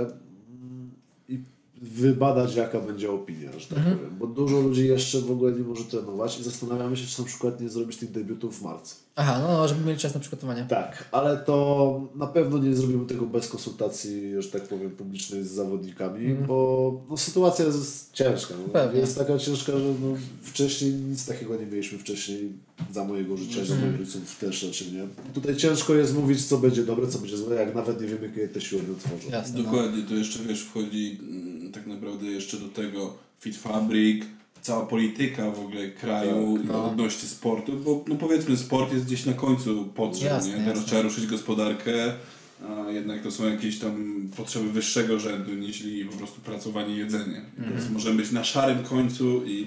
i wybadać, jaka będzie opinia, że tak powiem. Bo dużo ludzi jeszcze w ogóle nie może trenować i zastanawiamy się, czy na przykład nie zrobić tych debiutów w marcu. Aha, no żeby mieli czas na przygotowanie. Tak, ale to na pewno nie zrobimy tego bez konsultacji, że tak powiem, publicznej z zawodnikami, bo no, sytuacja jest ciężka. No. Jest taka ciężka, że no, wcześniej nic takiego nie mieliśmy wcześniej za mojego życia, za moich rodziców też rzeczy, nie? Tutaj ciężko jest mówić, co będzie dobre, co będzie złe, jak nawet nie wiemy, kiedy te siłownie otworzą. Jasne, dokładnie, to jeszcze wchodzi tak naprawdę jeszcze do tego Fit Fabric, cała polityka w ogóle kraju odnośnie sportu, bo no powiedzmy sport jest gdzieś na końcu potrzeb, nie? Teraz trzeba ruszyć gospodarkę, a jednak to są jakieś tam potrzeby wyższego rzędu niż po prostu pracowanie, jedzenie. Więc możemy być na szarym końcu i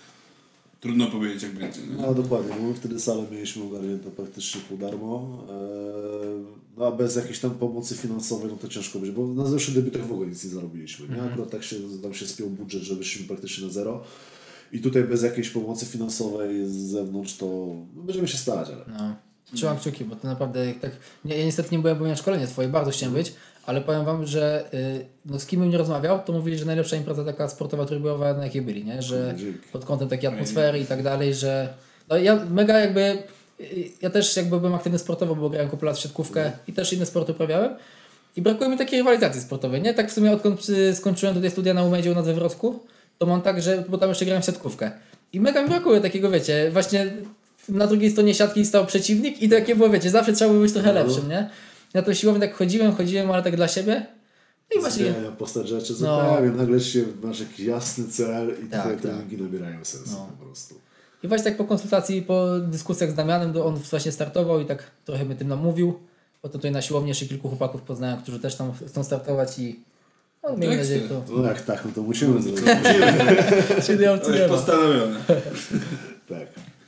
trudno powiedzieć jak będzie. Nie? No dokładnie, bo my wtedy salę mieliśmy ogarniętą praktycznie pół darmo, no a bez jakiejś tam pomocy finansowej no to ciężko być, bo na zeszłych debiutach w ogóle nic nie zarobiliśmy. Nie? Akurat tak tam się spiął budżet, że wyszliśmy praktycznie na zero. I tutaj bez jakiejś pomocy finansowej z zewnątrz to będziemy się starać, ale... No. Trzymam kciuki, bo to naprawdę tak... Ja niestety nie byłem na szkolenie twoje, bardzo chciałem być, ale powiem wam, że no, z kim bym nie rozmawiał, to mówili, że najlepsza impreza taka sportowa, trójbojowa, na jakiej byli, nie? Że pod kątem takiej atmosfery i tak dalej, że... No, ja mega jakby... Ja też jakby byłem aktywny sportowo, bo grałem kupę lat w siatkówkę i też inne sporty uprawiałem. I brakuje mi takiej rywalizacji sportowej, nie? Tak w sumie odkąd skończyłem tutaj studia na UMEdzie na Wywrocku, to mam tak, że, bo tam jeszcze grałem w siatkówkę. I mega mi brakuje takiego, wiecie, właśnie na drugiej stronie siatki stał przeciwnik i takie było, wiecie, zawsze trzeba było być trochę lepszym, nie? Ja to siłownie tak chodziłem, ale tak dla siebie. No i właśnie... Zmienia postać rzeczy, zupełnie. Nagle się masz jakiś jasny cel i twoje treningi nabierają sensu po prostu. I właśnie tak po konsultacji, po dyskusjach z Damianem, on właśnie startował i tak trochę mnie tym namówił. Potem tutaj na siłowni jeszcze kilku chłopaków poznałem, którzy też tam chcą startować i no, miejmy nadzieję, to... No jak tak, no to musimy zrobić. Czyli to już postanowione. Tak.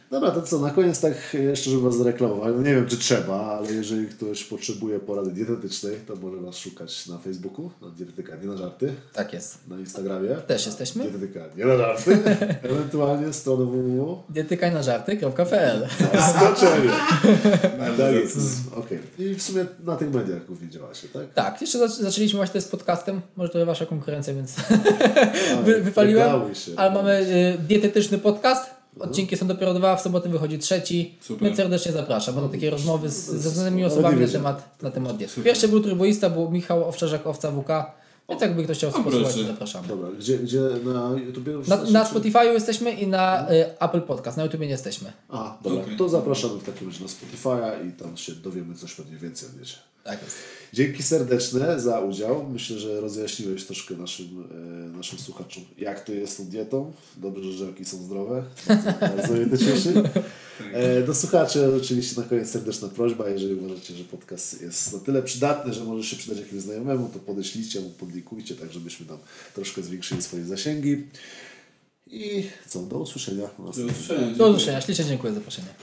Dobra, to co, na koniec tak jeszcze, żeby was zareklamować, no nie wiem czy trzeba, ale jeżeli ktoś potrzebuje porady dietetycznej, to może was szukać na Facebooku, na Dietetyka Nie na Żarty, Tak jest. na Instagramie. Też jesteśmy. Dietetyka Nie na Żarty, ewentualnie stronę www. Dietykajnażarty.pl. Skoczenie. Tak jest. Okej. I w sumie na tych mediach głównie działacie, tak? Tak, jeszcze zaczęliśmy właśnie z podcastem, może to wasza konkurencja, więc wypaliłem, ale mamy dietetyczny podcast. Odcinki są dopiero 2, w sobotę wychodzi 3. Super. Więc serdecznie zapraszam. Będą takie rozmowy ze znanymi osobami na temat diety. Pierwszy był trójboista, był Michał Owczarzak, Owca WK. Więc jakby ktoś chciał posłuchać, to zapraszamy. Dobra, gdzie na YouTubie? Na Spotify'u jesteśmy i na Apple Podcast. Na YouTubie nie jesteśmy. A, dobra, to zapraszamy w takim razie na Spotify'a i tam się dowiemy coś pewnie więcej o diecie. Tak jest. Dzięki serdeczne za udział. Myślę, że rozjaśniłeś troszkę naszym słuchaczom, jak to jest z tą dietą. Dobrze, że żelki są zdrowe. Bardzo mnie to cieszy. Do słuchaczy oczywiście na koniec serdeczna prośba. Jeżeli uważacie, że podcast jest na tyle przydatny, że może się przydać jakimś znajomemu, to podeślijcie mu, podlikujcie, tak żebyśmy tam troszkę zwiększyli swoje zasięgi. I co? Do usłyszenia. Do usłyszenia. Do usłyszenia. Ślicznie dziękuję za zaproszenie.